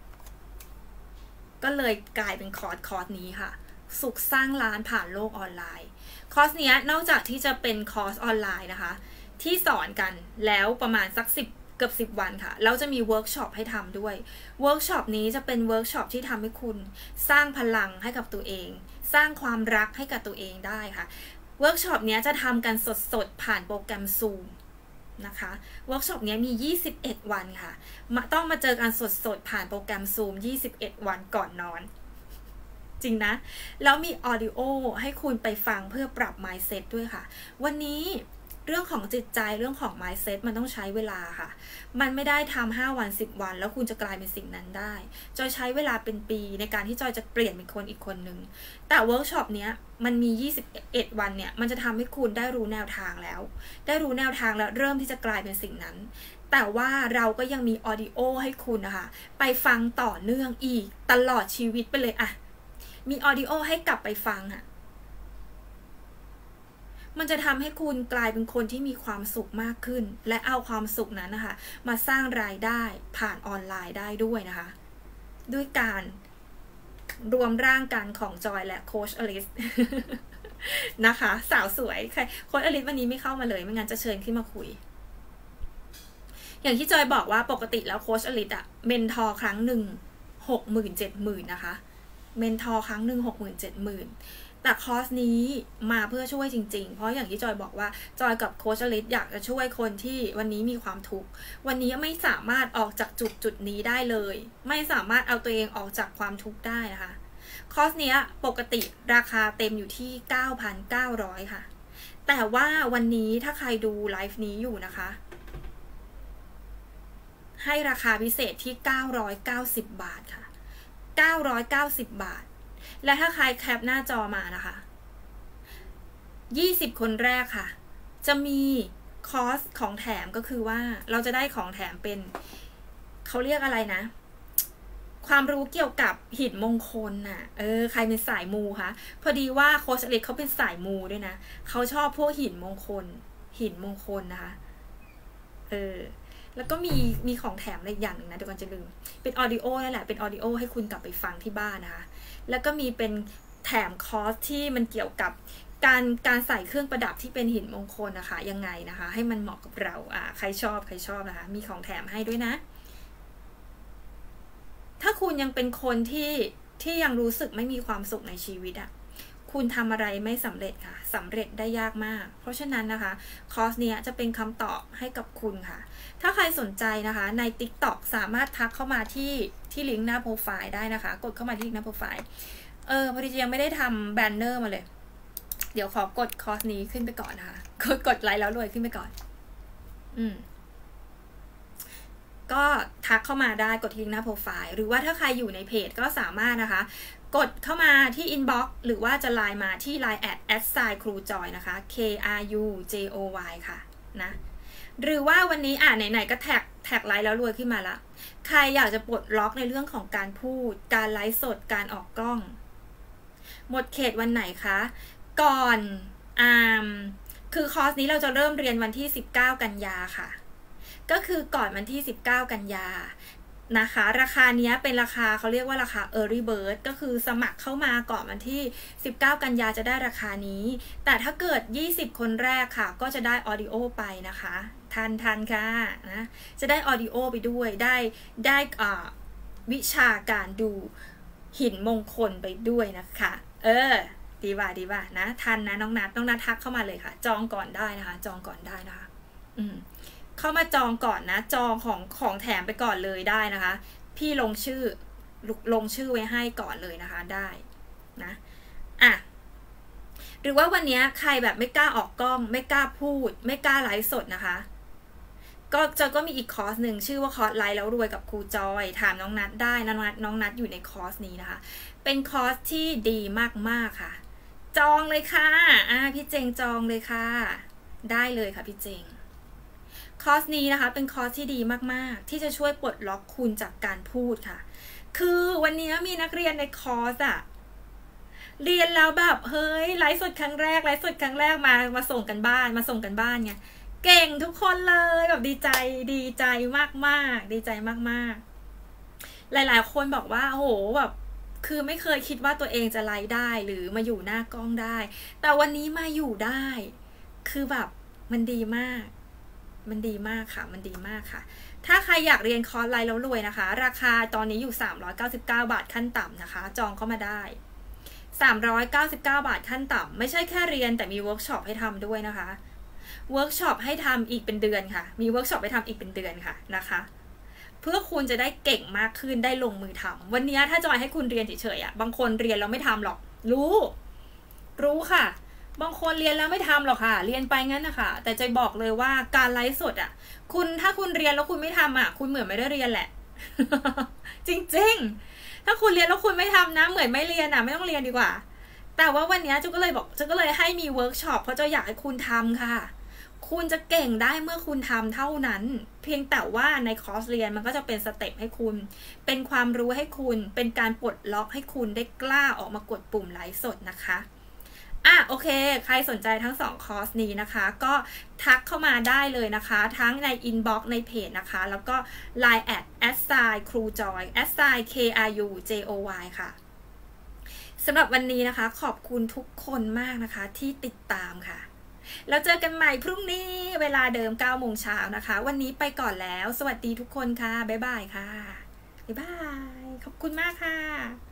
ก็เลยกลายเป็นคอร์สคอร์สนี้ค่ะสุขสร้างร้านผ่านโลกออนไลน์คอร์สนี้นอกจากที่จะเป็นคอร์สออนไลน์นะคะที่สอนกันแล้วประมาณสักสิบเกือบสิบวันค่ะแล้วจะมีเวิร์กช็อปให้ทำด้วยเวิร์กช็อปนี้จะเป็นเวิร์กช็อปที่ทำให้คุณสร้างพลังให้กับตัวเองสร้างความรักให้กับตัวเองได้ค่ะเวิร์กช็อปนี้จะทำกันสดๆผ่านโปรแกรม Zoom นะคะเวิร์กช็อปนี้มียี่สิบเอ็ดวันค่ะมาต้องมาเจอกันสดๆผ่านโปรแกรม Zoom ยี่สิบเอ็ดวันก่อนนอนจริงนะแล้วมีออดิโอให้คุณไปฟังเพื่อปรับ mindset ด้วยค่ะวันนี้เรื่องของจิตใจเรื่องของ mindset มันต้องใช้เวลาค่ะมันไม่ได้ทำห้าวันสิบวันแล้วคุณจะกลายเป็นสิ่งนั้นได้จอยใช้เวลาเป็นปีในการที่จอยจะเปลี่ยนเป็นคนอีกคนนึงแต่เวิร์กช็อปเนี้ยมันมียี่สิบเอ็ดวันเนี่ยมันจะทำให้คุณได้รู้แนวทางแล้วได้รู้แนวทางแล้วเริ่มที่จะกลายเป็นสิ่งนั้นแต่ว่าเราก็ยังมีออดิโอให้คุณนะคะไปฟังต่อเนื่องอีกตลอดชีวิตไปเลยอะมีออดิโอให้กลับไปฟังอะมันจะทำให้คุณกลายเป็นคนที่มีความสุขมากขึ้นและเอาความสุขนั้นนะคะมาสร้างรายได้ผ่านออนไลน์ได้ด้วยนะคะด้วยการรวมร่างกันของจอยและโค้ชอลิส นะคะสาวสวยใครโค้ชอลิสวันนี้ไม่เข้ามาเลยไม่งั้นจะเชิญขึ้นมาคุยอย่างที่จอยบอกว่าปกติแล้วโค้ชอลิสอะเมนทอร์ครั้งหนึ่งหกหมื่นเจ็ดหมื่นนะคะเมนทอร์ครั้งหนึ่งหกหมื่นเจ็ดหมื่นแต่คอร์สนี้มาเพื่อช่วยจริงๆเพราะอย่างที่จอยบอกว่าจอยกับโค้ชอลิสอยากจะช่วยคนที่วันนี้มีความทุกข์วันนี้ไม่สามารถออกจากจุดจุดนี้ได้เลยไม่สามารถเอาตัวเองออกจากความทุกข์ได้นะคะคอร์สนี้ปกติราคาเต็มอยู่ที่ เก้าพันเก้าร้อย ค่ะแต่ว่าวันนี้ถ้าใครดูไลฟ์นี้อยู่นะคะให้ราคาพิเศษที่เก้าร้อยเก้าสิบบาทค่ะเก้าร้อยเก้าสิบบาทและถ้าใครแคปหน้าจอมานะคะยี่สิบคนแรกค่ะจะมีคอร์สของแถมก็คือว่าเราจะได้ของแถมเป็นเขาเรียกอะไรนะความรู้เกี่ยวกับหินมงคลน่ะเออใครเป็นสายมูคะพอดีว่าโค้ชอเล็กเขาเป็นสายมูด้วยนะเขาชอบพวกหินมงคลหินมงคลนะคะเออแล้วก็มีมีของแถมอะไรอย่างหนึ่งนะเดี๋ยวก่อนจะลืมเป็นออดิโอนั่นแหละเป็นออดิโอให้คุณกลับไปฟังที่บ้านนะคะแล้วก็มีเป็นแถมคอร์สที่มันเกี่ยวกับการการใส่เครื่องประดับที่เป็นหินมงคลนะคะยังไงนะคะให้มันเหมาะกับเราอ่าใครชอบใครชอบนะคะมีของแถมให้ด้วยนะถ้าคุณยังเป็นคนที่ที่ยังรู้สึกไม่มีความสุขในชีวิตอะคุณทำอะไรไม่สำเร็จค่ะสำเร็จได้ยากมากเพราะฉะนั้นนะคะคอร์สเนี้ยจะเป็นคำตอบให้กับคุณค่ะถ้าใครสนใจนะคะใน ติ๊กต็อก สามารถทักเข้ามาที่ที่ลิงก์หน้าโปรไฟล์ได้นะคะกดเข้ามาที่ลิงก์หน้าโปรไฟล์เออพอดียังไม่ได้ทำแบนเนอร์มาเลยเดี๋ยวขอกดคอร์สนี้ขึ้นไปก่อนนะคะกดกดไลค์แล้วรวยขึ้นไปก่อนอืมก็ทักเข้ามาได้กดลิงก์หน้าโปรไฟล์หรือว่าถ้าใครอยู่ในเพจก็สามารถนะคะกดเข้ามาที่ inbox หรือว่าจะไลน์มาที่ ไลน์ แอท แอท ไซน์ ครูจอย นะคะ K R U J O Y ค่ะนะหรือว่าวันนี้อ่านไหนๆก็แท็กแท็กไลฟ์แล้วรวยขึ้นมาละใครอยากจะปลดล็อกในเรื่องของการพูดการไลฟ์สดการออกกล้องหมดเขตวันไหนคะก่อนอ่าคือคอร์สนี้เราจะเริ่มเรียนวันที่สิบเก้ากันยาค่ะก็คือก่อนวันที่สิบเก้ากันยานะคะราคาเนี้ยเป็นราคาเขาเรียกว่าราคา Early Bird ก็คือสมัครเข้ามาก่อนวันที่สิบเก้ากันยาจะได้ราคานี้แต่ถ้าเกิดยี่สิบคนแรกค่ะก็จะได้ออดิโอไปนะคะทันทันค่ะนะจะได้ออดิโอไปด้วยได้ได้อ่าวิชาการดูหินมงคลไปด้วยนะคะเออดีว่าดีว่านะทันนะน้องนัทน้องนัททักเข้ามาเลยค่ะจองก่อนได้นะคะจองก่อนได้นะคะอืมเข้ามาจองก่อนนะจองของของแถมไปก่อนเลยได้นะคะพี่ลงชื่อลงชื่อไว้ให้ก่อนเลยนะคะได้นะอ่ะหรือว่าวันนี้ใครแบบไม่กล้าออกกล้องไม่กล้าพูดไม่กล้าไลฟ์สดนะคะก็จะก็มีอีกคอร์สหนึ่งชื่อว่าคอร์สไลฟ์แล้วรวยกับครูจอยถามน้องนัดได้น้องนัดน้องนัดอยู่ในคอร์สนี้นะคะเป็นคอร์สที่ดีมากๆค่ะจองเลยค่ะอ่าพี่เจงจองเลยค่ะได้เลยค่ะพี่เจงคอร์สนี้นะคะเป็นคอร์สที่ดีมากๆที่จะช่วยปลดล็อกคุณจากการพูดค่ะคือวันนี้มีนักเรียนในคอร์สอะเรียนแล้วแบบเฮ้ยไลฟ์สดครั้งแรกไลฟ์สดครั้งแรกมามาส่งกันบ้านมาส่งกันบ้านไงเก่งทุกคนเลยแบบดีใจดีใจมากๆดีใจมากๆหลายๆคนบอกว่าโอ้โหแบบคือไม่เคยคิดว่าตัวเองจะไลฟ์ได้หรือมาอยู่หน้ากล้องได้แต่วันนี้มาอยู่ได้คือแบบมันดีมากมันดีมากค่ะมันดีมากค่ะถ้าใครอยากเรียนคอร์สไลฟ์แล้วรวยนะคะราคาตอนนี้อยู่สามร้อยเก้าสิบเก้าบาทขั้นต่ำนะคะจองเข้ามาได้สามร้อยเก้าสิบเก้าบาทขั้นต่ำไม่ใช่แค่เรียนแต่มีเวิร์กช็อปให้ทำด้วยนะคะเวิร์กช็อปให้ทำอีกเป็นเดือนค่ะมีเวิร์กช็อปให้ทำอีกเป็นเดือนค่ะนะคะเพื่อคุณจะได้เก่งมากขึ้นได้ลงมือทำวันนี้ถ้าจอยให้คุณเรียนเฉยๆอ่ะบางคนเรียนแล้วไม่ทำหรอกรู้รู้ค่ะบางคนเรียนแล้วไม่ทำหรอกค่ะเรียนไปงั้นนะคะแต่จอยบอกเลยว่าการไลฟ์สดอ่ะคุณถ้าคุณเรียนแล้วคุณไม่ทำอ่ะคุณเหมือนไม่ได้เรียนแหละ จริงๆถ้าคุณเรียนแล้วคุณไม่ทำนะเหมือนไม่เรียนอ่ะไม่ต้องเรียนดีกว่าแต่ว่าวันนี้จูก็เลยบอกจูก็เลยให้มีเวิร์กช็อปเพราะจูอยากให้คุณทำค่ะคุณจะเก่งได้เมื่อคุณทำเท่านั้นเพียงแต่ว่าในคอร์สเรียนมันก็จะเป็นสเต็ปให้คุณเป็นความรู้ให้คุณเป็นการปลดล็อกให้คุณได้กล้าออกมากดปุ่มไลฟ์สดนะคะอ่ะโอเคใครสนใจทั้งสองคอร์สนี้นะคะก็ทักเข้ามาได้เลยนะคะทั้งในอินบ็อกซ์ในเพจนะคะแล้วก็ ไลน์ แอท แอท ไซน์ ครูจอย แอท ไซน์ เค อาร์ ยู เจ โอ วาย ค่ะสำหรับวันนี้นะคะขอบคุณทุกคนมากนะคะที่ติดตามค่ะแล้วเจอกันใหม่พรุ่งนี้เวลาเดิมเก้าโมงเช้านะคะวันนี้ไปก่อนแล้วสวัสดีทุกคนค่ะบ๊ายบายค่ะบ๊ายบายขอบคุณมากค่ะ